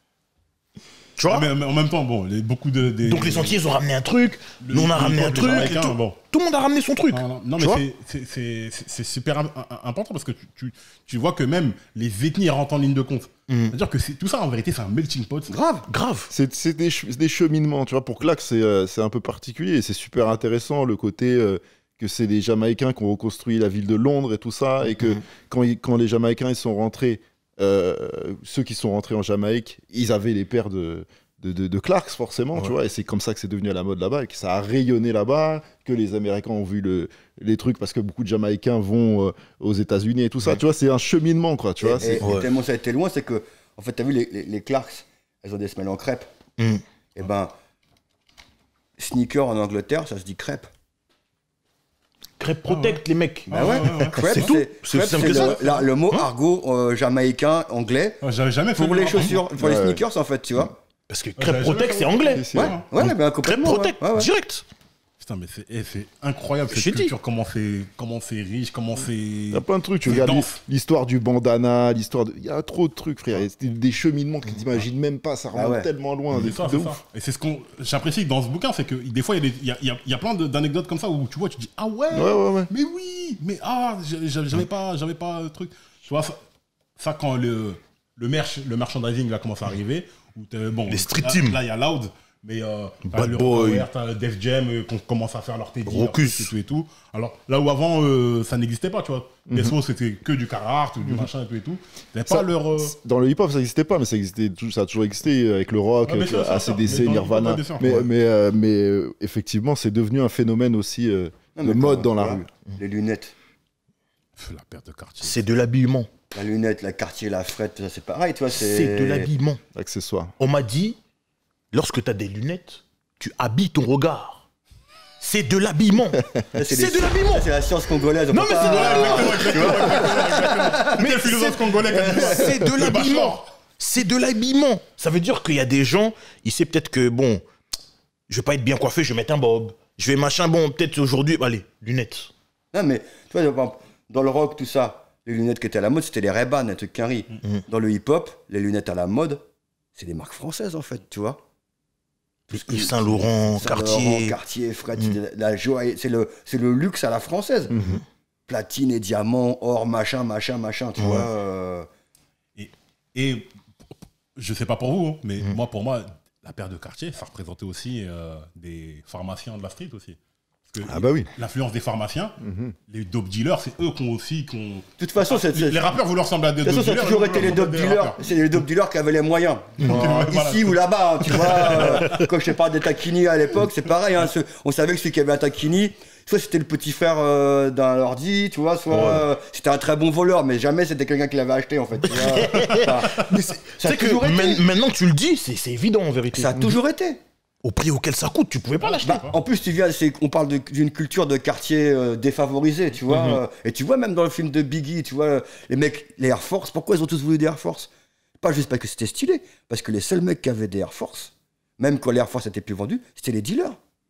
Tu vois? Ah, mais, mais en même temps, bon, les, beaucoup de. Des, Donc les Antillais, ils ont ramené un truc. le- Nous, on a le- ramené les un truc. et Jamaïcains, tout. bon. Tout le monde a ramené son truc. Non, non, non, Tu vois? mais c'est- c'est- c'est c'est- c'est super im- im- important parce que tu, tu, tu vois que même les ethnies rentrent en ligne de compte. Mm. C'est-à-dire que c'est- tout ça, en vérité, c'est un melting pot. Grave. Grave. C'est c'est des, ch- des cheminements, tu vois. Pour Claque, c'est euh, c'est un peu particulier et c'est super intéressant le côté euh, que c'est les Jamaïcains qui ont reconstruit la ville de Londres et tout ça. Et que Mhm. quand, ils- quand les Jamaïcains ils sont rentrés, euh, ceux qui sont rentrés en Jamaïque, ils avaient les pères de. De, de, de Clarks forcément, tu Ouais. vois, et c'est comme ça que c'est devenu à la mode là-bas et que ça a rayonné là-bas, que les Américains ont vu le, les trucs parce que beaucoup de Jamaïcains vont euh, aux États-Unis et tout ça, Ouais. tu vois, c'est un cheminement quoi, tu vois. Et, c'est- et- et Ouais. tellement ça a été loin, c'est que, en fait, t'as vu, les, les, les Clarks, elles ont des semelles en crêpe. Mm. Et ben, sneaker en Angleterre, ça se dit crêpe. Crêpe protect, les mecs. Bah ouais, ouais, ouais. crêpe, C'est tout. c'est C'est crêpe, simple c'est que ça. le, la- le mot Hein argot euh, jamaïcain, anglais, Ouais, J'avais jamais fait pour le- les chaussures, pour les Ouais. sneakers, en fait, tu vois. Parce que j'avais crêpe jamais protect, fait c'est le- anglais. c'est- Ouais, ouais, ouais, ben, Crêpe complètement. protect, ouais, ouais. direct. Putain, mais c'est eh, c'est incroyable cette J'ai dit. culture, comment c'est comment c'est riche, comment c'est. Il y a plein de trucs, tu C'est regardes dense. l'histoire du bandana, l'histoire de... Il y a trop de trucs, frère. Il y a des cheminements que tu t'imagines même pas, ça remonte Ah ouais. tellement loin, C'est des ça, trucs de c'est ça. ouf. Et c'est ce qu'on. J'apprécie dans ce bouquin, c'est que des fois, il y a, des- il y a, il y a- il y a plein de- d'anecdotes comme ça où tu vois, tu dis ah ouais, Ouais, ouais, ouais. mais oui, mais ah, j'ai- j'ai- j'avais pas, j'avais pas le truc. Tu vois, ça, ça, quand le, le, merch, le merchandising va commencer à arriver, où t'es- bon, Les street là- teams. Là, il y a Loud, mais euh, t'as Bad le Boy. Power, t'as Def Jam, euh, qu'on commence à faire leur Teddy, Rocus. et tout et tout. Alors là où avant, euh, ça n'existait pas, tu vois. Mhm. Les sauces, c'était que du Carhartt, du machin et tout et tout. T'avais Ça- pas leur. euh, Dans le hip-hop, ça n'existait pas, mais ça, existait, tout- ça a toujours existé avec le rock, Ouais, bien avec sûr, le bien sûr, A C D C, mais dans le hip-hop, Nirvana. bien sûr. Mais, Ouais. mais, euh, mais euh, effectivement, c'est devenu un phénomène aussi euh, Non, de mais mode quand- dans la voilà, rue. Les lunettes. pff, La perte de quartier. C'est de l'habillement. La lunette, la quartier, la frette, ça c'est pareil, tu vois. C'est de l'habillement. Accessoires. On m'a dit, lorsque tu as des lunettes, tu habilles ton regard. C'est de l'habillement. C'est de l'habillement. C'est la science congolaise. Non, mais c'est de l'habillement. Mais le philosophe congolais. C'est de l'habillement. C'est de l'habillement. Ça veut dire qu'il y a des gens, il sait peut-être que, bon, je vais pas être bien coiffé, je vais mettre un bob. Je vais machin, bon, peut-être aujourd'hui, allez, lunettes. Non, mais tu vois, dans le rock, tout ça, les lunettes qui étaient à la mode, c'était les Ray-Ban, un truc Quinry. Mm-hmm. Dans le hip-hop, les lunettes à la mode, c'est des marques françaises, en fait, tu vois. Yves Saint Laurent, Cartier. Cartier, Fred, mm. la joie, c'est le, c'est le luxe à la française. Mm-hmm. Platine et diamant, or, machin, machin, machin, tu mm. vois. Euh... Et, et je sais pas pour vous, mais mm. moi, pour moi, la paire de Cartier, ça représentait aussi euh, des pharmaciens de la street aussi. Parce que ah bah oui. L'influence des pharmaciens, mm-hmm. les dope dealers, c'est eux qui ont aussi... Qu ont... De toute façon, c'est, les, les rappeurs, vous leur ressemblez à des dope dealers. De toute façon, ça a toujours été les dope dealers. C'est les dope dealers qui avaient les moyens. Mmh. Euh, ici ou là-bas, hein, tu vois. Euh, quand je te parle des taquini à l'époque, c'est pareil. Hein, ce, on savait que celui qui avait un taquini, soit c'était le petit frère euh, d'un ordi, tu vois, soit ouais. euh, c'était un très bon voleur, mais jamais c'était quelqu'un qui l'avait acheté, en fait. Tu vois. Enfin, mais c'est, ça a toujours que été. Maintenant que tu le dis, c'est, c'est évident en vérité. Ça a toujours été. Au prix auquel ça coûte, tu pouvais pas l'acheter. Bah, en plus, tu viens, c'est, on parle de, d'une culture de quartier euh, défavorisé, tu vois. Mm-hmm. euh, et tu vois, même dans le film de Biggie, tu vois, les mecs, les Air Force, pourquoi ils ont tous voulu des Air Force? Pas juste parce que c'était stylé, parce que les seuls mecs qui avaient des Air Force, même quand les Air Force étaient plus vendus, c'était les dealers.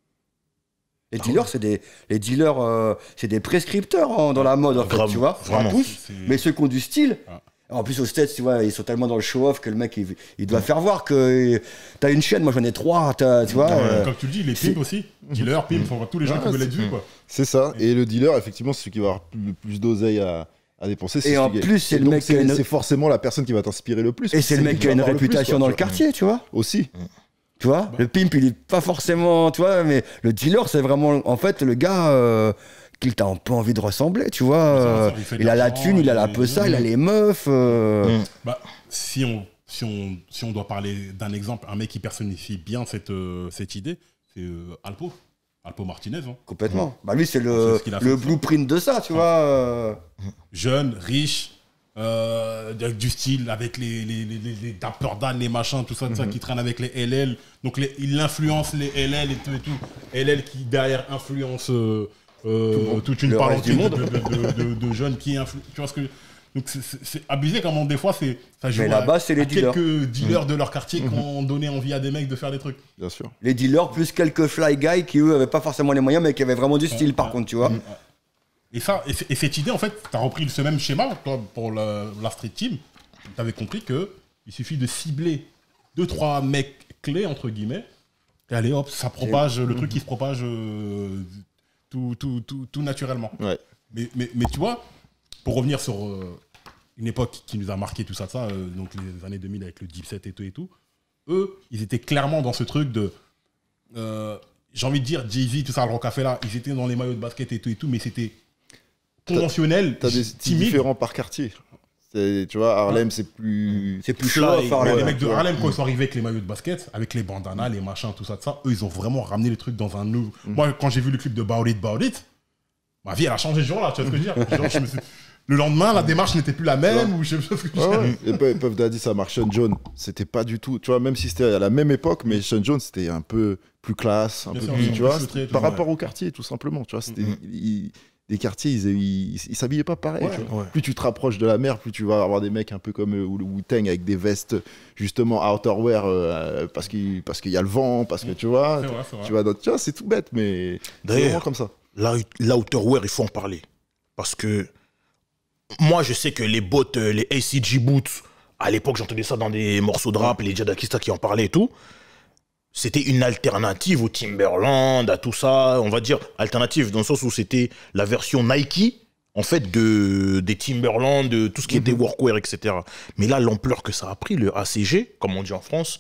Les dealers, oh. c'est des, les dealers, euh, c'est des prescripteurs hein, dans la mode, en fait, Grave, tu vois. Vraiment. Tous, c'est... mais ceux qui ont du style. Ah. En plus, aux States, tu vois, ils sont tellement dans le show-off que le mec, il, il doit faire voir que t'as une chaîne, moi j'en ai trois, tu vois. Euh, comme tu le dis, les pimps aussi. Dealer, pimp, faut voir tous les gens ah, qui veulent être vus, quoi. C'est ça. Et, et le dealer, effectivement, c'est celui qui va avoir le plus d'oseille à, à dépenser. C'est et en plus, c'est le mec c'est, une... c'est forcément la personne qui va t'inspirer le plus. Et c'est, c'est le mec qui a une réputation plus, dans le quartier, tu vois. Aussi. Tu vois, bah. Le pimp, il est pas forcément, tu vois, mais le dealer, c'est vraiment, en fait, le gars... Euh, qu'il t'a un peu envie de ressembler, tu vois. Euh, il, il a la thune, il a la peu ça, il a les meufs. Euh... Mmh. Bah, si, on, si, on, si on doit parler d'un exemple, un mec qui personnifie bien cette, euh, cette idée, c'est euh, Alpo. Alpo Martinez. Hein. Complètement. Mmh. Bah, lui, c'est le, c'est le blueprint de ça, tu mmh. vois. Euh... Jeune, riche, euh, avec du style, avec les, les, les, les, les Dapper Dan, les machins, tout ça, tout ça, qui traîne avec les L L. Donc, les, il influence les L L et tout et tout. L L qui, derrière, influence... Euh, Euh, toute une palanquée de, de, de, de, de jeunes qui influencent. Tu vois ce que donc c'est, c'est, c'est abusé comment des fois c'est ça joue. Mais là-bas, c'est les dealers. Quelques dealers mmh. de leur quartier mmh. qui ont donné envie à des mecs de faire des trucs. Bien sûr. Les dealers plus quelques fly guys qui eux avaient pas forcément les moyens mais qui avaient vraiment du style ouais, par ouais. contre, tu vois. Mmh. Et ça et, et cette idée en fait, t'as repris ce même schéma toi pour la, la street team. T'avais compris que il suffit de cibler deux trois mecs clés entre guillemets et allez hop ça propage le mmh. truc qui se propage. Euh, Tout, tout, tout, tout naturellement. Ouais. Mais, mais, mais tu vois, pour revenir sur euh, une époque qui nous a marqué tout ça, ça euh, donc les années deux mille avec le Dipset et tout et tout, eux, ils étaient clairement dans ce truc de, euh, j'ai envie de dire, Jay-Z, tout ça, le Rocafella, là, ils étaient dans les maillots de basket et tout et tout, mais c'était conventionnel, T'as, t'as des styles différents par quartier. C'est, tu vois, Harlem, c'est plus... C'est plus chaud. Ouais, les mecs de Harlem, quand ils sont arrivés avec les maillots de basket, avec les bandanas, les machins, tout ça, tout ça, eux, ils ont vraiment ramené les trucs dans un nouveau... Mm. Moi, quand j'ai vu le clip de Bout It, Bout It, ma vie, elle a changé ce jour-là, tu vois ce que je veux dire. Genre, je me suis... Le lendemain, la démarche n'était plus la même, ou je sais pas ce que je veux ouais, dire. Ouais. Et Puff Daddy, ça marche. Sean John, c'était pas du tout... Tu vois, même si c'était à la même époque, mais Sean John, c'était un peu plus classe, un Bien peu sûr, plus, tu vois, par rapport au quartier, tout simplement, tu vois, c'était... Mm-hmm. Il... Les quartiers, ils, ils, ils s'habillaient pas pareil. Ouais, tu vois. Ouais. Plus tu te rapproches de la mer, plus tu vas avoir des mecs un peu comme euh, le Wu-Tang avec des vestes justement outerwear euh, parce qu'il parce qu'il y a le vent, parce que tu vois, c'est vrai, c'est vrai. Tu vois, tu vois, c'est tout bête, mais d'ailleurs, c'est vraiment comme ça. L'outerwear, il faut en parler parce que moi, je sais que les bottes, les A C G boots, à l'époque, j'entendais ça dans des morceaux de rap, les Jadakista qui en parlaient et tout. C'était une alternative au Timberland, à tout ça, on va dire alternative dans le sens où c'était la version Nike, en fait, de, des Timberland, de tout ce qui mm-hmm. était workwear, et cetera. Mais là, l'ampleur que ça a pris, le A C G, comme on dit en France,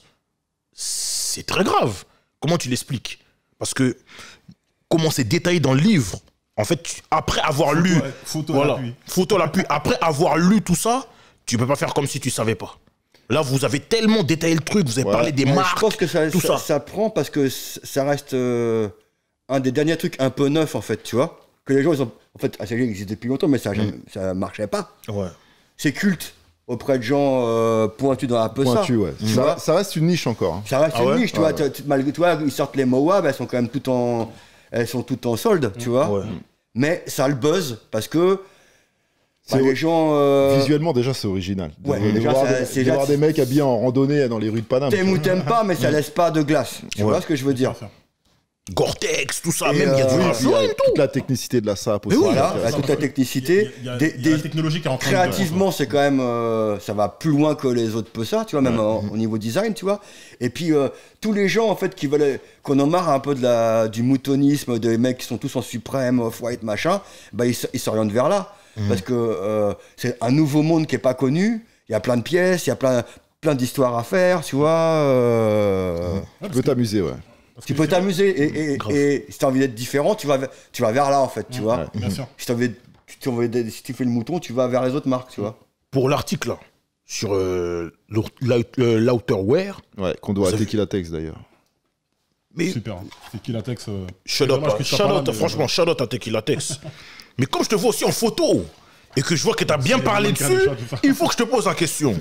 c'est très grave. Comment tu l'expliques? Parce que, comment c'est détaillé dans le livre, en fait, tu, après avoir photo, lu... Photo voilà, à l'appui. Photo à l'appui. Après avoir lu tout ça, tu peux pas faire comme si tu savais pas. Là, vous avez tellement détaillé le truc, vous avez ouais. parlé des ouais, marques, je pense que ça, tout ça, ça. ça prend parce que ça reste euh, un des derniers trucs un peu neufs, en fait, tu vois. Que les gens, ils ont... En fait, A C G existe depuis longtemps, mais ça, mm. ça marchait pas. Ouais. C'est culte. auprès de gens euh, pointus dans la peu ça. Pointu, ouais. Tu Ça, vois ça reste une niche encore. Hein. Ça reste Ah une ouais niche, tu Ouais, vois. ouais. tu- Malgré toi, ils sortent les Moab, elles sont quand même toutes en, elles sont toutes en solde, tu vois. Ouais. Mais ça le buzz parce que C'est bah, les gens. euh, Visuellement, déjà, c'est original. De, Ouais, de déjà, voir, ça- des, c'est de déjà- voir des mecs habillés en randonnée dans les rues de Paname. T'aimes ou t'aimes pas, mais ça laisse pas de glace. Tu Ouais. vois ce que je veux dire? Gore-Tex, tout ça, Et, même il y a du euh, Oui, puis il y a raffinement et toute la technicité de la sape aussi. oui, Voilà, qui est la- intéressante. toute la technicité. Il y a, Des- il y a la des- technologie qui est en train de... Créativement, c'est quand même, euh, ça va plus loin que les autres peu ça, tu vois, même en- au niveau design, tu vois. Et puis euh, tous les gens en fait qui veulent, qu'on en marre un peu de la, du moutonnisme, des mecs qui sont tous en suprême, off-white, machin, bah ils s- ils s'orientent vers là, parce que euh, c'est un nouveau monde qui est pas connu. Il y a plein de pièces, il y a plein, plein d'histoires à faire, tu vois. euh, Tu peux t'amuser, ouais. Parce Tu que peux c'est- t'amuser et, et, Grave. et si t'as envie d'être différent, tu vas, vers- tu vas vers là en fait, tu vois. Ouais. Bien sûr. Si, t'as envie de- si t'as envie de- si tu fais le mouton, tu vas vers les autres marques, tu vois. Pour l'article là, sur euh, l'out- l'out- euh, l'outerwear, Ouais, qu'on doit Vous à avez- Tequila Tex d'ailleurs. mais Super. C'est qui la texte euh, shout c'est out, dommage hein, que tu sois shout pas là, out, mais- franchement, shout out à Tequila Tex. Mais comme je te vois aussi en photo et que je vois que tu as bien C'est parlé le mannequin dessus, de chat, tout ça. il faut que je te pose la question.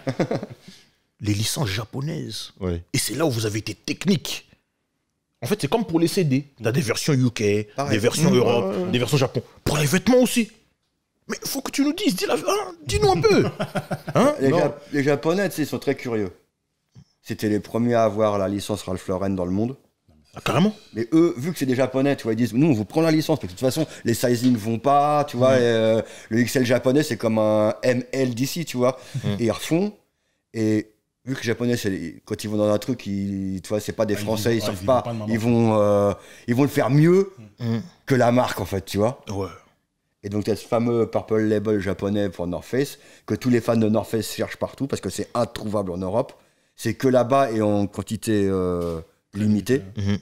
Les licences japonaises. Ouais. Et c'est là où vous avez été technique. En fait, c'est comme pour les C D. Tu as des versions U K, Pareil. des versions Mmh, Europe, ouais, ouais, ouais. des versions Japon. Pour les vêtements aussi. Mais il faut que tu nous dises, dis la- hein, dis-nous un peu. Hein Les, Non. Jap- les Japonais, tu sais, ils sont très curieux. C'était les premiers à avoir la licence Ralph Lauren dans le monde. Ah, carrément. Mais eux, vu que c'est des Japonais, tu vois, ils disent, nous, on vous prend la licence, parce que de toute façon, les sizing vont pas, tu vois, et, euh, le X L japonais, c'est comme un M L d'ici, tu vois, et ils refont, et vu que les Japonais, c'est- quand ils vont dans un truc, ils, tu vois, c'est pas des Ah, ils Français, vont ils pas- savent ils pas, vont pas de maman. ils vont, euh, ils vont le faire mieux Mm. que la marque, en fait, tu vois. Ouais. Et donc, tu as ce fameux Purple Label japonais pour North Face, que tous les fans de North Face cherchent partout, parce que c'est introuvable en Europe. C'est que là-bas et en quantité euh, limitée. Mhm.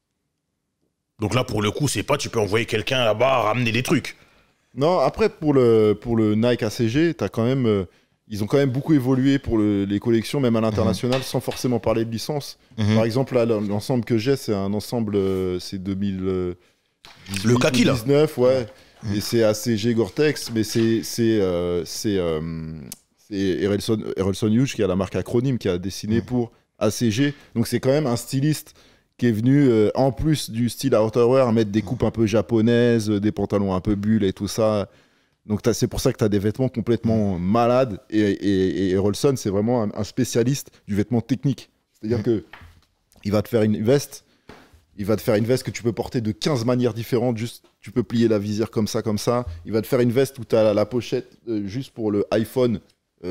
Donc là, pour le coup, c'est pas tu peux envoyer quelqu'un là-bas ramener des trucs. Non, après, pour le, pour le Nike A C G, t'as quand même, euh, ils ont quand même beaucoup évolué pour le- les collections, même à l'international, sans forcément parler de licence. Mhm. Par exemple, là, l'ensemble que j'ai, c'est un ensemble, euh, c'est deux mille dix-huit Le kaki, là. dix-neuf, ouais. Et c'est A C G Gore-Tex, mais c'est c'est euh, c'est euh, c'est Erelson Erelson Hughes qui a la marque Acronyme qui a dessiné pour A C G. Donc c'est quand même un styliste qui est venu, euh, en plus du style outerwear, mettre des coupes un peu japonaises, euh, des pantalons un peu bulles et tout ça. Donc t'as- c'est pour ça que tu as des vêtements complètement malades. Et, et, et Erelson, c'est vraiment un, un spécialiste du vêtement technique. C'est-à-dire que il va te faire une veste, il va te faire une veste que tu peux porter de quinze manières différentes. Juste, tu peux plier la visière comme ça, comme ça. Il va te faire une veste où tu as la, la pochette euh, juste pour le iPhone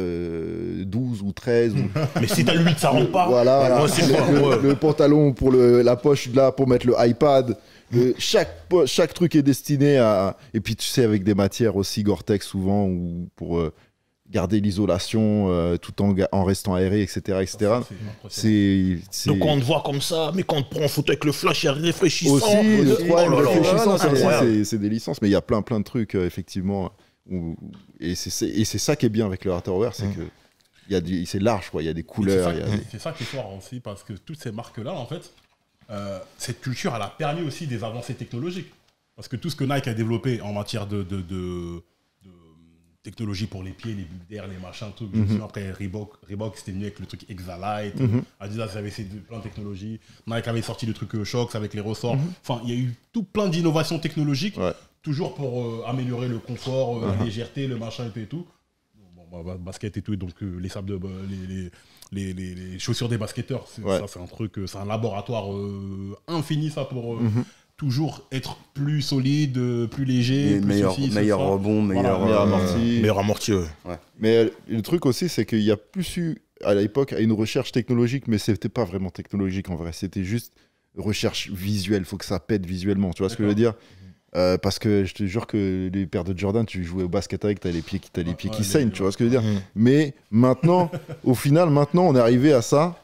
euh, douze ou treize. Ou, Mais si t'as le huit, ça rentre pas. voilà, Ouais, c'est le, fort, le- ouais. le pantalon pour le, la poche là pour mettre le iPad. Le- chaque, po- chaque truc est destiné à. Et puis tu sais, avec des matières aussi Gore-Tex souvent, ou pour euh, garder l'isolation euh, tout en, ga- en restant aéré, et cetera. et cetera. C'est impressionnant. C'est. c'est- Donc on te voit comme ça, mais quand on te prend en photo avec le flash, il y a réfléchissant. Aussi, le Oh trois M là là. réfléchissant, ça aussi, incroyable. c'est- c'est des licences, mais il y a plein plein de trucs, euh, effectivement. où- et c'est- c'est et c'est ça qui est bien avec le outerwear, c'est Mm. que il y a du- c'est large, quoi. Il y a des Et c'est couleurs. ça- il y a des- C'est ça qui est fort aussi, parce que toutes ces marques-là, en fait, euh, cette culture, elle a permis aussi des avancées technologiques. Parce que tout ce que Nike a développé en matière de, de, de- de technologie pour les pieds, les bulles d'air, les machins, tout. Je me souviens, après Reebok, Reebok c'était mieux avec le truc Exalite. Mhm. Adidas avait essayé de- plein de technologies. Nike avait sorti le truc euh, Shox avec les ressorts. Enfin, il y a eu tout plein d'innovations technologiques, Ouais. toujours pour euh, améliorer le confort, euh, la Mhm. légèreté, le machin et tout et tout. Bon, bah, basket et tout, donc euh, les sables de bah, les, les, les, les- les chaussures des basketteurs, c'est, Ouais. ça c'est un truc, euh, c'est un laboratoire euh, infini ça pour euh, Mhm. toujours être plus solide, euh, plus léger, Et plus meilleur ceci, meilleur ça. rebond, meilleur. meilleur euh, amorti. Meilleur amorti, ouais. Mais euh, le truc aussi, c'est qu'il y a plus eu à l'époque une recherche technologique, mais c'était pas vraiment technologique en vrai. C'était juste recherche visuelle. Faut que ça pète visuellement. Tu vois ce que je veux dire? Euh, parce que je te jure que les paires de Jordan, tu jouais au basket avec, t'as les pieds qui, t'as les Ouais, pieds ouais, qui les- saignent. Tu vois ce que je veux dire? Mhm. Mais maintenant, au final, maintenant, on est arrivé à ça,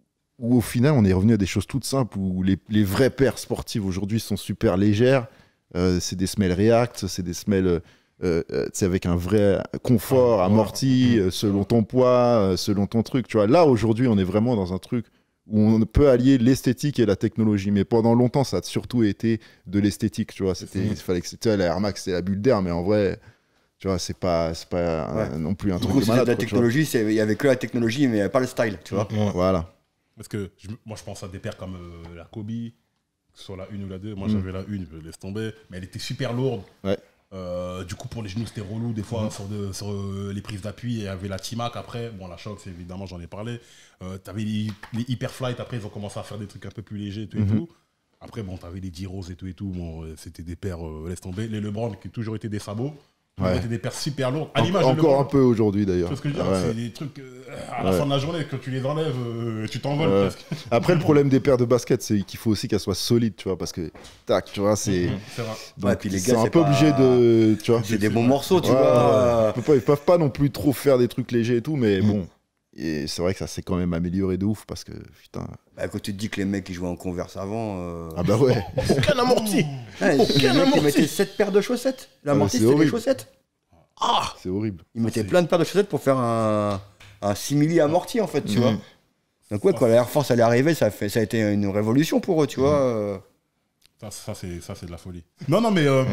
où au final, on est revenu à des choses toutes simples, où les, les vraies paires sportives aujourd'hui sont super légères. Euh, c'est des semelles React, c'est des semelles euh, euh, c'est avec un vrai confort, Ouais, amorti, ouais. euh, selon ton poids, euh, selon ton truc. Tu vois, là, aujourd'hui, on est vraiment dans un truc où on peut allier l'esthétique et la technologie. Mais pendant longtemps, ça a surtout été de l'esthétique. Tu vois, c'était, il fallait que c'était la Air Max, c'était la bulle d'air, mais en vrai, Tu vois, c'est pas, c'est pas Ouais. un- non plus un Du truc coup, de c'était malade. de la quoi, tu vois. technologie, c'est- il y avait que la technologie, mais il n'y avait pas le style, tu vois. Ouais. Voilà. Parce que je- moi, je pense à des paires comme euh, la Kobe, sur la une ou la deux. Moi, Mm. j'avais la une, je laisse tomber. Mais elle était super lourde. Ouais. Euh, du coup, pour les genoux, c'était relou. Des fois, Mm. sur, de- sur, euh, les prises d'appui, il y avait la T-Mac après. Bon, la Shox, évidemment, j'en ai parlé. Euh, t'avais les, les Hyperflight. Après, ils ont commencé à faire des trucs un peu plus légers et tout. Et Mhm. tout. Après, bon, t'avais les D-Rose et tout et tout. Bon, euh, c'était des paires, euh, laisse tomber. Les LeBron, qui ont toujours été des sabots. Ouais. C'était des paires super lourdes. À En- l'image de encore LeBron. un peu aujourd'hui d'ailleurs. Tu vois ce que je veux dire, Ouais. c'est des trucs euh, à la Ouais. fin de la journée, quand tu les enlèves, euh, tu t'envoles Ouais. presque. Après, le problème des paires de basket, c'est qu'il faut aussi qu'elles soient solides, tu vois, parce que, tac, tu vois, c'est. C'est vrai. Donc, Ouais, puis les ils gars, sont un c'est peu pas- obligés de. Tu vois. C'est des c'est bons vrai. morceaux, tu Ouais, vois. Ils peuvent pas- ils peuvent pas non plus trop faire des trucs légers et tout, mais Mm. bon. Et c'est vrai que ça s'est quand même amélioré de ouf parce que, putain. Bah, quand tu te dis que les mecs qui jouaient en Converse avant. euh, Ah bah ouais. Aucun amorti. ouais, les aucun mecs, ils amorti. mettaient sept paires de chaussettes. L'amorti, c'est c'était les horrible. chaussettes. Ah C'est horrible. Ils mettaient c'est- plein de paires de chaussettes pour faire un, un simili amorti, en fait, tu Mhm. vois. Donc, ouais, quand la Air Force elle est arrivée, ça a, fait, ça a été une révolution pour eux, tu vois. euh. Ça, ça, c'est, ça, c'est de la folie. Non, non, mais. euh,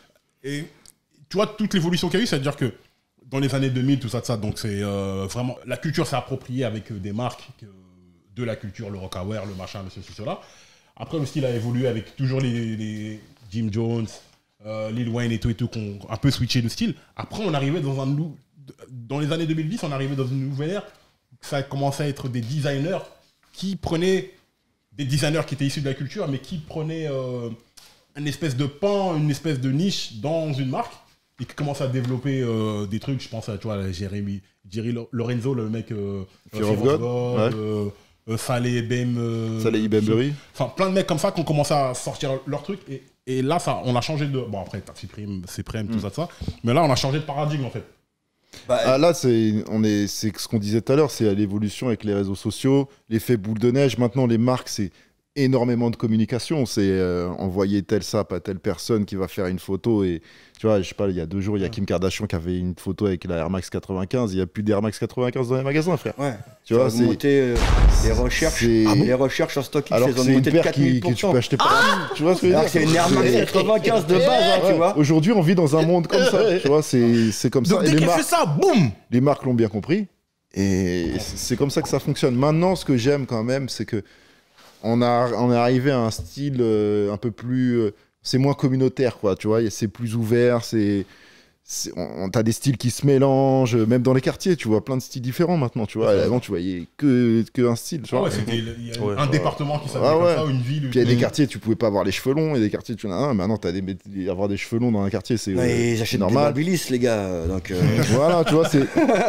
et, tu vois, toute l'évolution qu'il y a eu, c'est-à-dire que dans les années deux mille, tout ça, de ça, donc c'est euh, vraiment. La culture s'est appropriée avec euh, des marques que- de la culture, le rockaware, le machin, le ceci, cela. Après, le style a évolué avec toujours les, les Jim Jones, euh, Lil Wayne et tout et tout, qui ont un peu switché le style. Après, on arrivait dans un. nou- Dans les années deux mille dix, on arrivait dans une nouvelle ère. Ça a commencé à être des designers qui prenaient. Des designers qui étaient issus de la culture, mais qui prenaient euh, une espèce de pan, une espèce de niche dans une marque et qui commençaient à développer euh, des trucs. Je pense à tu vois, Jérémy, Jerry Lorenzo, le mec euh, Fear of God, ouais. euh, euh, Saleh Bem, euh, Saleh Bembury. enfin plein de mecs comme ça qui ont commencé à sortir leurs trucs et, et là ça, on a changé de. Bon après t'as Cyprien, Cyprien, tout Mm. ça, tout ça, mais là on a changé de paradigme en fait. Bah, Ah là, c'est on est, c'est ce qu'on disait tout à l'heure, c'est à l'évolution avec les réseaux sociaux, l'effet boule de neige. Maintenant, les marques, c'est énormément de communication. C'est euh, envoyer tel sap à telle personne qui va faire une photo. Et tu vois, je sais pas, il y a deux jours, il y a Kim Kardashian qui avait une photo avec la Air Max quatre-vingt-quinze. Il y a plus d'Air Max quatre-vingt-quinze dans les magasins, frère. ouais. Tu vois, c'est augmenté euh, les recherches. c'est- Ah bon Les recherches sur StockX, alors elles que ont c'est une augmenté de paire qui, que tu quatre mille pour cent. peux acheter par Tu vois ce que je veux Alors dire que c'est une Air Max quatre-vingt-quinze de base, hein, tu Ouais, vois. Aujourd'hui, on vit dans un monde comme ça. Tu vois, c'est c'est comme ça. Donc Et dès les qu'elle marques- fait ça, boum les marques l'ont bien compris et c'est c'est comme ça que ça fonctionne. Maintenant, ce que j'aime quand même, c'est que on, a, on est arrivé à un style euh, un peu plus. euh, c'est moins communautaire, quoi. Tu vois, et c'est plus ouvert. C'est. c'est- on, on- t'as des styles qui se mélangent, même dans les quartiers, tu vois plein de styles différents maintenant, tu vois. Avant, tu voyais que, que un style, tu Ah vois. ouais, c'était il y a Ouais. un département qui s'appelait Ah comme ouais. ça, ou une ville. Puis il y a des une- quartiers, tu pouvais pas avoir les cheveux longs, et des quartiers, tu en as un. Maintenant, t'as des, avoir des cheveux longs dans un quartier, c'est Ouais, euh, ils achètent des normal. Babyliss, les gars. Donc, euh, Voilà, tu vois, c'est.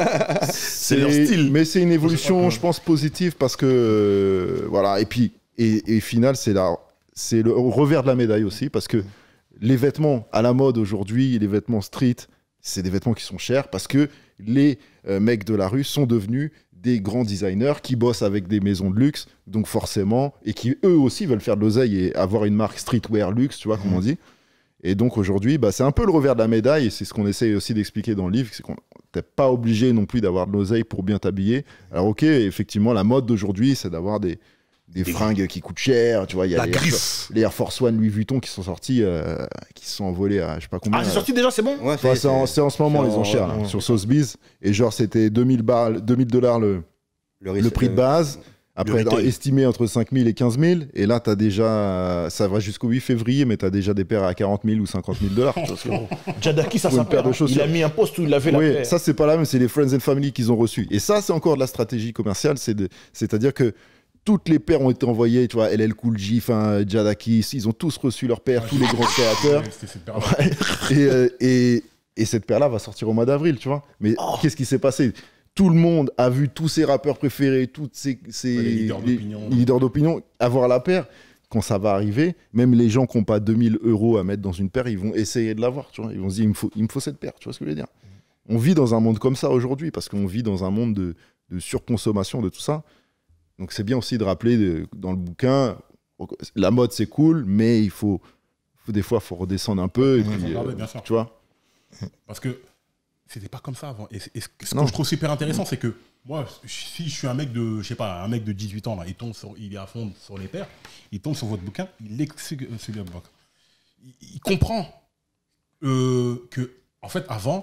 C'est leur style. Mais c'est une évolution, Je je pense, positive parce que. euh, voilà, et puis, et, et final, c'est la- c'est le revers de la médaille aussi parce que les vêtements à la mode aujourd'hui, les vêtements street, c'est des vêtements qui sont chers parce que les euh, mecs de la rue sont devenus des grands designers qui bossent avec des maisons de luxe, donc forcément, et qui eux aussi veulent faire de l'oseille et avoir une marque streetwear luxe, tu vois, comme on dit. Et donc aujourd'hui, bah, c'est un peu le revers de la médaille, et c'est ce qu'on essaye aussi d'expliquer dans le livre, c'est qu'on t'es pas obligé non plus d'avoir de l'oseille pour bien t'habiller. Alors ok, effectivement, la mode d'aujourd'hui, c'est d'avoir des, des fringues qui coûtent cher, tu vois, il y a La les, griffe. les Air Force One Louis Vuitton qui sont sortis, euh, qui se sont envolés à je sais pas combien. Ah, c'est euh, sorti déjà, c'est bon ouais, Enfin, c'est en, c'est en ce moment c'est les en- enchères là, ouais, sur Sotheby's, et genre c'était deux mille dollars le, le prix de base. Après, retail. estimé entre cinq mille et quinze mille. Et là, tu as déjà. Ça va jusqu'au huit février, mais tu as déjà des paires à quarante mille ou cinquante mille dollars. Jadaki, ça Pour une paire s'appelle. de chaussures. Il a mis un post où il avait la Oui, paire. ça, c'est pas la même. C'est les Friends and Family qu'ils ont reçus. Et ça, c'est encore de la stratégie commerciale. C'est de- C'est-à-dire que toutes les paires ont été envoyées. Tu vois, L L Cool J, enfin, Jadaki, ils ont tous reçu leurs paires, tous les grands créateurs. Ouais, c'était super. Ouais. et, euh, et, et cette paire-là va sortir au mois d'avril, tu vois. Mais Oh. qu'est-ce qui s'est passé? Tout le monde a vu tous ses rappeurs préférés, tous ses, ses- Ouais, les leaders d'opinion. les leaders d'opinion avoir la paire. Quand ça va arriver, même les gens qui n'ont pas deux mille euros à mettre dans une paire, ils vont essayer de l'avoir, tu vois. Ils vont se dire, il me faut, il me faut cette paire, tu vois ce que je veux dire? On vit dans un monde comme ça aujourd'hui, parce qu'on vit dans un monde de, de surconsommation, de tout ça. Donc c'est bien aussi de rappeler de- dans le bouquin, la mode c'est cool, mais il faut, faut des fois, faut redescendre un peu, et Faut puis, regarder, euh, bien sûr. tu vois. Parce que c'était pas comme ça avant. Et, et ce que, ce que Non. je trouve super intéressant, c'est que moi, si je suis un mec de, je sais pas, un mec de dix-huit ans, là, il tombe sur, il est à fond sur les paires, il tombe sur votre bouquin, il, ex- euh, c'est le bouquin. il, il comprend euh, que, en fait, avant,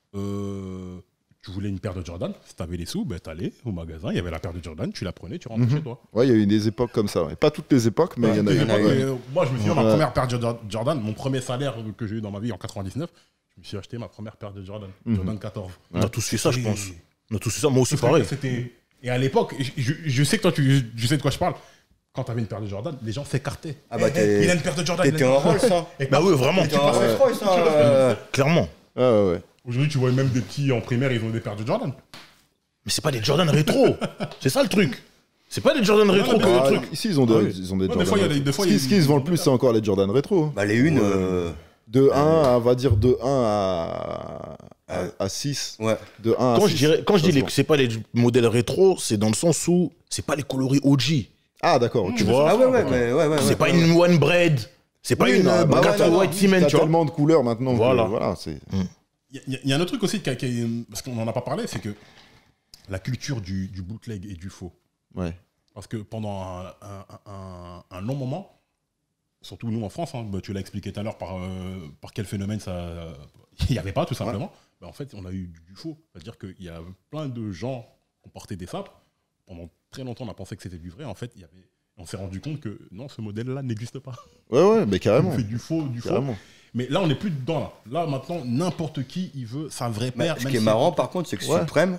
euh, tu voulais une paire de Jordan, si tu avais les sous, ben, tu allais au magasin, il y avait la paire de Jordan, tu la prenais, tu rentrais mm-hmm. chez toi. Ouais, il y a eu des époques comme ça. Ouais. Pas toutes les époques, mais il ouais, y en a eu. Ouais. Ouais. Moi, je me souviens, ouais. ma première paire de Jordan, mon premier salaire que j'ai eu dans ma vie en quatre-vingt-dix-neuf, je me suis acheté ma première paire de Jordan, mm-hmm. Jordan quatorze. On a tous fait ça, je pense. On a tous fait ça, moi aussi, pareil. Et à l'époque, je, je sais que toi, tu, je sais de quoi je parle. Quand tu avais une paire de Jordan, les gens s'écartaient. Ah bah hey, il a une paire de Jordan. T'étais en Rolls, ça. Bah oui, vraiment. T'étais en Rolls Royce, ça. Clairement. Ah ouais, ouais. Aujourd'hui, tu vois même des petits en primaire, ils ont des paires de Jordan. Mais c'est pas des Jordan rétro. C'est ça le truc. C'est pas des Jordan rétro que ah, le truc. Ici, ils ont, de, ah, oui. ils ont des ouais, Jordan. Des fois, y a des, des fois, ce qui, qui se vend le plus, c'est encore les Jordan rétro. Bah, les unes. Euh... De un à, on va dire, de un à, à, à six. Ouais. De un quand à je six, dirais, quand je dis que c'est pas les modèles rétro, c'est dans le sens où c'est pas les coloris O G. Ah, d'accord. Mmh, tu vois. Ah, ouais, ouais, mais ouais, ouais. C'est ouais, pas ouais, une ouais. One Bread. C'est pas oui, une bah, bah, ouais, White Cement, tu vois. tellement de couleurs maintenant. Voilà. Que, voilà c'est... Mmh. Il y, y a un autre truc aussi, qui a, qui a, parce qu'on n'en a pas parlé, c'est que la culture du, du bootleg et du faux. Ouais. Parce que pendant un, un, un, un long moment, surtout nous en France, hein, bah, tu l'as expliqué tout à l'heure par, euh, par quel phénomène ça. Il n'y avait pas, tout simplement. Ouais. Bah, en fait, on a eu du, du faux. C'est-à-dire qu'il y a plein de gens qui ont porté des sapes. Pendant très longtemps, on a pensé que c'était du vrai. En fait, il y avait... on s'est rendu compte que non, ce modèle-là n'existe pas. Ouais, ouais, mais carrément. On fait du faux, du carrément. faux. Mais là, on n'est plus dedans. Là, là maintenant, n'importe qui, il veut sa vraie paire. Ce qui est marrant, par contre, c'est que ouais. Supreme,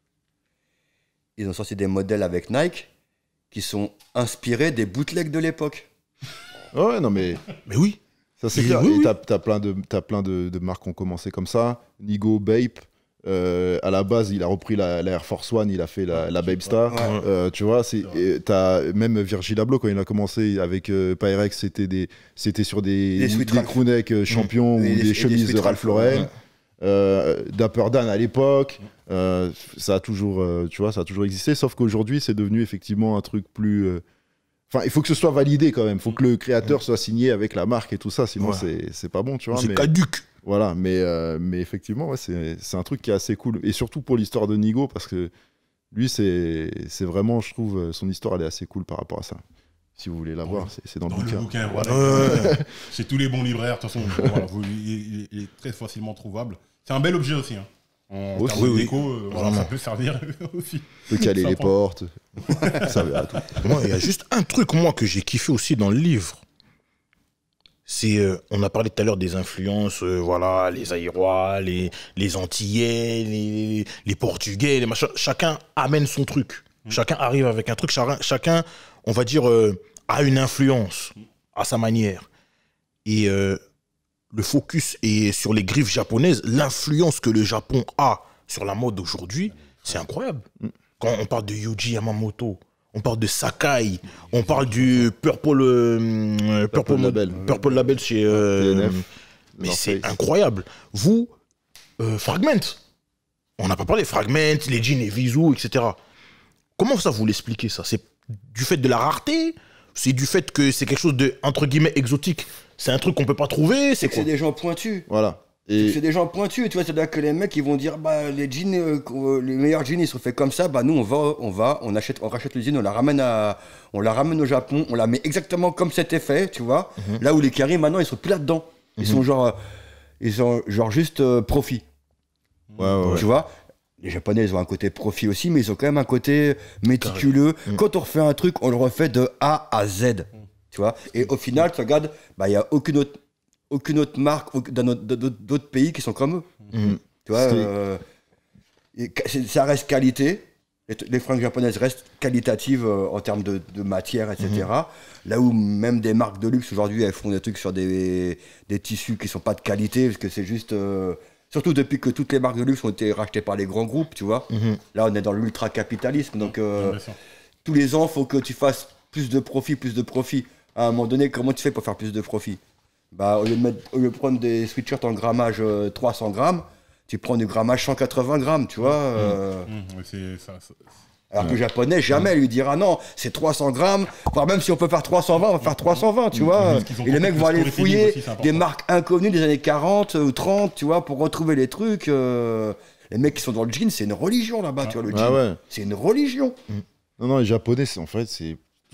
ils ont sorti des modèles avec Nike qui sont inspirés des bootlegs de l'époque. Ouais, non, mais. Mais oui. Ça, c'est clair. Oui, oui. T'as, t'as plein, de, t'as plein de, de marques qui ont commencé comme ça. Nigo, Bape. Euh, à la base, il a repris la, la Air Force One, il a fait la, la Babe Star. Ouais. Euh, tu vois, c'est, et t'as même Virgil Abloh, quand il a commencé avec euh, Pyrex, c'était, des, c'était sur des, des, des crewnecks euh, champions mmh. ou des, des chemises de Ralph Lauren. Ouais. Euh, Dapper Dan à l'époque. Euh, ça a toujours, euh, tu vois, ça a toujours existé. Sauf qu'aujourd'hui, c'est devenu effectivement un truc plus. Euh... Enfin, il faut que ce soit validé quand même. Il faut que le créateur soit signé avec la marque et tout ça, sinon ouais. c'est, c'est pas bon, tu vois. C'est mais... caduc. Voilà, mais, euh, mais effectivement, ouais, c'est, c'est un truc qui est assez cool. Et surtout pour l'histoire de Nigo, parce que lui, c'est, c'est vraiment, je trouve, son histoire, elle est assez cool par rapport à ça. Si vous voulez la voir, c'est, c'est dans, dans le bouquin. Le bouquin voilà. euh... c'est tous les bons libraires, de toute façon, voilà, vous, il, il est très facilement trouvable. C'est un bel objet aussi. Hein. En aussi, termes oui, de déco, oui. euh, voilà, ça peut servir aussi. Peut caler les portes. Ça va à tout. Moi, il y a juste un truc, moi, que j'ai kiffé aussi dans le livre. C'est, euh, on a parlé tout à l'heure des influences, euh, voilà, les Aïrois, les, les Antillais, les, les Portugais, les machins. Chacun amène son truc. Mmh. Chacun arrive avec un truc. Chacun, chacun on va dire, euh, a une influence à sa manière. Et euh, le focus est sur les griffes japonaises. L'influence que le Japon a sur la mode aujourd'hui, c'est incroyable. Mmh. Quand on parle de Yuji Yamamoto, on parle de Sakai, on parle du Purple, euh, Purple, Purple Label, Purple Label chez euh, T N F. Mais c'est face. Incroyable. Vous, euh, Fragment, on n'a pas parlé Fragment, les jeans et Visu, et cetera. Comment ça vous l'expliquez ça? C'est du fait de la rareté? C'est du fait que c'est quelque chose de entre guillemets exotique? C'est un truc qu'on peut pas trouver? C'est, c'est quoi? C'est des gens pointus. Voilà. Et... C'est des gens pointus, tu vois, c'est-à-dire que les mecs ils vont dire bah les jeans, euh, les meilleurs jeans ils sont faits comme ça, bah nous on va, on va, on achète, on rachète l'usine, on la ramène à, on la ramène au Japon, on la met exactement comme c'était fait, tu vois. Mm-hmm. Là où les Kari maintenant ils sont plus là-dedans, ils mm-hmm. sont genre, ils sont genre juste euh, profit. Ouais, ouais, tu ouais. vois. Les Japonais ils ont un côté profit aussi, mais ils ont quand même un côté méticuleux. Mm. Quand on refait un truc, on le refait de A à Z, mm. tu vois. Et au final, tu regardes, bah il y a aucune autre aucune autre marque dans d'autres pays qui sont comme eux. Mmh. Tu vois, euh, ça reste qualité. Les, les fringues japonaises restent qualitatives euh, en termes de, de matière, et cetera. Mmh. Là où même des marques de luxe aujourd'hui, elles font des trucs sur des, des tissus qui sont pas de qualité, parce que c'est juste... Euh, surtout depuis que toutes les marques de luxe ont été rachetées par les grands groupes, tu vois. Mmh. Là, on est dans l'ultra-capitalisme. Donc, euh, mmh, tous les ans, il faut que tu fasses plus de profit, plus de profit. À un moment donné, comment tu fais pour faire plus de profit? Bah, au lieu de, mettre, au lieu de prendre des sweatshirts en grammage euh, trois cents grammes, tu prends du grammage cent quatre-vingts grammes, tu vois. Euh... Mmh, mmh, c'est, ça, ça, Alors ouais. que le japonais, jamais, mmh. lui dira non, c'est trois cents grammes, voire même si on peut faire trois cent vingt, on va faire trois cent vingt, tu mmh. vois. Mmh. Et les mecs vont aller fouiller aussi, des marques inconnues des années quarante ou trente, tu vois, pour retrouver les trucs. Euh... Les mecs qui sont dans le jean, c'est une religion là-bas, ah. tu vois, le jean. Ah ouais. C'est une religion. Mmh. Non, non, les japonais, c'est, en fait, c'est...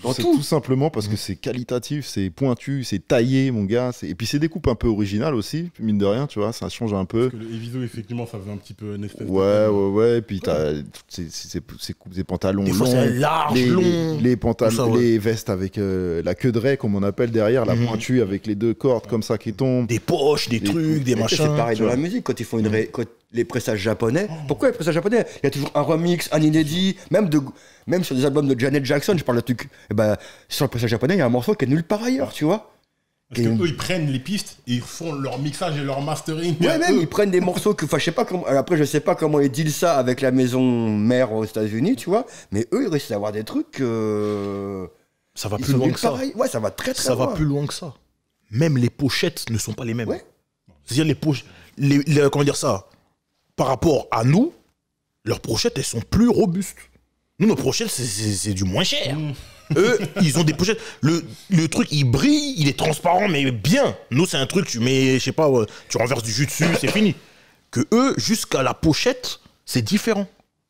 Dans C'est tout. tout simplement parce que c'est qualitatif, c'est pointu, c'est taillé, mon gars. c'est- Et puis c'est des coupes un peu originales aussi, mine de rien, tu vois, ça change un peu. Parce que le Eviso, effectivement, ça faisait un petit peu une espèce Ouais, de. ouais, ouais. Et puis t'as toutes ces, ces, ces coupes, des pantalons Des fois, longs, c'est large, les, long. les, les pantalons, Tout ça, ouais. les vestes avec euh, la queue de raie, comme on appelle derrière, la Mhm. pointue avec les deux cordes comme ça qui tombent. Des poches, des Des- trucs, des Mais machins. C'est pareil tu dans vois. la musique, quand ils font une ré- quand les pressages japonais. Pourquoi les pressages japonais? Il y a toujours un remix, un inédit, même, de... même sur des albums de Janet Jackson, je parle de trucs. Eh ben, sur le pressage japonais, il y a un morceau qui est nulle part ailleurs, tu vois. Parce Et- qu'eux, ils prennent les pistes et ils font leur mixage et leur mastering. Ouais, à même, eux. ils prennent des morceaux que. Enfin, je sais pas comment. Après, je sais pas comment ils dealent ça avec la maison mère aux États-Unis, tu vois. Mais eux, ils réussissent à avoir des trucs. Euh... Ça va Ils plus sont loin nulle que ça. part ailleurs. Ouais, ça va très très Ça loin. va plus loin que ça. Même les pochettes ne sont pas les mêmes. Ouais. C'est-à-dire les poches, les, les- comment dire ça, par rapport à nous, leurs pochettes elles sont plus robustes. Nous nos pochettes c'est- c'est c'est du moins cher. Mm. Eux ils ont des pochettes. Le, le truc il brille, il est transparent mais bien. Nous c'est un truc tu mets, je sais pas, ouais, tu renverses du jus dessus, c'est fini. Que eux jusqu'à la pochette c'est différent.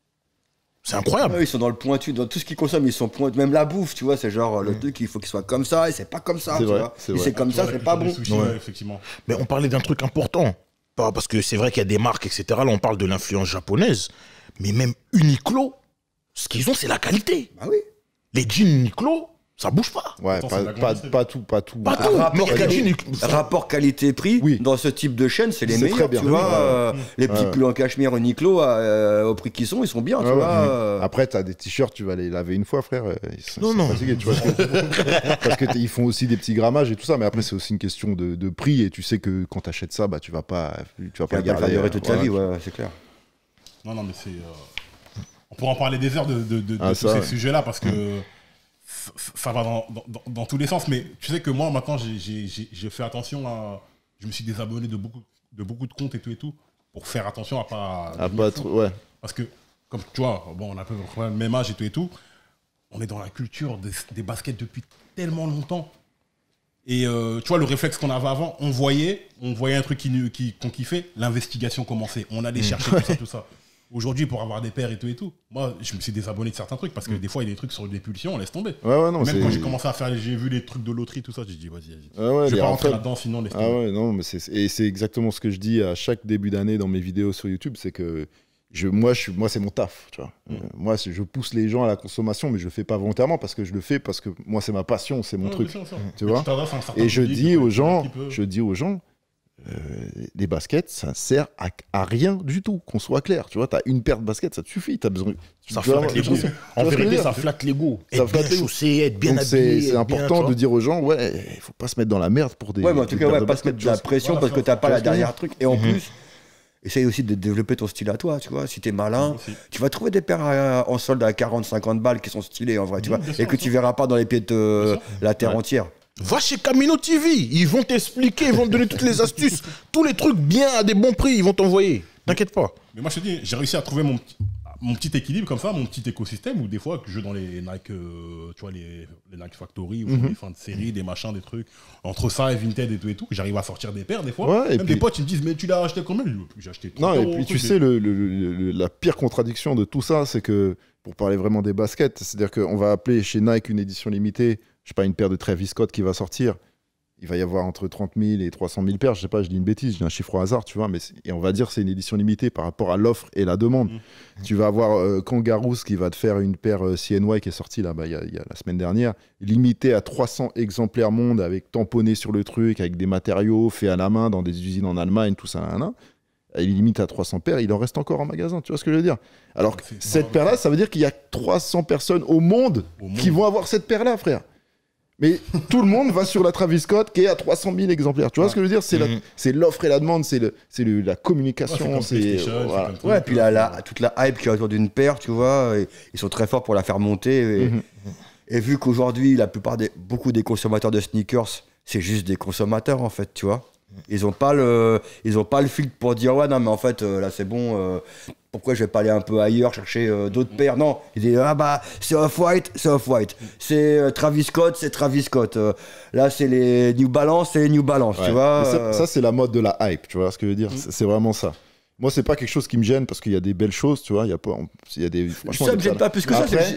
C'est incroyable. Ouais, ils sont dans le pointu, dans tout ce qu'ils consomment, ils sont pointus. Même la bouffe, tu vois, c'est genre le truc, il faut qu'il soit comme ça, et c'est pas comme ça, C'est tu vrai, vois. c'est Et vrai. c'est comme ça, Ouais, c'est pas des bon. sushis, Ouais. ouais, effectivement. Mais on parlait d'un truc important. Pas parce que c'est vrai qu'il y a des marques, et cetera. Là, on parle de l'influence japonaise. Mais même Uniqlo, ce qu'ils ont, c'est la qualité. Bah oui. Les jeans Uniqlo, ça bouge pas. Ouais, Attends, pas, c'est la pas, grande pas tout, pas tout. Pas Ah, tout. rapport Mais il y a des quali- jeans Uniqlo. Rapport qualité-prix, Oui. dans ce type de chaîne, c'est les C'est meilleurs, très bien. tu vois. Oui, euh, Les petits Ouais. pulls en cachemire Uniqlo, euh, au prix qu'ils sont, ils sont bien, tu Ouais, vois. ouais. euh. Après, t'as des t-shirts, tu vas les laver une fois, frère. euh, Ils sont, Non, sont non. fatigués, tu vois. Parce que, parce que t'es- ils font aussi des petits grammages et tout ça, mais après, c'est aussi une question de, de prix. Et tu sais que quand t'achètes ça, bah, tu vas pas, tu vas Tu pas vas le pas le faire garder. durer euh, toute ta voilà. vie, ouais, c'est clair. Non, non, mais c'est. euh, On pourra en parler des heures de, de, de, Ah, de ça, tous ces ouais. sujets-là parce que ça, ça va dans, dans, dans- dans tous les sens. Mais tu sais que moi, maintenant, j'ai- j'ai j'ai- j'ai fait attention à. Je me suis désabonné de beaucoup de, beaucoup de comptes et tout et tout pour faire attention à pas. Ah, devenir pas fou. trop, ouais. Parce que, comme tu vois, bon, on a un peu le même âge et tout et tout. On est dans la culture des, des baskets depuis tellement longtemps. Et euh, tu vois, le réflexe qu'on avait avant, on voyait, on voyait un truc qui, nous- qui, qu'on kiffait, l'investigation commençait. On allait chercher tout ça, tout ça. Aujourd'hui, pour avoir des paires et tout et tout, moi, je me suis désabonné de certains trucs parce que des fois, il y a des trucs sur des pulsions, on laisse tomber. Ouais, ouais, non, Même c'est. quand j'ai commencé à faire, j'ai vu les trucs de loterie, tout ça, j'ai dit, vas-y, vas-y. Ah ouais, Je vais les pas rentrer rafales. là-dedans, sinon laisse Ah tomber. ouais, non, mais c'est et c'est exactement ce que je dis à chaque début d'année dans mes vidéos sur YouTube, c'est que je, moi, je suis, moi, c'est mon taf, tu vois. Euh, moi, c'est- je pousse les gens à la consommation, mais je le fais pas volontairement parce que je le fais parce que moi, c'est ma passion, c'est mon Ouais, truc. bien sûr, bien sûr. Tu Mais vois. t'adresses à un certain Et je public, dis peut-être aux un gens, petit peu. je dis aux gens, euh, les baskets, ça sert à, à rien du tout, qu'on soit clair. Tu vois, t'as une paire de baskets, ça te suffit. T'as besoin. Ça tu vois, flatte tu l'ego. vois En ce que je veux vérité, dire ça flatte l'ego. Ça Être flatte bien l'ego. chaussé, être bien Donc c'est habillé. c'est être bien, important tu vois. de dire aux gens, ouais, il faut pas se mettre dans la merde pour des. Ouais, mais en tout des cas, paires ouais, de pas se baskets, mettre de tu la vois. pression Voilà, parce que ça, t'as pas tu vois la ce que je veux dernière truc. Et en Mhm. plus, essaye aussi de développer ton style à toi, tu vois. Si t'es malin, Aussi. tu vas trouver des paires à- en solde à quarante cinquante balles qui sont stylées en vrai, tu Mhm, vois. bien Et sûr, que bien tu sûr. verras pas dans les pieds de Bien sûr. la terre entière. Va chez Camino T V, ils vont t'expliquer, ils vont te donner toutes les astuces, tous les trucs bien à des bons prix, ils vont t'envoyer. T'inquiète pas. Mais moi, je te dis, j'ai réussi à trouver mon petit, mon petit équilibre comme ça, mon petit écosystème où des fois, que je joue dans les Nike, euh, tu vois, les, les Nike Factory, ou Mhm. les fins de série, des machins, des trucs. Entre ça et Vinted et tout et tout, j'arrive à sortir des paires des fois. Ouais, et Même puis- des potes, ils me disent, mais tu l'as acheté combien? Je dis, j'ai acheté trente Non, et euros, puis tu truc, sais, le, le- le- le- la pire contradiction de tout ça, c'est que, pour parler vraiment des baskets, c'est-à-dire qu'on va appeler chez Nike une édition limitée, je sais pas, une paire de Travis Scott qui va sortir, il va y avoir entre trente mille et trois cent mille paires, je sais pas, je dis une bêtise, je dis un chiffre au hasard, tu vois, mais c'est- et on va dire c'est une édition limitée par rapport à l'offre et la demande. Mhm. Tu vas avoir euh, Kangaroos qui va te faire une paire euh, C N Y qui est sortie là, bah, il y, a- il y a la semaine dernière, limitée à trois cents exemplaires monde, avec tamponné sur le truc, avec des matériaux faits à la main dans des usines en Allemagne, tout ça, là, là. Il est limite à trois cents paires, il en reste encore en magasin, tu vois ce que je veux dire? Alors que C'est- cette paire-là, ça veut dire qu'il y a trois cents personnes au monde Au monde. qui vont avoir cette paire-là, frère. Mais tout le monde va sur la Travis Scott qui est à trois cent mille exemplaires. Tu vois ce que je veux dire? C'est la- Mhm. c'est l'offre et la demande, c'est le, c'est le- la Ouais, c'est communication. comme c'est PlayStation, c'est voilà. comme tout, Ouais, puis la, euh, la- toute la hype qui est autour d'une paire, tu vois, et ils sont très forts pour la faire monter. Et, Mhm. et vu qu'aujourd'hui, la plupart des, beaucoup des consommateurs de sneakers, c'est juste des consommateurs en fait, tu vois. Ils ont pas le, ils ont pas le filtre pour dire ouais non mais en fait euh, là c'est bon. euh, pourquoi je vais pas aller un peu ailleurs chercher euh, d'autres paires? Non, ils disent ah bah c'est Off-White, c'est Off-White. C'est euh, Travis Scott, c'est Travis Scott. Euh, là c'est les New Balance, c'est les New Balance, Ouais. tu vois. Mais ça, euh, ça, c'est la mode de la hype, tu vois ce que je veux dire? C'est c'est vraiment ça. Moi, c'est pas quelque chose qui me gêne parce qu'il y a des belles choses, tu vois. Il y a pas, il y a des. franchement, ça des me gêne paires- pas plus que ça. Après, c'est-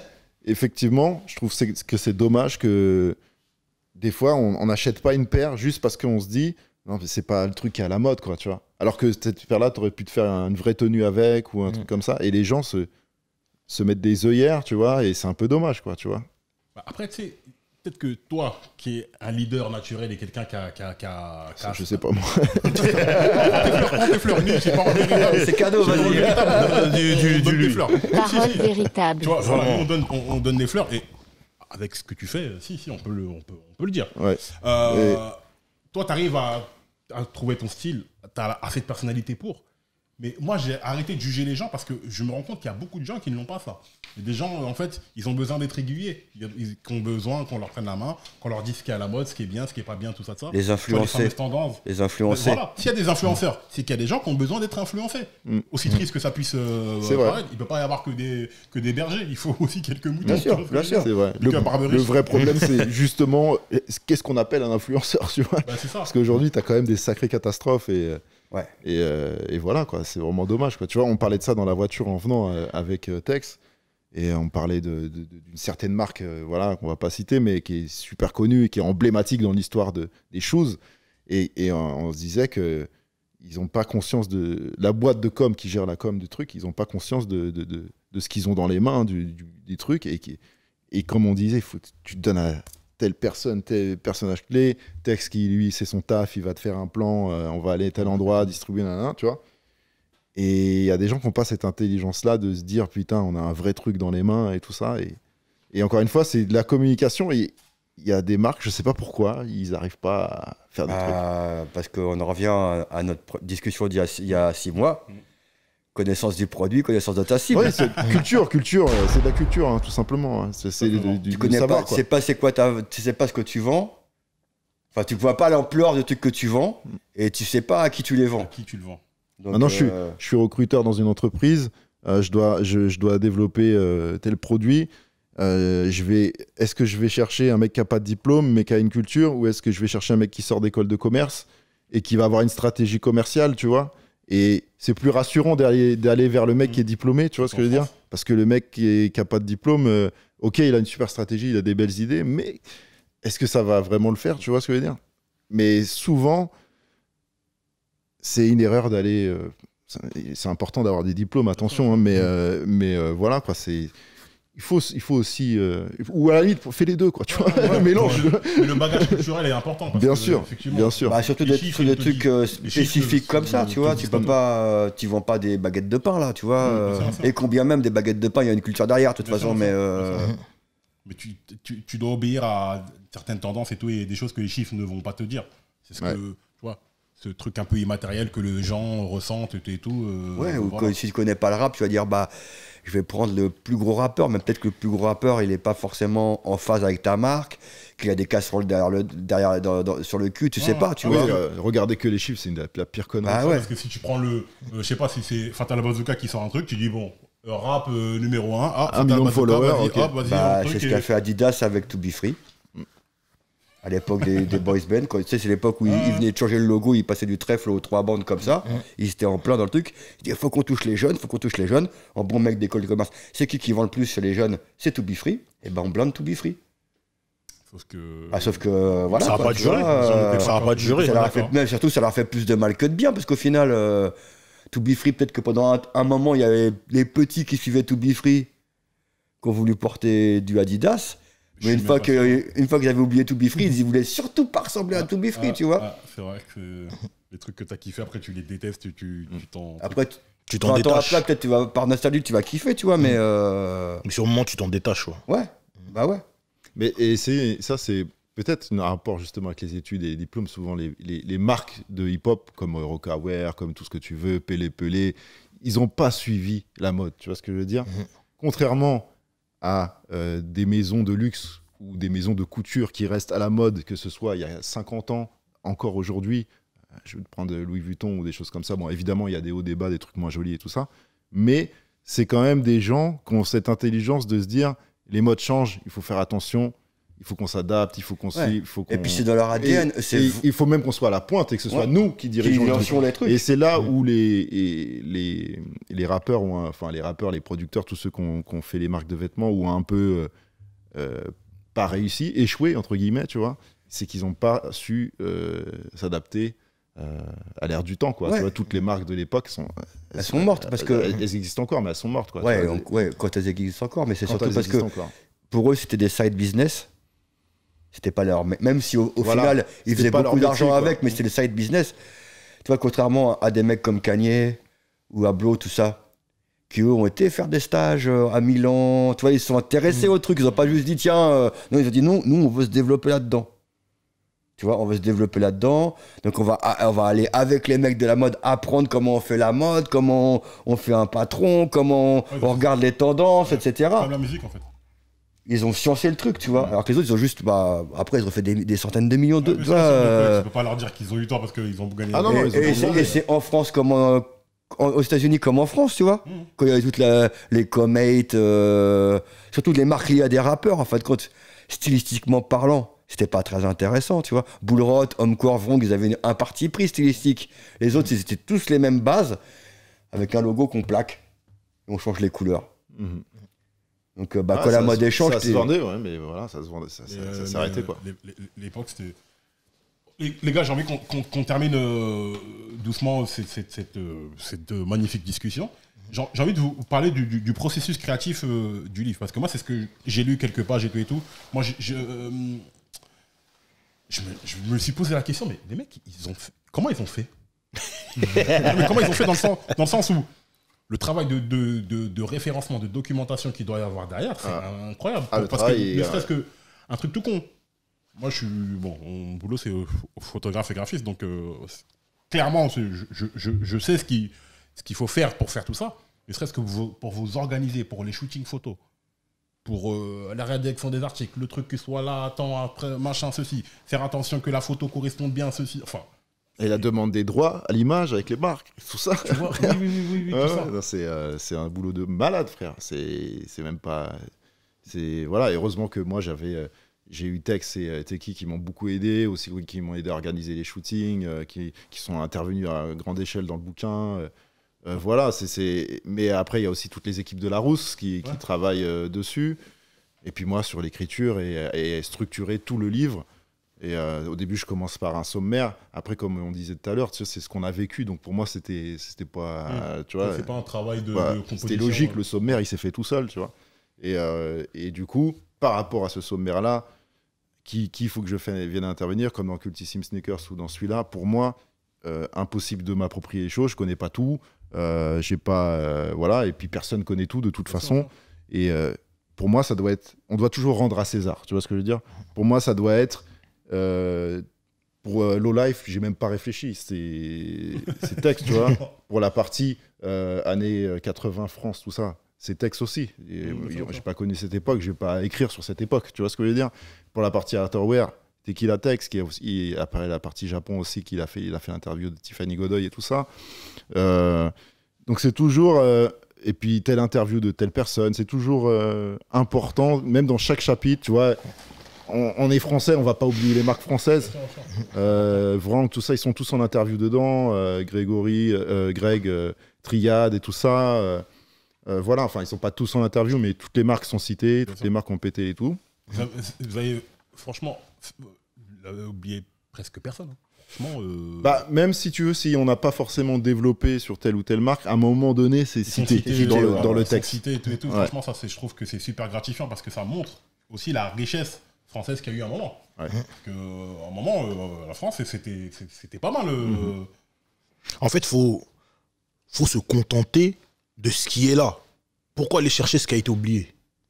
effectivement, je trouve c'est- que c'est dommage que des fois, on n'achète pas une paire juste parce qu'on se dit non, mais c'est pas le truc qui est à la mode, quoi, tu vois. Alors que cette paire-là, tu aurais pu te faire une vraie tenue avec ou un Mm. truc comme ça. Et les gens se, se mettent des œillères, tu vois, et c'est un peu dommage, quoi, tu vois. Bah, après, tu sais, peut-être que toi, qui es un leader naturel et quelqu'un qui a. Qui a, qui a, qui a- Je sais pas, moi. Prends tes fleurs, prends tes fleurs, Nils, c'est pas véritable. C'est cadeau, C'est pas vas-y. véritable. Du- du- On donne du- des fleurs. Parole Si, si. véritable. Tu vois, voilà, Vraiment. nous, on donne, on, on donne des fleurs et avec ce que tu fais, si, si, on peut le, on peut, on peut le dire. Ouais. Euh, Toi, tu arrives à, à trouver ton style, tu as assez de personnalité pour. Mais moi, j'ai arrêté de juger les gens parce que je me rends compte qu'il y a beaucoup de gens qui n'ont pas ça. Il y a des gens, en fait, ils ont besoin d'être aiguillés. Ils ils ont besoin qu'on leur prenne la main, qu'on leur dise ce qui est à la mode, ce qui est bien, ce qui est pas bien, tout ça, tout ça. Les Tu vois, influencer. fameuses tendances. Les influencer. Voilà, s'il y a des influenceurs, c'est qu'il y a des gens qui ont besoin d'être influencés. Mm. Aussi triste que ça puisse euh, C'est vrai. paraître, il ne peut pas y avoir que des, que des bergers, il faut aussi quelques moutons. Bien tu sûr, vois ce que bien je veux dire sûr. C'est vrai. Et puis Le, un barbe le riche. vrai problème, c'est justement euh, qu'est-ce qu'on appelle un influenceur, tu vois. Bah, c'est ça. Parce qu'aujourd'hui, tu as quand même des sacrées catastrophes et, Ouais. et, euh, et voilà, quoi. C'est vraiment dommage, quoi. Tu vois, on parlait de ça dans la voiture en venant euh, avec euh, Tex et on parlait de- de- de- d'une certaine marque, euh, voilà, qu'on va pas citer, mais qui est super connue et qui est emblématique dans l'histoire de, des choses. Et, et on, on se disait que ils n'ont pas conscience de la boîte de com qui gère la com du truc, ils n'ont pas conscience de, de, de, de ce qu'ils ont dans les mains du, du- des trucs et, qui, et comme on disait, faut, que tu te donnes à telle personne, tel personnage clé, Tex qui lui c'est son taf, il va te faire un plan, euh, on va aller à tel endroit, distribuer, nanana, tu vois. Et il y a des gens qui n'ont pas cette intelligence-là de se dire putain, on a un vrai truc dans les mains et tout ça. Et, et encore une fois, c'est de la communication. Et il y a des marques, je sais pas pourquoi, ils n'arrivent pas à faire des trucs. Ah, parce qu'on en revient à à notre pr- discussion d'il y a, il y a six mois. Connaissance du produit, connaissance de ta cible. Ouais, c'est culture, culture, euh, c'est de la culture, hein, tout simplement. hein. C'est c'est du, du- tu du connais savoir, pas, quoi. tu sais pas c'est quoi ta, tu sais pas ce que tu vends. Enfin, tu vois pas l'ampleur de trucs que tu vends et tu sais pas à qui tu les À vends. qui tu le vends? Donc, Maintenant, je suis, euh, je suis recruteur dans une entreprise, euh, je, dois, je, je dois développer euh, tel produit. Euh, je vais, est-ce que je vais chercher un mec qui n'a pas de diplôme mais qui a une culture, ou est-ce que je vais chercher un mec qui sort d'école de commerce et qui va avoir une stratégie commerciale, tu vois? Et c'est plus rassurant d'aller d'aller vers le mec qui est diplômé, tu vois ce que je veux dire? Parce que le mec qui n'a pas de diplôme, euh, ok, il a une super stratégie, il a des belles idées, mais est-ce que ça va vraiment le faire, tu vois ce que je veux dire? Mais souvent, c'est une erreur d'aller. euh, c'est- c'est important d'avoir des diplômes, attention, hein, mais, euh, mais euh, voilà, quoi, c'est. Il faut, il faut aussi. euh, ou à la limite, fais les deux, quoi, tu vois, mélange. Mais le, mais le bagage culturel est important. parce Bien que, sûr, effectivement, bien sûr. bah, surtout Les des, chiffres, sur des ils te trucs disent- euh, les chiffres spécifiques te- comme ça, te- tu te vois. disent Tu peux tout. pas, euh, tu vends pas des baguettes de pain là, tu vois. Mmh, euh, c'est ça. et combien même des baguettes de pain, il y a une culture derrière, de toute Bien façon. sûr, Mais c'est ça. euh, Mais tu, tu, tu dois obéir à certaines tendances et tout, et des choses que les chiffres ne vont pas te dire. C'est ce Ouais. que, tu vois, ce truc un peu immatériel que les gens ressentent et tout. euh, ouais, ou voilà. que si tu connais pas le rap, tu vas dire bah, je vais prendre le plus gros rappeur, mais peut-être que le plus gros rappeur, il est pas forcément en phase avec ta marque, qu'il a des casseroles derrière le, derrière, dans- dans- sur le cul, tu sais Ouais. pas, tu Ah oui, vois. euh, regardez que les chiffres, c'est une- la, la pire connerie. Ah Ça, ouais. Parce que si tu prends le. euh, je sais pas si c'est Fatal Bazooka qui sort un truc, tu dis bon, euh, rap euh, numéro un, ah, Un Fatal million de Bazooka, followers, vas-y, ok. hop, vas-y, Bah, un c'est truc ce et- qu'a fait Adidas avec To Be Free. À l'époque des, des boys band, quand- tu sais, c'est l'époque où ils, ils venaient de changer le logo, ils passaient du trèfle aux trois bandes comme ça. Ils étaient en plein dans le truc. Ils disaient faut qu'on touche les jeunes, faut qu'on touche les jeunes. En bon mec d'école de commerce, c'est qui qui vend le plus chez les jeunes? C'est To Be Free. Et ben on blinde To Be Free. Sauf que. Ah, sauf que euh, voilà. Ça va quoi, pas tu durer, vois, ça euh, me fait Ça va pas durer. ça leur a d'accord. fait, mais surtout, ça leur fait plus de mal que de bien, parce qu'au final, euh, To Be Free, peut-être que pendant un, un moment, il y avait les petits qui suivaient To Be Free, qui ont voulu porter du Adidas. Je Mais suis une fois, même pas sûr. que, une fois qu'ils avaient oublié To Be Free, ils voulaient surtout pas ressembler à To Be Free, Ah, tu vois. ah, c'est vrai que les trucs que t'as kiffé, après tu les détestes, tu tu tu t'en. Après, tu- Tu t'en vingt ans détaches. après, peut-être tu vas, par nostalgie, tu vas kiffer, tu vois, mais euh, Mais sur le moment, tu t'en détaches. Ouais. ouais, bah ouais. Mais et c'est ça, c'est peut-être un rapport justement avec les études et les diplômes. Souvent, les, les, les marques de hip-hop comme Rockaware, comme tout ce que tu veux, Pelé Pelé, ils n'ont pas suivi la mode. Tu vois ce que je veux dire? Mhm. Contrairement à euh, des maisons de luxe ou des maisons de couture qui restent à la mode, que ce soit il y a cinquante ans, encore aujourd'hui. euh, Je vais te prendre Louis Vuitton ou des choses comme ça. Bon, évidemment, il y a des hauts débats, des trucs moins jolis et tout ça. Mais c'est quand même des gens qui ont cette intelligence de se dire les modes changent, il faut faire attention. il faut qu'on s'adapte, il faut qu'on Ouais. suive, il faut qu'on... Et puis c'est dans leur A D N. Et- c'est et vous- il faut même qu'on soit à la pointe et que ce soit Ouais. nous qui qui dirigeons le truc. lancions les trucs. Et c'est là où les, et les, les rappeurs, ont un- enfin les rappeurs, les producteurs, tous ceux qui ont, qui ont fait les marques de vêtements ou un peu euh, euh, pas réussi, échoué entre guillemets, tu vois, c'est qu'ils n'ont pas su euh, s'adapter euh, à l'ère du temps, quoi. Ouais. Tu vois, toutes les marques de l'époque sont, Elles sont mortes parce que. elles, elles existent encore, mais elles sont mortes, quoi. tu Ouais, vois. donc, ouais, quand elles existent encore, mais c'est Quand surtout elles parce que existent encore. pour eux, c'était des side business. C'était pas leur. Même si au, au Voilà. final, ils C'était faisaient pas leur beaucoup d'argent métier, quoi. avec, mais c'était des side business. Tu vois, contrairement à des mecs comme Kanye ou à Blow, tout ça, qui eux ont été faire des stages euh, à Milan. Tu vois, ils se sont intéressés Mm. au truc. Ils ont pas juste dit, tiens, euh, non, ils ont dit, non, nous, on veut se développer là-dedans. Tu vois, on veut se développer là-dedans. Donc, on va, on va aller avec les mecs de la mode apprendre comment on fait la mode, comment on fait un patron, comment Ouais, on regarde les tendances, Ouais. et cetera. Comme la musique, en fait. Ils ont sciencé le truc, tu vois. Alors que les autres, ils ont juste. Bah, après, ils ont fait des, des centaines de millions de. Ouais, mais tu ça, vois, c'est- euh, Tu peux pas leur dire qu'ils ont eu tort parce qu'ils ont gagné. Ah non, et, non, ils ont et tout c'est- demandé. et c'est en France comme en- en- aux États-Unis comme en France, tu vois. Mmh. Quand il y avait toutes la- les Comate, euh, surtout les marques liées à des rappeurs, en fin de compte, stylistiquement parlant, c'était pas très intéressant, tu vois. Bullrot, Homecore, Vrong, ils avaient un parti pris stylistique. Les autres, c'était tous les mêmes bases, avec un logo qu'on plaque, et on change les couleurs. Mhm. Donc, euh, bah, Ah, quand la ça mode se- échange, ça se t'es- vendait, ouais, mais voilà, ça se vendait, ça, ça, Et, ça euh, s'est mais, arrêté, euh, quoi. les- les- L'époque, c'était. Les, les gars, j'ai envie qu'on qu'on- qu'on termine euh, doucement cette, cette, cette, euh, cette, euh, magnifique discussion. J'ai j'ai envie de vous parler du, du- du processus créatif euh, du livre. Parce que moi, c'est ce que j'ai lu quelques pages et tout et tout. Moi, je, je, euh, je, me, je me suis posé la question, mais les mecs, ils ont fait- comment ils ont fait Non, mais comment ils ont fait dans le sens, dans le sens où le travail de, de, de, de référencement, de documentation qu'il doit y avoir derrière, c'est Ah. incroyable. Ah, le Parce que, travail est- ne serait-ce que un truc tout con. Moi, je suis. Bon, mon boulot, c'est euh, photographe et graphiste, donc euh, c'est- clairement, c'est- je, je, je, je sais ce qu'il ce qu'il faut faire pour faire tout ça. Ne serait-ce que vous- pour vous organiser, pour les shootings photos, pour euh, la rédaction des articles, le truc qui soit là, attends, après, machin, ceci, faire attention que la photo corresponde bien à ceci. Enfin, Et la demande des droits à l'image avec les marques, tout ça. tu vois, oui, oui, oui, oui, oui, tout Ouais, ça. ouais, non, c'est euh, c'est un boulot de malade, frère. C'est c'est même pas. C'est voilà. Et heureusement que moi j'avais, euh, j'ai eu Tex et euh, Teki qui m'ont beaucoup aidé, aussi qui m'ont aidé à organiser les shootings, euh, qui, qui sont intervenus à grande échelle dans le bouquin. euh, euh, voilà. c'est c'est. Mais après il y a aussi toutes les équipes de Larousse qui, qui Ouais. travaillent euh, dessus. Et puis moi sur l'écriture et, et structurer tout le livre. Et euh, au début, je commence par un sommaire. Après, comme on disait tout à l'heure, tu sais, c'est ce qu'on a vécu. Donc pour moi, c'était, c'était pas, euh, tu vois, C'est pas un travail de, voilà, de composition. c'était logique. ouais. Le sommaire, il s'est fait tout seul, tu vois. Et, euh, et du coup, par rapport à ce sommaire-là, qui, qui faut que je fasse- vienne intervenir, comme dans Cultissime Sneakers ou dans celui-là, pour moi, euh, impossible de m'approprier les choses. Je connais pas tout. Euh, j'ai pas, euh, voilà. Et puis personne connaît tout de toute Bien sûr, façon. Et euh, pour moi, ça doit être. On doit toujours rendre à César. Tu vois ce que je veux dire? Pour moi, ça doit être. euh, pour euh, Low Life, j'ai même pas réfléchi. C'est c'est texte, tu vois. Pour la partie euh, années quatre-vingts France, tout ça, c'est texte aussi. Et, Mmh, bien sûr, j'ai pas connu cette époque, je vais pas écrire sur cette époque. Tu vois ce que je veux dire? Pour la partie outerwear, Tequila Tex, qui est aussi et après la partie Japon aussi, qu'il a fait, il a fait l'interview de Tiffany Godoy et tout ça. Euh, donc c'est toujours euh, et puis telle interview de telle personne, c'est toujours euh, important, même dans chaque chapitre, tu vois. On, on est français, on va pas oublier les marques françaises. Bien sûr, bien sûr. Euh, vraiment, tout ça, ils sont tous en interview dedans. Euh, Grégory, euh, Greg, euh, Triade et tout ça. Euh, euh, voilà, enfin, ils sont pas tous en interview, mais toutes les marques sont citées, toutes sûr. les marques ont pété et tout. Vous avez, vous avez- franchement, vous avez oublié presque personne. hein. Franchement, euh, Bah, même si tu veux, si on n'a pas forcément développé sur telle ou telle marque, à un moment donné, c'est ils sont cité, cités, dans, le, voilà, dans le ils sont texte. cités et tout, et tout. Ouais. Franchement, ça, c'est- je trouve que c'est super gratifiant parce que ça montre aussi la richesse française qu'il y a eu à un moment. Ouais. Parce que, euh, à un moment, euh, la France, c'était c'était pas mal. euh, Mhm. En fait, faut, faut se contenter de ce qui est là. Pourquoi aller chercher ce qui a été oublié?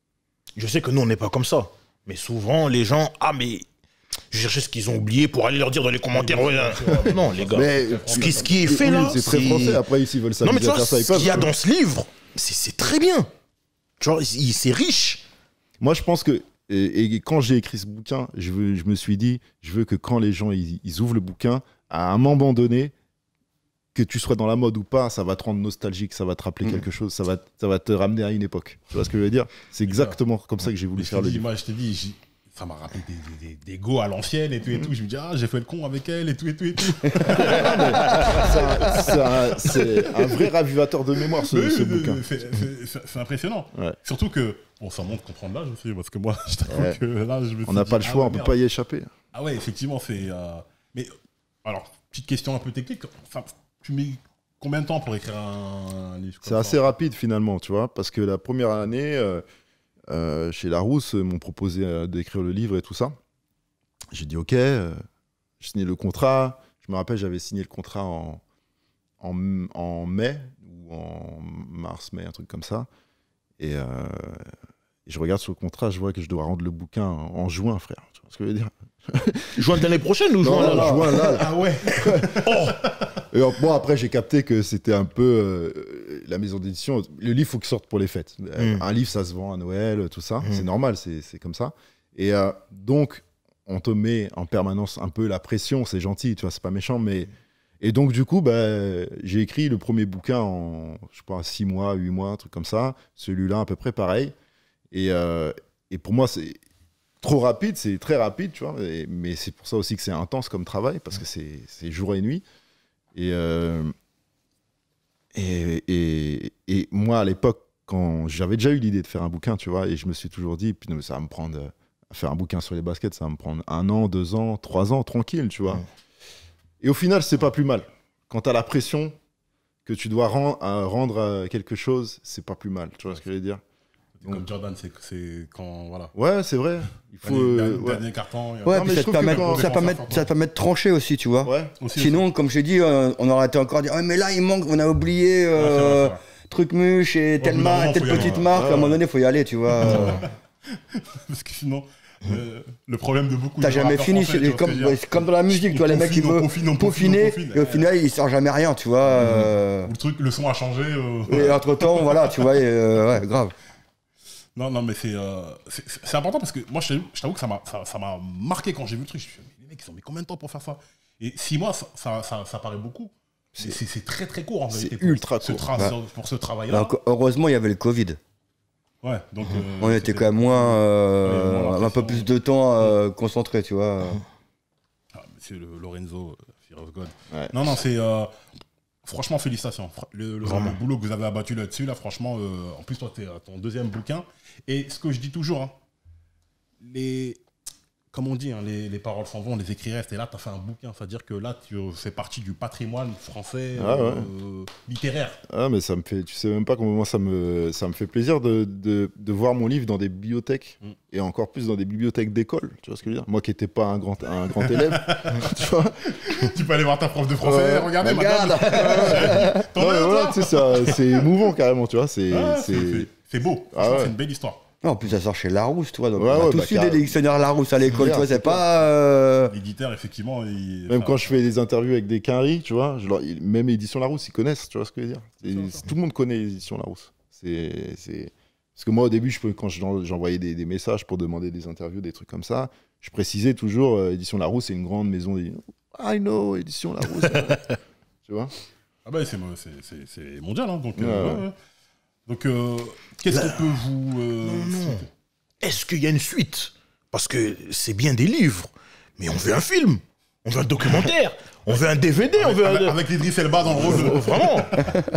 Je sais que nous, on n'est pas comme ça. Mais souvent, les gens, ah, mais je cherchais ce qu'ils ont oublié pour aller leur dire dans les commentaires. Oui, ouais, bien sûr, bien sûr. non, les gars. Mais Ce qui, ce qui est fait oui, là, c'est très français. Après, s'ils veulent Non, mais s'amuser tu à vois, faire ça, ils ce qu'il y a peuvent. dans ce livre, c'est c'est très bien. Tu vois, il- c'est riche. Moi, je pense que et, et quand j'ai écrit ce bouquin, je, veux, je me suis dit, je veux que quand les gens ils, ils ouvrent le bouquin, à un moment donné, que tu sois dans la mode ou pas, ça va te rendre nostalgique, ça va te rappeler Mhm. quelque chose, ça va, ça va te ramener à une époque. Tu vois ce que je veux dire? C'est exactement comme ça que j'ai voulu Mais je faire t'ai le dit, livre. moi, je t'ai dit, j'y- ça m'a rappelé des, des, des go à l'ancienne et tout et tout. Je me dis, ah, j'ai fait le con avec elle et tout et tout et tout. C'est un, un vrai ravivateur de mémoire, ce, oui, ce bouquin. C'est impressionnant. Ouais. Surtout que, bon, ça montre comprendre l'âge aussi, parce que moi, je t'avoue ouais. que là, je me suis On n'a dit, pas le ah, choix, ouais, on ne peut merde. pas y échapper. Ah ouais, effectivement, c'est... Euh... Mais, alors, petite question un peu technique. Enfin, tu mets combien de temps pour écrire un, un livre? C'est assez rapide, finalement, tu vois, parce que la première année, euh, euh, chez Larousse, ils m'ont proposé euh, d'écrire le livre et tout ça. J'ai dit OK, euh, j'ai signé le contrat. Je me rappelle, j'avais signé le contrat en, en, en mai ou en mars, mai, un truc comme ça. Et, euh, et je regarde sur le contrat, je vois que je dois rendre le bouquin en, en juin, frère. Tu vois ce que je veux dire? Juin de l'année prochaine ou Non, juin là, là juin, là, là. Ah ouais. Oh Et alors, bon, après, j'ai capté que c'était un peu euh, la maison d'édition. Le livre, il faut qu'il sorte pour les fêtes. Euh, Mm. Un livre, ça se vend à Noël, tout ça. Mm. C'est normal, c'est c'est comme ça. Et euh, donc, on te met en permanence un peu la pression. C'est gentil, tu vois, c'est pas méchant. Mais... Et donc, du coup, bah, j'ai écrit le premier bouquin en, je sais pas, six mois, huit mois, un truc comme ça. Celui-là, à peu près pareil. Et, euh, et pour moi, c'est trop rapide, c'est très rapide, tu vois. Et- mais c'est pour ça aussi que c'est intense comme travail, parce que c'est c'est jour et nuit. Et, euh, et, et, et moi, à l'époque, quand j'avais déjà eu l'idée de faire un bouquin, tu vois, et je me suis toujours dit, puis, non, mais ça va me prendre, euh, faire un bouquin sur les baskets, ça va me prendre un an, deux ans, trois ans, tranquille, tu vois. Ouais. Et au final, c'est pas plus mal. Quand tu as la pression que tu dois ren- à rendre à quelque chose, c'est pas plus mal, tu vois ce que je veux dire. Comme Jordan, c'est c'est quand... Voilà. Ouais, c'est vrai. Il faut. Dernier, euh, dernier, ouais. dernier carton. et- Ouais, Non, puis mais ça je te, trouve que permet, quand- ça, permet, ça te permet de trancher aussi, tu vois. Ouais. Aussi, Sinon, comme j'ai dit, euh, on aurait été encore dire, ah, mais là, il manque, on a oublié aussi. Ouais, c'est euh, vrai, c'est vrai. truc muche et telle bout d'un marque, moment, telle faut y aller, petite ouais. marque. Ouais, À un moment ouais. donné, il faut y aller, tu vois. euh. Parce que sinon, euh, le problème de beaucoup T'as de jamais rappeurs fini, français, c'est tu vois ce comme, que je veux ouais, dire. c'est comme dans la musique, tu vois, On les mecs qui peaufine, on veulent peaufine, on peaufine, peaufiner, on peaufine. et au final, il sort jamais rien, tu vois. euh. Ou le truc, le son a changé. euh, Et entre temps, voilà, tu vois, et, euh, ouais, grave. Non, non, mais c'est euh, c'est- c'est important parce que moi, je t'avoue- je t'avoue que ça m'a ça, ça m'a marqué quand j'ai vu le truc. Je me suis dit, mais les mecs, ils ont mis combien de temps pour faire ça? Et six mois, ça, ça, ça, ça paraît beaucoup. C'est c'est- c'est très très court en C'est vérité. pour ultra ce court. tra- Ouais. sur- Pour ce travail-là. Alors, heureusement, il y avait le Covid. Ouais, donc. euh, On était c'était- quand même moins, euh, Ouais, moins un peu l'impression. plus de temps euh, concentré, tu vois. Ah, monsieur le Lorenzo, euh, Fear of God. Ouais. Non, non, c'est. euh, franchement, félicitations. Fra- Le, le, Vraiment. le boulot que vous avez abattu là-dessus, là, franchement, euh, en plus, toi, t'es à ton deuxième bouquin. Et ce que je dis toujours, hein, les. Comme on dit, hein, les, les paroles s'en vont, les écrits restent. Et là, tu as fait un bouquin. C'est-à-dire que là, tu fais partie du patrimoine français Ah ouais. euh, littéraire. Ah, mais ça me fait, tu sais même pas comment moi ça me, ça me fait plaisir de, de, de voir mon livre dans des bibliothèques Mm. et encore plus dans des bibliothèques d'école. Tu vois ce que je veux dire? Moi qui n'étais pas un grand, un grand élève, tu vois? Tu peux aller voir ta prof de français, Ouais. regardez, Regarde. madame. T'en Non, as mais un, voilà, toi tu sais, ça- c'est émouvant carrément, tu vois? C'est, Ah, c'est- c'est- c'est- C'est beau. Ah Franchement, ouais. C'est une belle histoire. Non, en plus, ça sort chez Larousse, tu vois. Donc, Ouais, on a ouais, tous bah, eu des carrément. dictionnaires Larousse à l'école, tu clair, vois. c'est C'est pas. euh, L'éditeur, effectivement, il. Même enfin, quand je fais des interviews avec des quinries, tu vois, je leur- même Édition Larousse, ils connaissent, tu vois ce que je veux dire? C'est- Sûr, sûr. Tout le monde connaît Édition Larousse. C'est, c'est... Parce que moi, au début, je peux, quand j'en- j'envoyais des, des messages pour demander des interviews, des trucs comme ça, je précisais toujours euh, Édition Larousse, c'est une grande maison d'édition. I know, Édition Larousse. Tu vois? Ah bah c'est c'est- c'est- c'est mondial, hein, donc. euh, Ouais, ouais, ouais. Donc, euh, qu'est-ce qu'on peut vous. euh, Non, non. Est-ce qu'il y a une suite? Parce que c'est bien des livres, mais on veut un film, on veut un documentaire, on veut un D V D, on Avec, veut avec, un... avec Idriss Elba dans le rôle. Euh, de- Vraiment.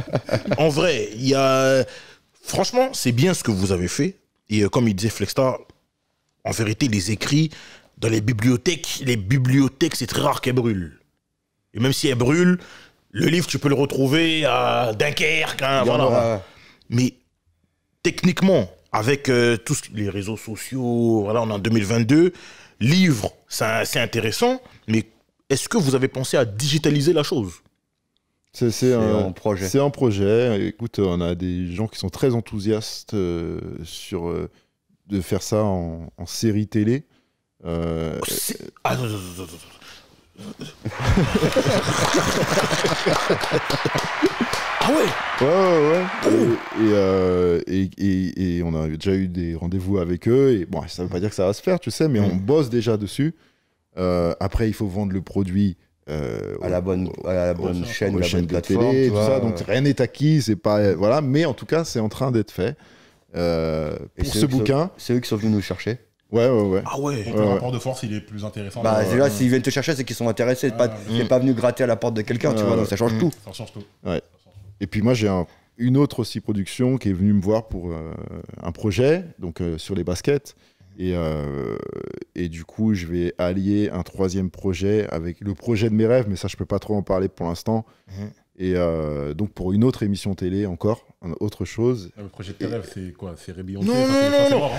En vrai, il y a... Franchement, c'est bien ce que vous avez fait. Et euh, comme il disait Flexstar, en vérité, les écrits dans les bibliothèques, les bibliothèques, c'est très rare qu'elles brûlent. Et même si elles brûlent, le livre, tu peux le retrouver à Dunkerque. Hein, il y en voilà. aura- Mais techniquement, avec euh, tous les réseaux sociaux, voilà, on est en deux mille vingt-deux, livre, ça- c'est intéressant, mais est-ce que vous avez pensé à digitaliser la chose? C'est, c'est, un, en projet. C'est un projet. Écoute, on a des gens qui sont très enthousiastes euh, sur euh, de faire ça en, en série télé. Euh, C'est- Ah, non, non, non, non, non. Ah ouais. Ouais, ouais, ouais. Et, et, euh, et, et- et on a déjà eu des rendez-vous avec eux. Et bon, ça veut pas dire que ça va se faire, tu sais, mais on bosse déjà dessus. Euh, après, il faut vendre le produit euh, à la bonne, à la bonne chaîne, aux ou la chaînes bonne de plateforme. télé, tu tout vois. ça. Donc rien n'est acquis, c'est pas voilà. Mais en tout cas, c'est en train d'être fait. Euh, Et pour c'est ce eux qui sont- bouquin, C'est eux qui sont venus nous chercher. Ouais, ouais, ouais. Ah ouais. Donc Ouais, le ouais. rapport de force, il est plus intéressant. Bah, Euh, déjà, s'ils viennent te chercher, c'est qu'ils sont intéressés. C'est pas, Ouais, t'es pas venu gratter à la porte de quelqu'un, tu Ouais, vois, ouais. donc ça change Mm. tout. Ça change tout. Et puis moi, j'ai un- une autre aussi production qui est venue me voir pour euh, un projet, donc euh, sur les baskets. Et, euh, et du coup, je vais allier un troisième projet avec le projet de mes rêves, mais ça, je peux pas trop en parler pour l'instant. Mhm. Et euh, donc, pour une autre émission télé encore, un- autre chose. Le projet de tes rêves, c'est quoi? C'est Rébi Non, non, non, non.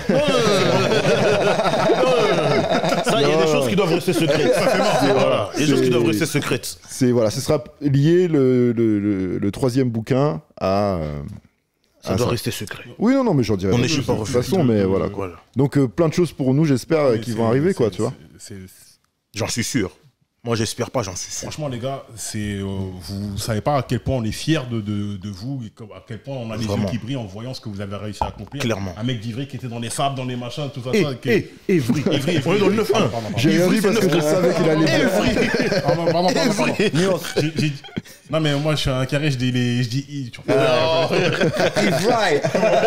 Ça, il y a des choses qui doivent rester secrètes. Voilà. Il y a des choses qui doivent rester secrètes. C'est voilà, ce sera lié le, le, le- le troisième bouquin à. euh, Ça à doit ça. rester secret. Oui, non, non, mais j'en dirai On pas est plus chez pas de toute refus. façon, mais voilà. Voilà. Donc, euh, plein de choses pour nous, j'espère, qui vont arriver, quoi, tu vois. C'est- J'en suis sûr. Moi, j'espère pas, j'en suis sûr. Franchement, les gars, c'est, euh, vous savez pas à quel point on est fiers de, de, de vous, et comme- à quel point on a les Vraiment. yeux qui brillent en voyant ce que vous avez réussi à accomplir. Clairement. Un mec d'Ivry qui était dans les sables, dans les machins, tout ça. Eh, ça qui... eh, Évry. Ivry, Ivry, On est dans le Ivry. neuf un. Pardon, pardon, J'ai rien Ivry, dit parce c'est que je neuf- savais qu'il allait bien. pardon, pardon, pardon, pardon, pardon. Nuance. J'ai- j'ai dit- Non, mais moi, je suis un carré, je dis, les... je dis I. tu vois. He's right.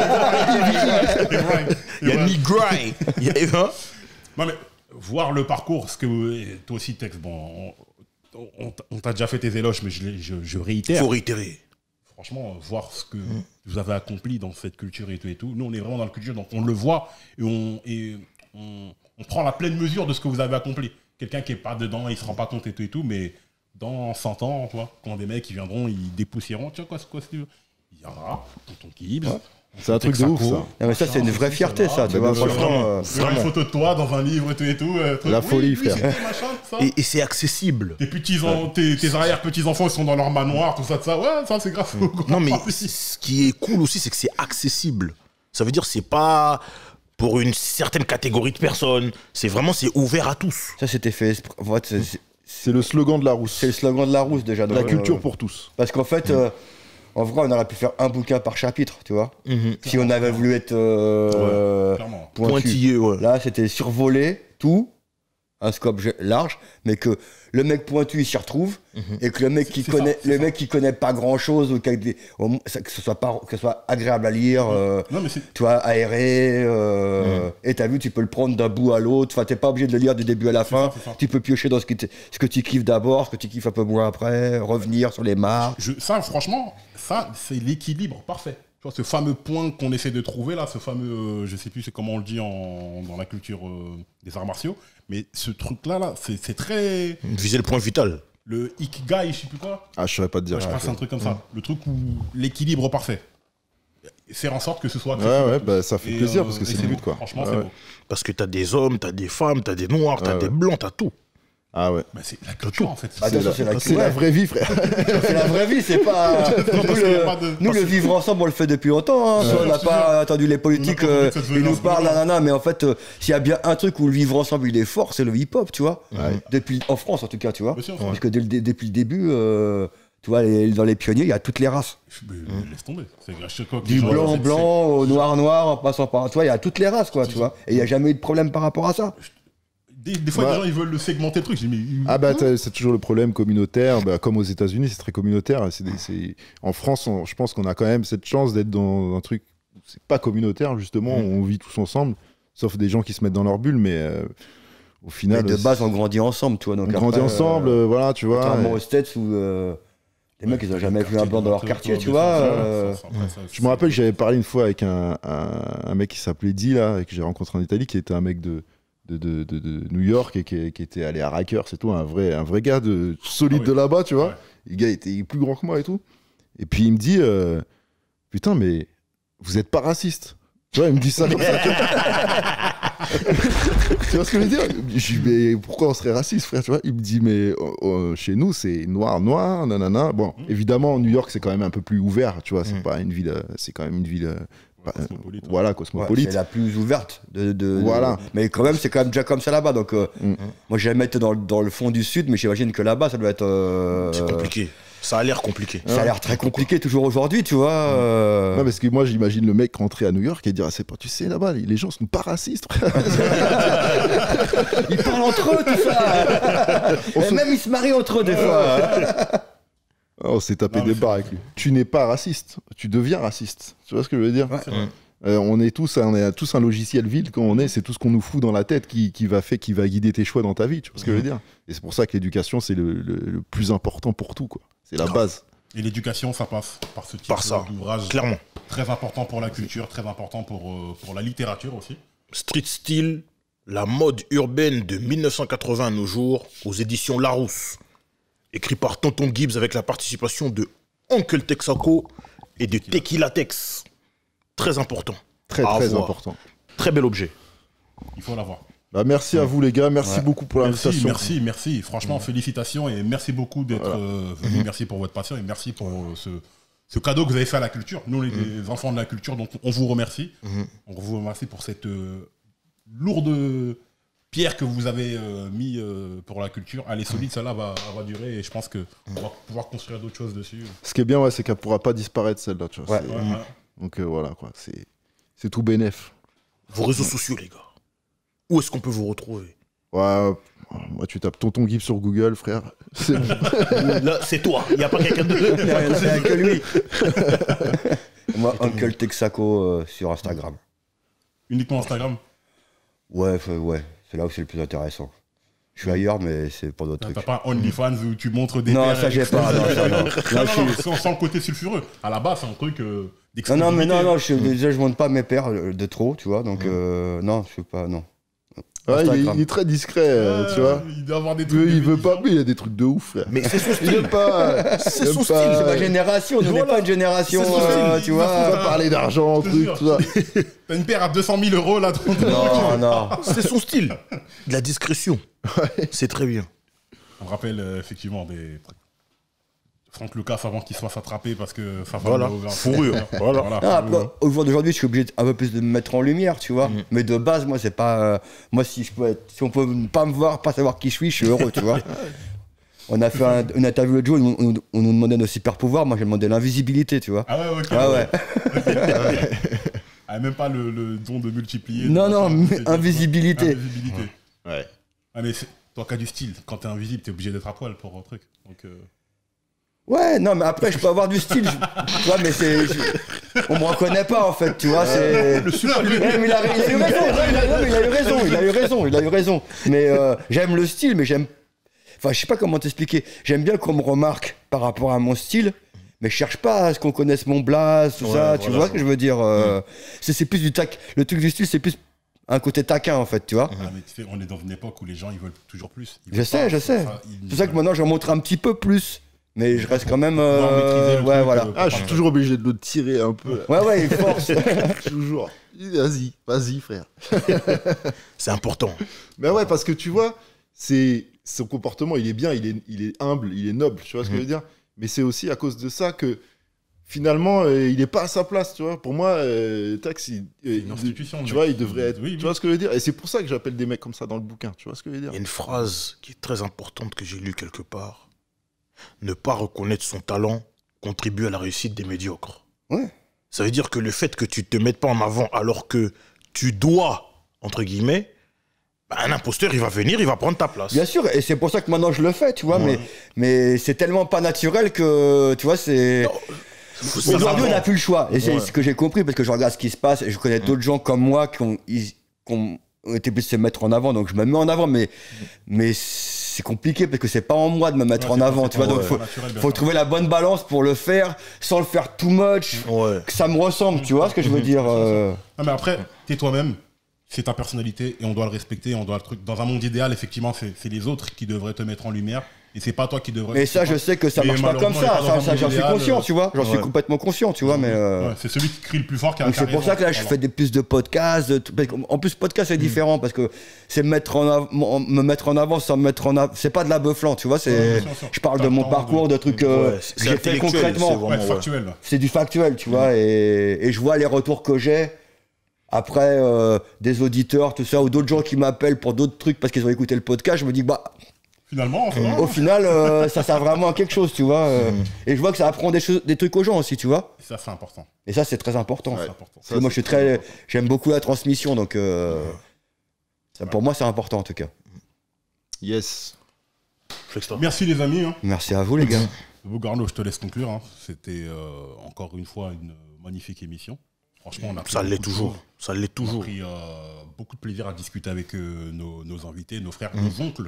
Ivry. Il y a Nigray. Il y a Eva. Non, mais voir le parcours, ce que et toi aussi, Tex, bon, on, on t'a- on t'a déjà fait tes éloges, mais je, l'ai- je, je réitère. Faut réitérer. Franchement, voir ce que vous avez accompli dans cette culture et tout et tout. Nous, on est vraiment dans la culture, donc on le voit et on, et on, on prend la pleine mesure de ce que vous avez accompli. Quelqu'un qui est pas dedans, il se rend pas compte et tout et tout, mais dans cent ans, tu vois, quand des mecs qui viendront, ils dépoussiéront, tu vois quoi, c'est quoi, c'est- il y aura tonton Gibbs. C'est un truc de ouf, ça. Non, mais ça, c'est une vraie fierté, ça, tu Bah, vois, bien sûr. franchement. euh, Il y aura une photo de toi dans un livre et tout et tout. euh, truc. La Oui, folie, oui, frère. c'était machin, tout ça. Et, et c'est accessible. Tes petits, en- tes, tes arrière-petits-enfants, ils sont dans leur manoir, tout ça, tout ça. Ouais, ça, c'est grave. Non, mais ce qui est cool aussi, c'est que c'est accessible. Ça veut dire que c'est pas pour une certaine catégorie de personnes. C'est vraiment, c'est ouvert à tous. Ça, c'était fait. espr- en fait, c'est- c'est- C'est le slogan de la rousse. C'est le slogan de la rousse, déjà. La donc, culture euh, pour tous. Parce qu'en fait, euh, en vrai, on aurait pu faire un bouquin par chapitre, tu vois. Mhm. Si on avait voulu être euh, Clairement. pointu. Pointillé, ouais. Là, c'était survoler tout, un scope ge- large, mais que le mec pointu, il s'y retrouve, et que le mec qui c'est connaît, ça, c'est le ça. mec qui connaît pas grand chose, ou qui a des- au moins, ça- que ce soit pas, que ce soit agréable à lire, euh, Non, mais c'est. tu vois, aéré, euh, et t'as vu, tu peux le prendre d'un bout à l'autre, enfin, t'es pas obligé de le lire du début à la fin, ça, c'est ça. tu peux piocher dans ce, qui te- ce que tu kiffes d'abord, ce que tu kiffes un peu moins après, revenir sur les marques. Je, ça, franchement, ça, c'est l'équilibre parfait. Tu vois, ce fameux point qu'on essaie de trouver là, ce fameux, euh, je sais plus c'est comment on le dit en, dans la culture euh, des arts martiaux, mais ce truc-là, là, c'est c'est très. Viser le point vital. Le ikigai, je sais plus quoi. Ah, je saurais pas te dire. je crois que c'est un truc comme Mm. ça. Le truc où l'équilibre parfait. Faire en sorte que ce soit. Ouais, ouais, bah, ça fait Et, plaisir euh, parce que et c'est le but, quoi. Franchement, Ouais, c'est ouais. beau. Parce que t'as des hommes, t'as des femmes, t'as des noirs, t'as Ouais, des ouais. blancs, t'as tout. Ah ouais. Bah, c'est la culture en fait. Ah, C'est attention, la, c'est la, c'est la ouais, vraie vie, frère. c'est la vraie vie, c'est pas. Non, nous, parce qu'il y a le, pas de- nous, parce le que- vivre ensemble, on le fait depuis longtemps. Hein. on n'a je pas attendu les politiques, On n'a pas euh, envie que ça ils devienne nous un parlent, slogan. nanana, mais en fait, euh, s'il y a bien un truc où le vivre ensemble il est fort, c'est le hip-hop, tu vois. Ouais. Depuis, en France, en tout cas, tu vois. Bien sûr, Parce que dès le dé- depuis le début, euh, tu vois, les- dans les pionniers, il y a toutes les races. Mais, laisse tomber. C'est à chaque fois que Du les gens- blanc, c'est- blanc, au noir, noir, en passant par. Tu vois, il y a toutes les races, quoi, tu vois. Et il n'y a jamais eu de problème par rapport à ça. Des, des fois, Ouais. les gens ils veulent le segmenter le truc. Je dis, mais. Ah bah t'as- c'est toujours le problème communautaire, bah, comme aux États-Unis c'est très communautaire. C'est des- c'est- En France, on- je pense qu'on a quand même cette chance d'être dans un truc, où c'est pas communautaire justement, Mm. on vit tous ensemble, sauf des gens qui se mettent dans leur bulle, mais euh, au Mais final, de c'est- base, on grandit ensemble, tu vois. Donc on grandit après, ensemble, euh, euh, voilà, tu vois. contrairement et- aux States où euh, les mecs, ils ont jamais vu un blanc dans leur quartier, tu Ouais, vois. ça, euh, ça, ça, après, ça, Je me rappelle que j'avais parlé une fois avec un, un, un mec qui s'appelait Di, là, et que j'ai rencontré en Italie, qui était un mec de, de, de, de- de New York et qui, qui était allé à Rikers, c'est tout, un vrai, un vrai gars de, solide Ah oui. de là-bas, tu vois. Ouais. Le gars était plus grand que moi et tout. Et puis il me dit, euh, putain, mais vous êtes pas raciste. Tu vois, il me dit ça comme ça. Tu vois ce que je veux dire? Je dis, mais pourquoi on serait raciste, frère? Tu vois, il me dit, mais oh, oh, chez nous, c'est noir, noir, nanana. Bon, évidemment, New York, c'est quand même un peu plus ouvert, tu vois. C'est Mm. pas une ville, euh, c'est quand même une ville, euh, Ouais, cosmopolite, ouais. voilà, ouais, cosmopolite. c'est la plus ouverte. De, de- Voilà. de- Mais quand même, c'est quand même déjà comme ça là-bas. Donc, euh, Mm. moi, j'ai jamais été dans, le- dans le fond du sud, mais j'imagine que là-bas, ça doit être. euh, C'est compliqué. Ça a l'air compliqué. Ça a l'air très compliqué toujours aujourd'hui, tu vois. euh. Non, parce que moi, j'imagine le mec rentrer à New York et dire, ah, c'est pas, tu sais, là-bas, les les gens sont pas racistes, frère. Ils parlent entre eux, tout ça. Et même, ils se marient entre eux, des fois. Oh, on s'est tapé Non, mais des c'est- barres avec lui. Tu n'es pas raciste, tu deviens raciste. Tu vois ce que je veux dire? Ouais. C'est vrai. Euh, on est tous, on est tous un logiciel vide quand on est, c'est tout ce qu'on nous fout dans la tête qui, qui va faire, qui va guider tes choix dans ta vie. Tu vois ce que je veux dire? Et c'est pour ça que l'éducation c'est le, le, le plus important pour tout, quoi. C'est la base. Et l'éducation, ça passe par ce type Par ça, d'ouvrage. clairement. Très important pour la culture, très important pour, euh, pour la littérature aussi. Street Style, la mode urbaine de mille neuf cent quatre-vingts à nos jours, aux éditions Larousse. Écrit par Tonton Gibbs avec la participation de Oncle Texaco et de Tequila Tex. Très important. Très à très avoir. important. Très bel objet. Il faut l'avoir. Bah, merci à vous les gars, merci Ouais. beaucoup pour Merci, l'invitation. merci, merci. Franchement, félicitations et merci beaucoup d'être Voilà. euh, venu. Merci pour votre passion et merci pour euh, ce, ce cadeau que vous avez fait à la culture. Nous, les, les enfants de la culture, donc on vous remercie. On vous remercie pour cette euh, lourde pierre que vous avez euh, mis euh, pour la culture. Elle est solide, celle-là va, va durer et je pense qu'on va pouvoir construire d'autres choses dessus. Ce qui est bien, ouais, c'est qu'elle pourra pas disparaître celle-là. Tu vois, Ouais. c'est- Ouais, ouais. Donc euh, voilà, quoi. C'est c'est tout bénef. Vos réseaux sociaux, les gars. Où est-ce qu'on peut vous retrouver? Ouais, moi, tu tapes Tonton Gibbs sur Google, frère. C'est bon. Là, c'est toi. Il n'y a pas quelqu'un Il y a d'autre. rien- il y a que lui. Moi, Uncle Texaco euh, sur Instagram. Uniquement Instagram. Ouais, f- ouais, c'est là où c'est le plus intéressant. Je suis ailleurs, mais c'est pour d'autres T'as trucs. pas OnlyFans où tu montres des Non, terres ça et- j'ai pas. Non, ça, non. Non, Non, non, je non, suis- sans, sans le côté sulfureux. À la base, c'est un truc euh, non, d'exclusivité. non, mais non, non, je, déjà je monte pas mes paires euh, de trop, tu vois, donc euh, non, je sais pas, non. Ouais, il, est, Instagram. il est très discret, euh, Ouais, tu vois. Il doit avoir des trucs. Lui, il de veut pas, bénéfice. mais il y a des trucs de ouf, frère. Mais c'est son Il style. aime pas. C'est il aime son pas- style, C'est ma génération, nous n'est Voilà. pas une génération, C'est son euh, style, tu il vois. va On foutre va parler d'argent, Je te truc, jure. tout ça. T'as une paire à deux cent mille euros là. dans- Non, non. C'est son style. De la discrétion. C'est très bien. On me rappelle euh, effectivement des trucs. Franck Lucas avant qu'il soit attrapé parce que sa femme Voilà. l'a ouvert. Fourrure. Voilà. Voilà, Non, fourrure. après, au jour d'aujourd'hui, je suis obligé de- un peu plus de me mettre en lumière, tu vois. Mais de base, moi, c'est pas. euh, moi, si je peux être, si on peut pas me voir, pas savoir qui je suis, je suis heureux, tu vois. On a fait un- une interview l'autre jour, on, on- on nous demandait nos super pouvoirs. Moi, j'ai demandé l'invisibilité, tu vois. Ah ouais, ok. Ah ouais. Ah, même pas le, le don de multiplier. Non, de non, machin, mais c'est- invisibilité. Invisibilité. Ouais. Ah, mais c'est- toi qui as du style, quand t'es invisible, t'es obligé d'être à poil pour un truc. Donc, euh, Ouais, non, mais après, je peux avoir du style, je- tu vois, mais c'est. je- On me reconnaît pas, en fait, tu vois. C'est. le super Ouais, mais il, a, il a eu raison, non, il a, non, mais il a eu raison, il a eu raison, il a eu raison. Mais euh, j'aime le style, mais j'aime. Enfin, je sais pas comment t'expliquer. J'aime bien qu'on me remarque par rapport à mon style, mais je cherche pas à ce qu'on connaisse mon blaze, tout Ouais, ça. Tu voilà. vois ce que je veux dire euh, c'est, c'est plus du tac. Le truc du style, c'est plus un côté taquin, en fait, tu vois. Ah, mais tu sais, on est dans une époque où les gens ils veulent toujours plus. Ils Je veulent sais, pas- je sais. enfin, ils C'est pour ça que veulent maintenant, j'en montre un petit peu plus, mais je reste quand même. pouvoir euh, maîtriser le ouais, truc, voilà. euh, Ah, je suis toujours obligé de le tirer un peu. Ouais, ouais, il force. Toujours. Vas-y, vas-y, frère. C'est important. Mais ouais, parce que tu vois, c'est son comportement, il est bien, il est, il est humble, il est noble, tu vois ce que je veux dire. Mais c'est aussi à cause de ça que finalement, euh, il est pas à sa place, tu vois. Pour moi, euh, Tax, il, euh, une institution, tu mec. vois, il devrait être. Oui, Tu oui. vois ce que je veux dire. Et c'est pour ça que j'appelle des mecs comme ça dans le bouquin, tu vois ce que je veux dire. Il y a une phrase qui est très importante que j'ai lue quelque part. Ne pas reconnaître son talent contribue à la réussite des médiocres. Ouais. Ça veut dire que le fait que tu te mettes pas en avant alors que tu dois, entre guillemets, bah, un imposteur, il va venir, il va prendre ta place. Bien sûr, et c'est pour ça que maintenant je le fais, tu vois, Ouais. mais, mais c'est tellement pas naturel que, tu vois, c'est... Faut- ça Aujourd'hui, on n'a s'apprend. plus le choix, et c'est Ouais. ce que j'ai compris, parce que je regarde ce qui se passe, et je connais d'autres gens comme moi qui ont, ils- qui ont été obligés de se mettre en avant, donc je me mets en avant, mais, mais c'est compliqué, parce que c'est pas en moi de me mettre Ouais, en c'est avant, pas- tu vois, c'est donc pas faut, naturel, bien faut sûr. trouver la bonne balance pour le faire, sans le faire too much, Ouais. que ça me ressemble, tu vois ce que je veux dire euh, Non, mais après, t'es toi-même, c'est ta personnalité et on doit le respecter. On doit le truc. Dans un monde idéal, effectivement, c'est c'est les autres qui devraient te mettre en lumière et c'est pas toi qui devrais. Mais ça, c'est je pas- sais que ça Mais marche pas comme malheureusement, ça, on est ça, pas ça, dans un j'en monde suis idéal, conscient, euh, tu vois, j'en suis ouais. complètement conscient, tu vois, mais... euh, Ouais, c'est celui qui crie le plus fort qui a. Donc qui a c'est pour raison. ça que là, je Voilà. fais des plus de podcasts. de tout- parce qu'en- En plus, podcast, c'est différent parce que c'est me mettre en avant, me mettre en avant sans me mettre en avant. C'est pas de la beuflant, tu vois. Ouais, C'est, bien sûr. je parle T'as de le mon temps parcours, de, trucs euh, Ouais, c'est que j'ai fait intellectuel, c'est concrètement. vraiment- Ouais, ouais. factuel. là. C'est du factuel, tu vois. Et, et je vois les retours que j'ai après euh, des auditeurs, tout ça, ou d'autres gens qui m'appellent pour d'autres trucs parce qu'ils ont écouté le podcast. Je me dis, bah, Finalement, enfin, au final, euh, ça sert vraiment à quelque chose, tu vois. euh, Et je vois que ça apprend des, choses, des trucs aux gens aussi, tu vois. ça c'est important. Et ça, c'est très important. C'est important. Parce que moi, je suis très, j'aime beaucoup la transmission, donc euh, ça, pour moi, c'est important en tout cas. Yes. Flextra. Merci les amis. Hein. Merci à vous, les gars. Bougarno, je te laisse conclure. hein. C'était euh, encore une fois une magnifique émission. Franchement, on a pris Ça l'est beaucoup de toujours. choses. Ça l'est On a toujours. pris euh, beaucoup de plaisir à discuter avec euh, nos, nos invités, nos frères, nos oncles.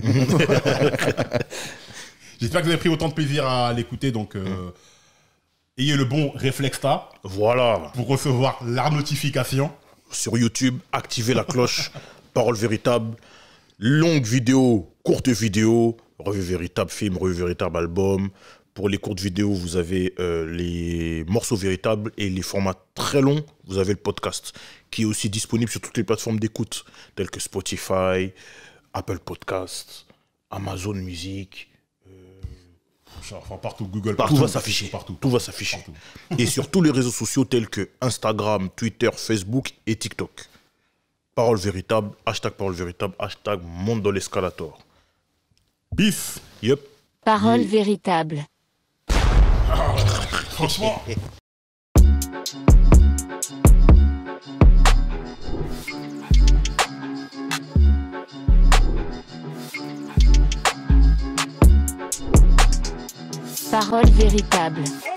J'espère que vous avez pris autant de plaisir à l'écouter. Donc, euh, ayez le bon réflexe là Voilà. pour recevoir la notification. Sur YouTube, activez la cloche. Parole véritable. Longue vidéo, courte vidéo. Revue véritable film, revue véritable album. Pour les courtes vidéos, vous avez euh, les morceaux véritables et les formats très longs, vous avez le podcast qui est aussi disponible sur toutes les plateformes d'écoute telles que Spotify, Apple Podcasts, Amazon Music. Enfin, partout, Google. Tout va s'afficher. Partout. Tout va s'afficher. Partout. Et sur tous les réseaux sociaux tels que Instagram, Twitter, Facebook et TikTok. Parole véritable, hashtag parole véritable, hashtag monde dans l'escalator. Peace. Yep. Parole véritable. Franchement. Parole véritable.